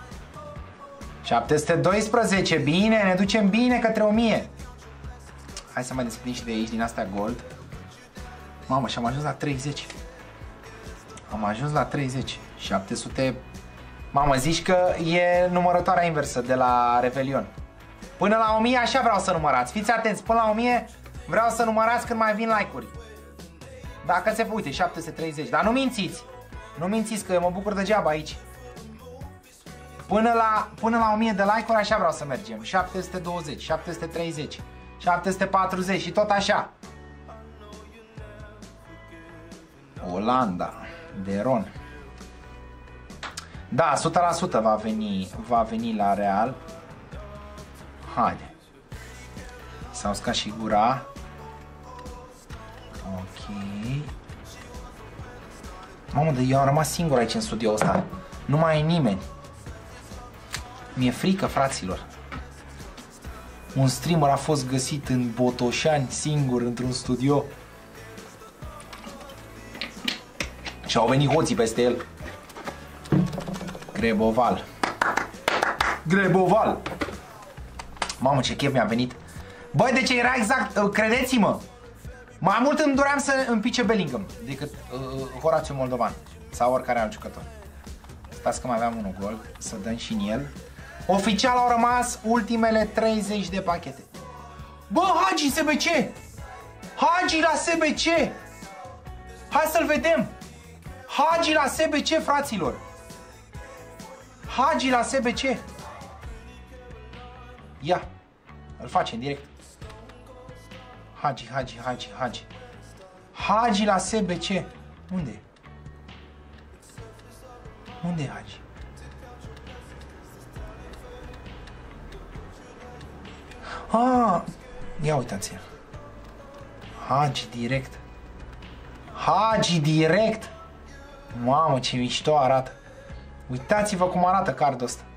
712, bine, ne ducem bine către 1000. Hai să mai desprind și de aici, din astea gold. Mamă, și am ajuns la 30. Am ajuns la 30. 700. Mamă, zici că e numărătoarea inversă de la Revelion. Până la 1000 așa vreau să numărați. Fiți atenți, până la 1000 vreau să numărați când mai vin like-uri. Dacă se... Uite, 730. Dar nu mințiți. Nu mințiți că mă bucur degeaba aici. Până la 1000 de like-uri așa vreau să mergem. 720, 730, 740 și tot așa. Olanda, Deron. Da, 100% va veni la Real. Haide. S-a uscat și gura. Ok. Mamă, dar eu am rămas singur aici în studio ăsta. Nu mai e nimeni. Mi-e frică, fraților. Un streamer a fost găsit în Botoșani singur într-un studio. Și au venit hoții peste el. Greboval. Greboval. Mamă, ce chef mi-a venit. Băi, deci era exact, credeți-mă, mai mult îmi doream să împice Bellingham decât Horațiu Moldovan sau oricare alt jucător. Stați că mai aveam unul gol, să dăm și în el. Oficial au rămas ultimele 30 de pachete. Bă, Hagi SBC! Hagi la SBC! Hai să-l vedem! Hagi la SBC, fraților! Hagi la SBC! Ia! Îl facem direct. Hagi. Hagi la SBC. Unde e? Unde e Hagi? Ah, ia uitați-l. Hagi direct. Hagi direct. Mamă, ce mișto arată. Uitați-vă cum arată cardul ăsta.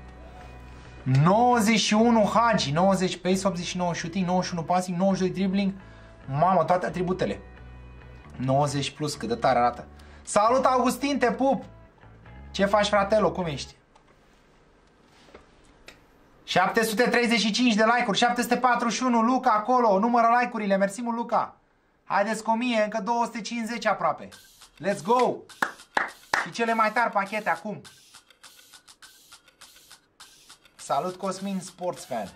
91 Hagi, 90 pace, 89 shooting, 91 passing, 92 dribbling. Mamă, toate atributele. 90 plus, cât de tare arată. Salut, Augustin, te pup! Ce faci, fratelo, cum ești? 735 de like-uri, 741, Luca acolo, numără like-urile, mersi mult Luca. Haideți cu 1000, încă 250 aproape. Let's go! Și cele mai tari pachete acum. Salut Cosmin Sports Fan.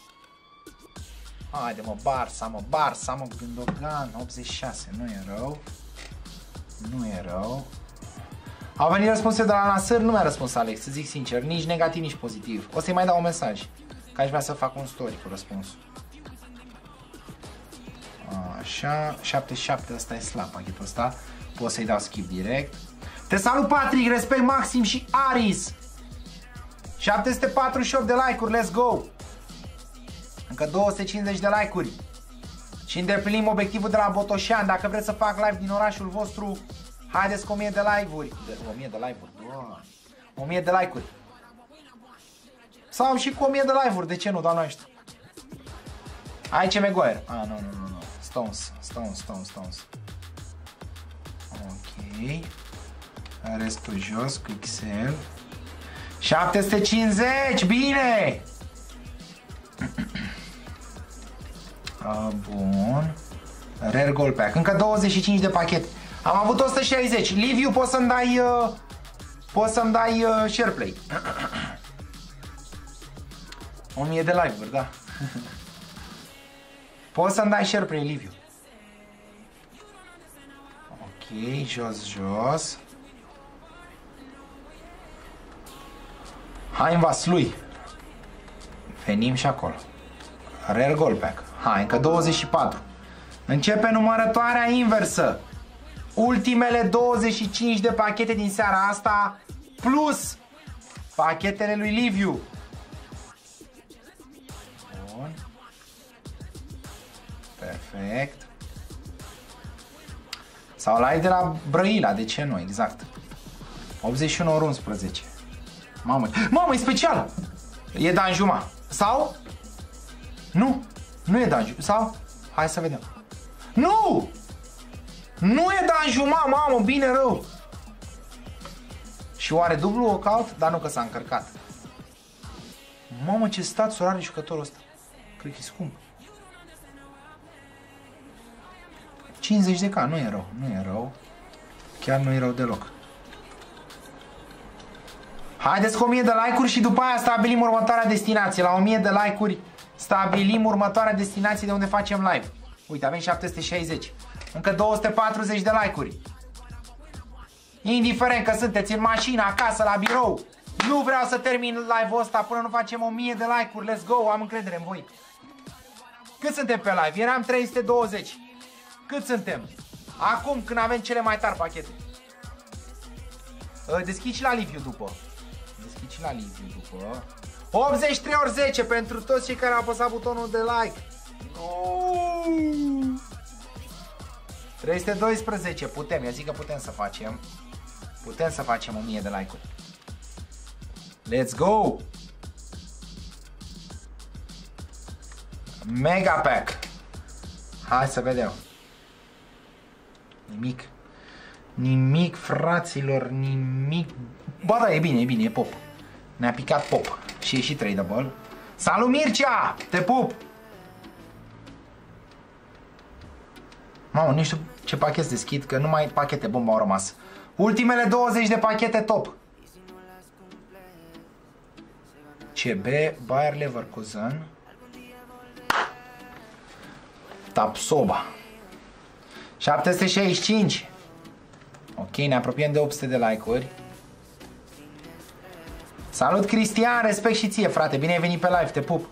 Haide mă, Barça, mă, Gündogan, 86, nu e rău. Nu e rău. Au venit răspunsuri de la Nasser, nu mi-a răspuns Alex, să zic sincer, nici negativ, nici pozitiv. O să-i mai dau un mesaj, că aș vrea să fac un story cu răspunsul. Așa, 77, ăsta e slab pachetul ăsta, pot să-i dau skip direct. Te salut Patrick, respect Maxim și Aris. 748 de like-uri, let's go! Încă 250 de like-uri. Și îndeplinim obiectivul de la Botoșan. Dacă vreți să fac live din orașul vostru, haideți cu 1000 de live-uri. 1000 de live-uri, doamne. 1000 de like-uri. Sau și cu 1000 de live-uri, de ce nu, doamna ăștia? Aici e Maguire. Nu. Stones. Ok. Restul jos cu XL. 750, bine! Bun. Rare Gold Pack. Încă 25 de pachete. Am avut 160. Liviu, poți să-mi dai SharePlay. 1000 de live-uri, da. Poți să-mi dai SharePlay, Liviu. Ok, jos. Hai în Vaslui. Venim și acolo. Rare Gold Pack. Hai, încă 24. Începe numărătoarea inversă. Ultimele 25 de pachete din seara asta, plus pachetele lui Liviu. Bun. Perfect. Sau live de la Brăila, de ce nu? Exact. 81 ori 11. Mamă, e special! E Danjuma. Sau? Nu e Danjuma. Sau? Hai să vedem. Nu! Nu e Danjuma, mamă, bine rău. Și oare dublu walkout? Dar nu, că s-a încărcat. Mamă, ce status are jucătorul ăsta. Cred că e scump. 50 de K, nu e rău. Chiar nu e rău deloc. Haideți cu 1000 de like-uri și după aia stabilim următoarea destinație. La 1000 de like-uri stabilim următoarea destinație de unde facem live. Uite, avem 760. Încă 240 de like-uri. Indiferent că sunteți în mașină, acasă, la birou. Nu vreau să termin live-ul ăsta până nu facem 1000 de like-uri. Let's go, am încredere în voi. Cât suntem pe live? Eram 320. Cât suntem? Acum, când avem cele mai tari pachete. Deschid și la Liviu după. 83 ori 10 pentru toți cei care au apăsat butonul de like. 312, putem, eu zic că putem să facem. Putem să facem 1000 de like-uri. Let's go! Mega pack. Hai să vedem. Nimic, fraților, nimic. Bă, da, e bine, e pop. Ne-a picat pop. Și e și tradable. Salut, Mircea! Te pup! Mamă, nu știu ce pachet deschid, că numai pachete bomba au rămas. Ultimele 20 de pachete top. CB, Bayer Leverkusen. Tapsoba. 765. Ok, ne apropiem de 800 de like-uri. Salut, Cristian, respect și ție, frate. Bine ai venit pe live, te pup.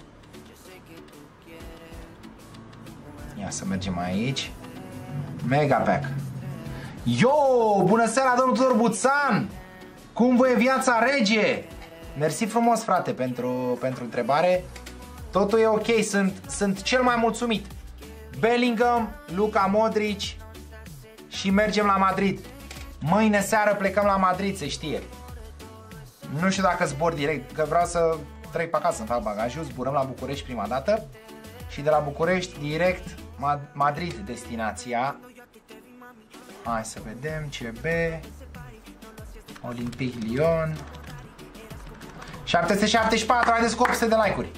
Ia să mergem aici. Mega pack. Yo, bună seara, domnul Tudor Buțan. Cum vă e viața, rege? Mersi frumos, frate, pentru întrebare. Totul e ok, sunt cel mai mulțumit. Bellingham, Luka Modric și mergem la Madrid. Mâine seară plecăm la Madrid, se știe. Nu știu dacă zbor direct, că vreau să trec pe acasă, să-mi fac bagajul. Zburăm la București prima dată și de la București direct Madrid destinația. Hai să vedem, CB, Olympique Lyon. 774, haideți cu 800 de like-uri.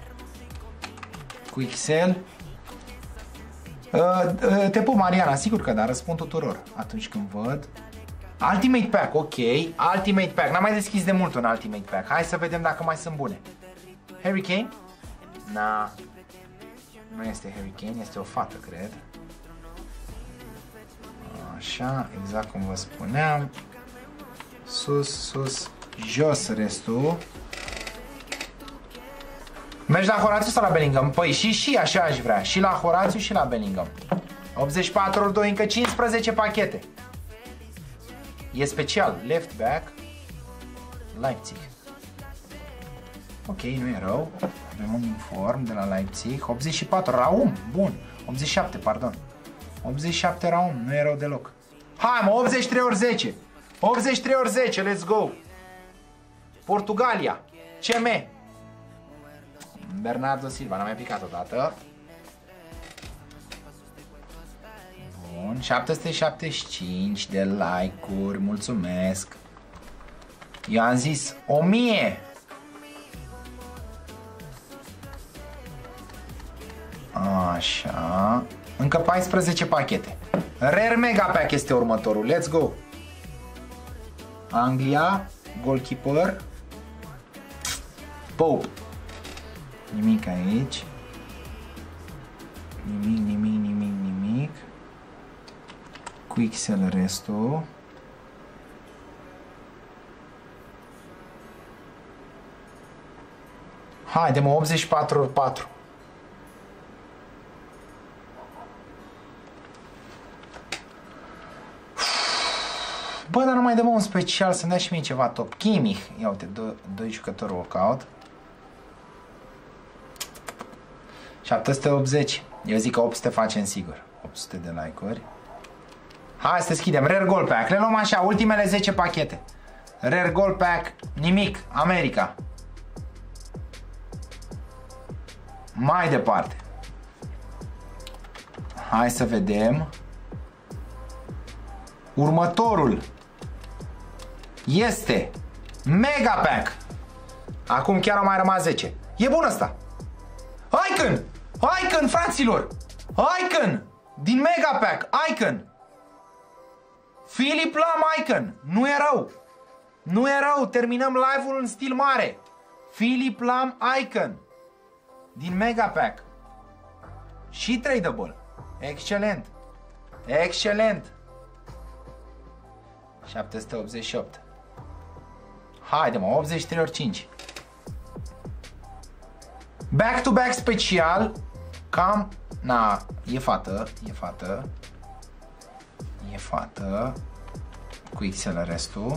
Cu XL. Te pup, Mariana, sigur că da, răspund tuturor atunci când văd. Ultimate Pack, ok. Ultimate Pack, n-am mai deschis de mult un Ultimate Pack. Hai să vedem dacă mai sunt bune. Hurricane? Na. Nu este Hurricane, este o fată, cred. Așa, exact cum vă spuneam. Sus, sus, jos restul. Mergi la Horațiu sau la Bellingham? Păi și așa aș vrea. Și la Horațiu și la Bellingham. 84 ori 2, încă 15 pachete. E special. Left back. Leipzig. Ok, nu e rău. Avem un inform de la Leipzig. 84, Raum. Bun. 87, pardon. 87 Raum. Nu e rău deloc. Hai mă, 83 ori 10. 83 ori 10, let's go. Portugalia. CM. Bernardo Silva, n-am mai picat odată. Bun, 775 de like-uri, mulțumesc. Eu am zis 1000. Așa. Încă 14 pachete. Rare Mega Pack este următorul, let's go. Anglia, goalkeeper. Pope. Nimic aici. Nimic. Cu XL restul. Haide mă, 84 ori 4. Bă, dar nu mai dăm un special să-mi dea și mie ceva top. Kimmich. Ia uite, 2 jucători walkout. 780. Eu zic că 800 facem sigur. 800 de like-uri. Hai să deschidem. Rare Gold Pack. Le luăm așa, ultimele 10 pachete. Rare Gold Pack. Nimic. America. Mai departe. Hai să vedem. Următorul este Mega Pack. Acum chiar au mai rămas 10. E bun ăsta. Icon! Icon, fraților! Icon! Din Mega Pack, Icon! Philipp Lahm Icon! Nu e rău! Nu e rău! Terminăm live-ul în stil mare! Philipp Lahm Icon! Din Mega Pack! Și tradable! Excelent! Excelent! 788. Haide mă, 83 ori 5. Back-to-back special. Cam... Na, e fată. E fată. Cu XL restul.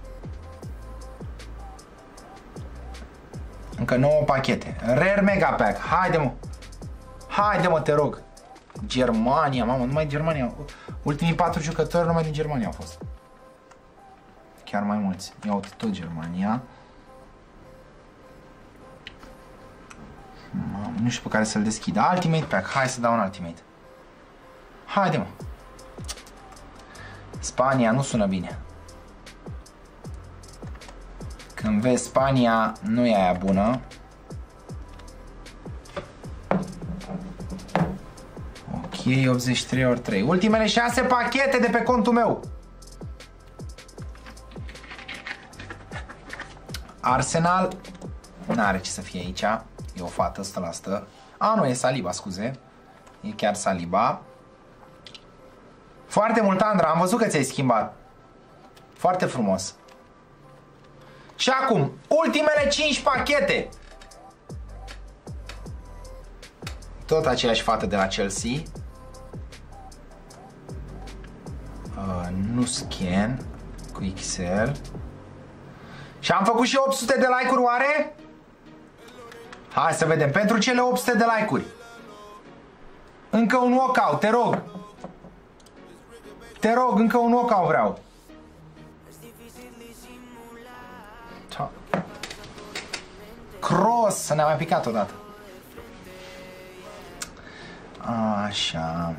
Încă 9 pachete. Rare Mega Pack. Haide mă. Haide mă, te rog. Germania, mamă, numai Germania. Ultimii 4 jucători numai din Germania au fost. Chiar mai mulți. Ia uite, tot Germania. Nu știu pe care să-l deschid. Ultimate Pack. Hai să dau un Ultimate. Haide mă. Spania nu sună bine. Când vezi Spania, nu e aia bună. Ok, 83 ori 3. Ultimele 6 pachete de pe contul meu. Arsenal. N-are ce să fie aici. E o fată, stă la stă. A, nu, e Saliba, scuze. E chiar Saliba. Foarte mult, Andra, am văzut că ți-ai schimbat. Foarte frumos. Și acum, ultimele 5 pachete. Tot aceeași fată de la Chelsea. Nu scan. Cu XL. Și am făcut și 800 de like-uri, oare? Hai să vedem. Pentru cele 800 de like-uri. Încă un walkout, te rog. Te rog, încă un walkout vreau. Cross, să ne-a mai picat odată. Așa.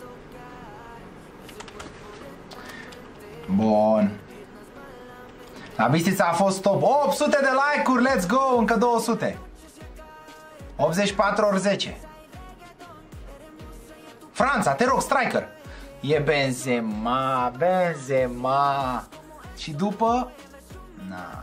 Bun. La Bistrița a fost top. 800 de like-uri, let's go, încă 200. 84 ori 10. Franța, te rog, striker. E Benzema, Benzema. Și după? Na,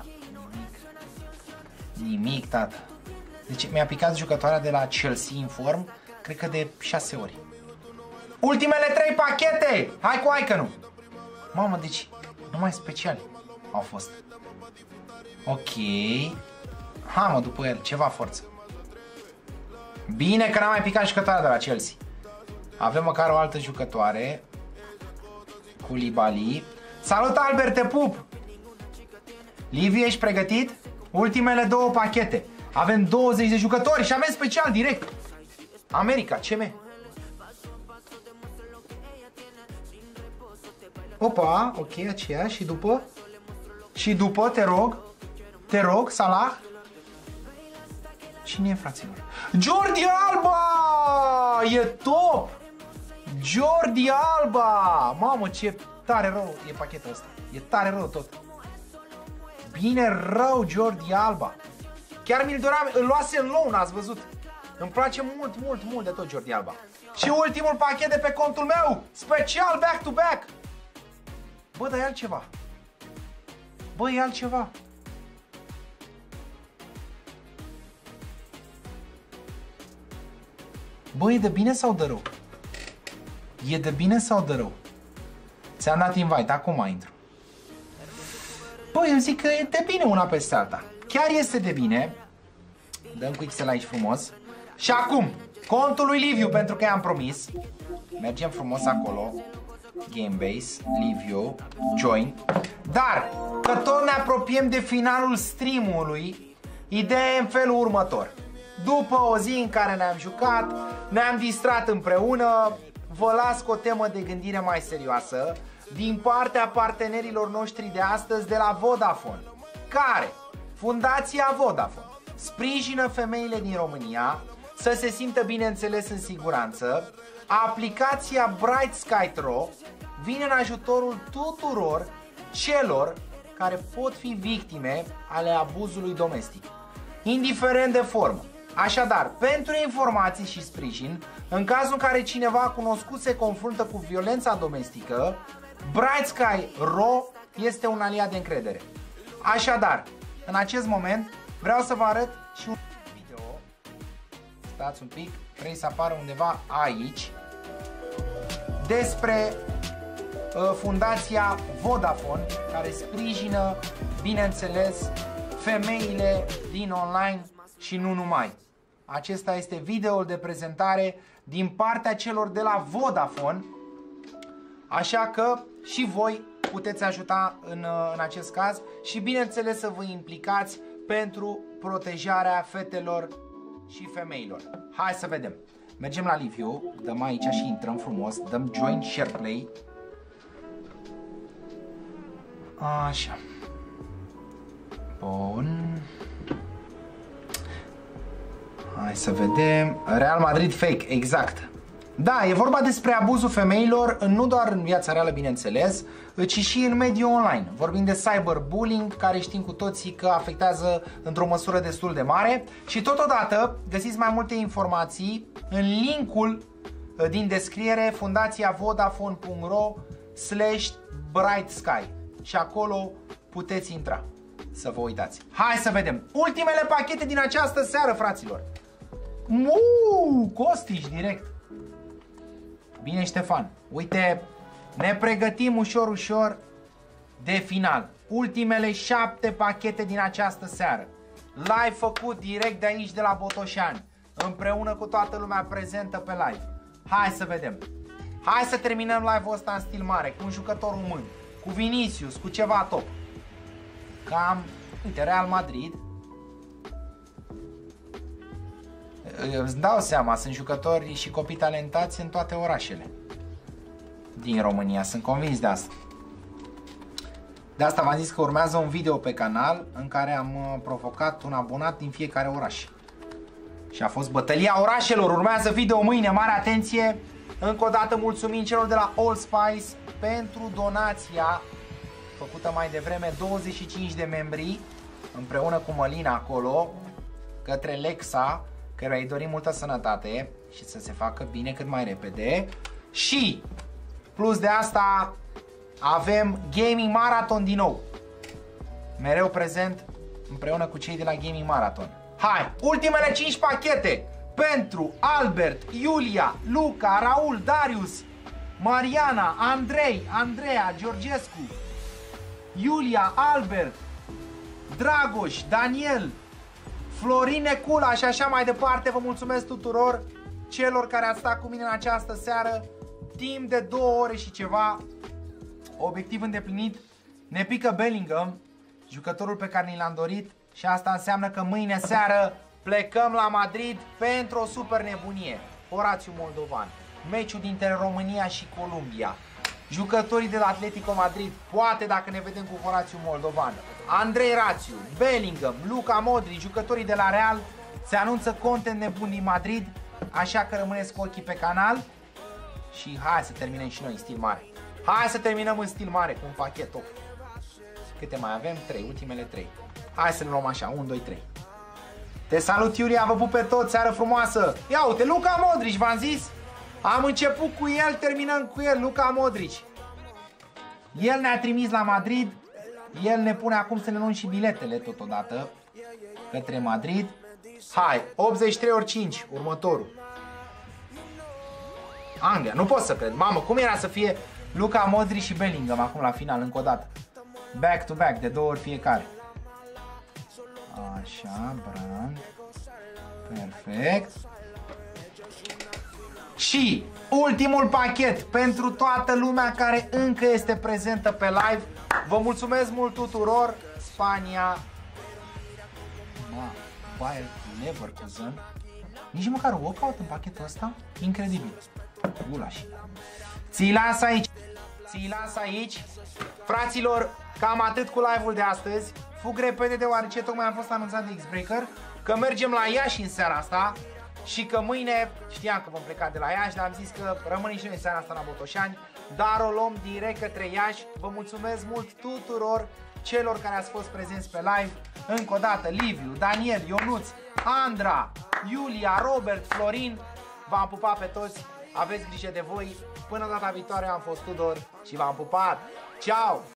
nimic, tată. Deci mi-a picat jucătoarea de la Chelsea în form, cred că de 6 ori. Ultimele 3 pachete! Hai cu Icon-ul! Mamă, deci numai speciali au fost. Ok. Ha, mă, după el, ceva forță. Bine că n-a mai picat jucătoarea de la Chelsea. Avem măcar o altă jucătoare. Koulibaly. Salut, Albert, te pup! Liviu, ești pregătit? Ultimele 2 pachete. Avem 20 de jucători și avem special direct. America, CM. Opa, ok, aceea. Și după? Și după, te rog. Te rog, Salah. Cine e, fraților? Jordi Alba! E top! Jordi Alba! Mamă, ce tare rău e pachetul ăsta. E tare rău tot. Bine rău, Jordi Alba. Chiar mi-l doream, îl luase în loan, ați văzut. Îmi place mult, mult, mult de tot Jordi Alba. Și ultimul pachet de pe contul meu. Special back-to-back. Bă, dar e altceva. Bă, e altceva. Bă, e de bine sau de rău? E de bine sau de rău? Ți-am dat invite, acum intru. Bă, eu zic că e de bine una peste alta. Chiar este de bine. Dăm cu Excel aici frumos. Și acum, contul lui Liviu, pentru că i-am promis. Mergem frumos acolo. Gamebase, Liviu, join. Dar, că tot ne apropiem de finalul streamului, ideea e în felul următor. După o zi în care ne-am jucat, ne-am distrat împreună, vă las cu o temă de gândire mai serioasă din partea partenerilor noștri de astăzi de la Vodafone, care, Fundația Vodafone, sprijină femeile din România să se simtă, bineînțeles, în siguranță. Aplicația Bright Sky Tro vine în ajutorul tuturor celor care pot fi victime ale abuzului domestic, indiferent de formă. Așadar, pentru informații și sprijin, în cazul în care cineva cunoscut se confruntă cu violența domestică, Bright Sky Ro este un aliat de încredere. Așadar, în acest moment vreau să vă arăt și un video. Stați un pic, trebuie să apară undeva aici, despre Fundația Vodafone, care sprijină, bineînțeles, femeile din online și nu numai. Acesta este videoul de prezentare din partea celor de la Vodafone, așa că și voi puteți ajuta în acest caz și, bineînțeles, să vă implicați pentru protejarea fetelor și femeilor. Hai să vedem. Mergem la Liviu, dăm aici și intrăm frumos, dăm Join Share Play. Așa. Bun. Hai să vedem. Real Madrid fake, exact. Da, e vorba despre abuzul femeilor, nu doar în viața reală, bineînțeles, ci și în mediul online. Vorbim de cyberbullying, care știm cu toții că afectează într-o măsură destul de mare. Și totodată găsiți mai multe informații în linkul din descriere, fundațiavodafone.ro/brightsky. Și acolo puteți intra să vă uitați. Hai să vedem ultimele pachete din această seară, fraților. Costici direct. Bine, Ștefan. Uite, ne pregătim ușor, ușor de final. Ultimele 7 pachete din această seară. Live făcut direct de aici, de la Botoșani, împreună cu toată lumea prezentă pe live. Hai să vedem. Hai să terminăm live-ul ăsta în stil mare, cu un jucător român, cu Vinicius, cu ceva top. Cam, uite, Real Madrid. Îți dau seama, sunt jucători și copii talentați în toate orașele din România, sunt convins de asta. De asta v-am zis că urmează un video pe canal în care am provocat un abonat din fiecare oraș. Și a fost bătălia orașelor, urmează video mâine, mare atenție! Încă o dată mulțumim celor de la Allspice pentru donația făcută mai devreme, 25 de membri, împreună cu Mălina acolo, către Lexa, căruia îi dorim multă sănătate și să se facă bine cât mai repede. Și, plus de asta, avem Gaming Marathon din nou. Mereu prezent împreună cu cei de la Gaming Marathon. Hai, ultimele 5 pachete pentru Albert, Iulia, Luca, Raul, Darius, Mariana, Andrei, Andreea, Georgescu, Iulia, Albert, Dragoș, Daniel, Florin Necula și așa mai departe. Vă mulțumesc tuturor celor care ați stat cu mine în această seară timp de 2 ore și ceva. Obiectiv îndeplinit. Ne pică Bellingham, jucătorul pe care ni l-am dorit, și asta înseamnă că mâine seară plecăm la Madrid pentru o super nebunie. Horațiu Moldovan, meciul dintre România și Columbia, jucătorii de la Atletico Madrid, poate dacă ne vedem cu Horațiu Moldovan, Andrei Rațiu, Bellingham, Luka Modric, jucătorii de la Real. Se anunță content nebun din Madrid, așa că rămâneți cu ochii pe canal și hai să terminăm și noi în stil mare. Hai să terminăm în stil mare cu un pachet top. Câte mai avem? 3, ultimele 3. Hai să le luăm așa, 1, 2, 3. Te salut, Iulia, vă pup pe toți, seară frumoasă. Ia uite, Luka Modric, v-am zis. Am început cu el, terminăm cu el, Luka Modric. El ne-a trimis la Madrid. El ne pune acum să ne luăm și biletele totodată către Madrid. Hai, 83 ori 5, următorul. Anglia, nu pot să cred. Mamă, cum era să fie Luka Modric și Bellingham acum la final, încă o dată. Back to back, de 2 ori fiecare. Așa, brand. Perfect. Și ultimul pachet pentru toată lumea care încă este prezentă pe live. Vă mulțumesc mult tuturor. Spania, Bayer Leverkusen. Nici măcar walkout în pachetul ăsta? Incredibil. Gulaș. Ți-i las aici. Ți-i las aici. Fraților, cam atât cu live-ul de astăzi. Fug repede deoarece tocmai am fost anunțat de X-Breaker că mergem la Iași în seara asta și că mâine, știam că vom pleca de la Iași, dar am zis că rămânem și noi în seara asta la Botoșani, dar o luăm direct către Iași. Vă mulțumesc mult tuturor celor care ați fost prezenți pe live. Încă o dată, Liviu, Daniel, Ionuț, Andra, Iulia, Robert, Florin. V-am pupat pe toți, aveți grijă de voi. Până data viitoare, am fost Tudor și v-am pupat. Ciao!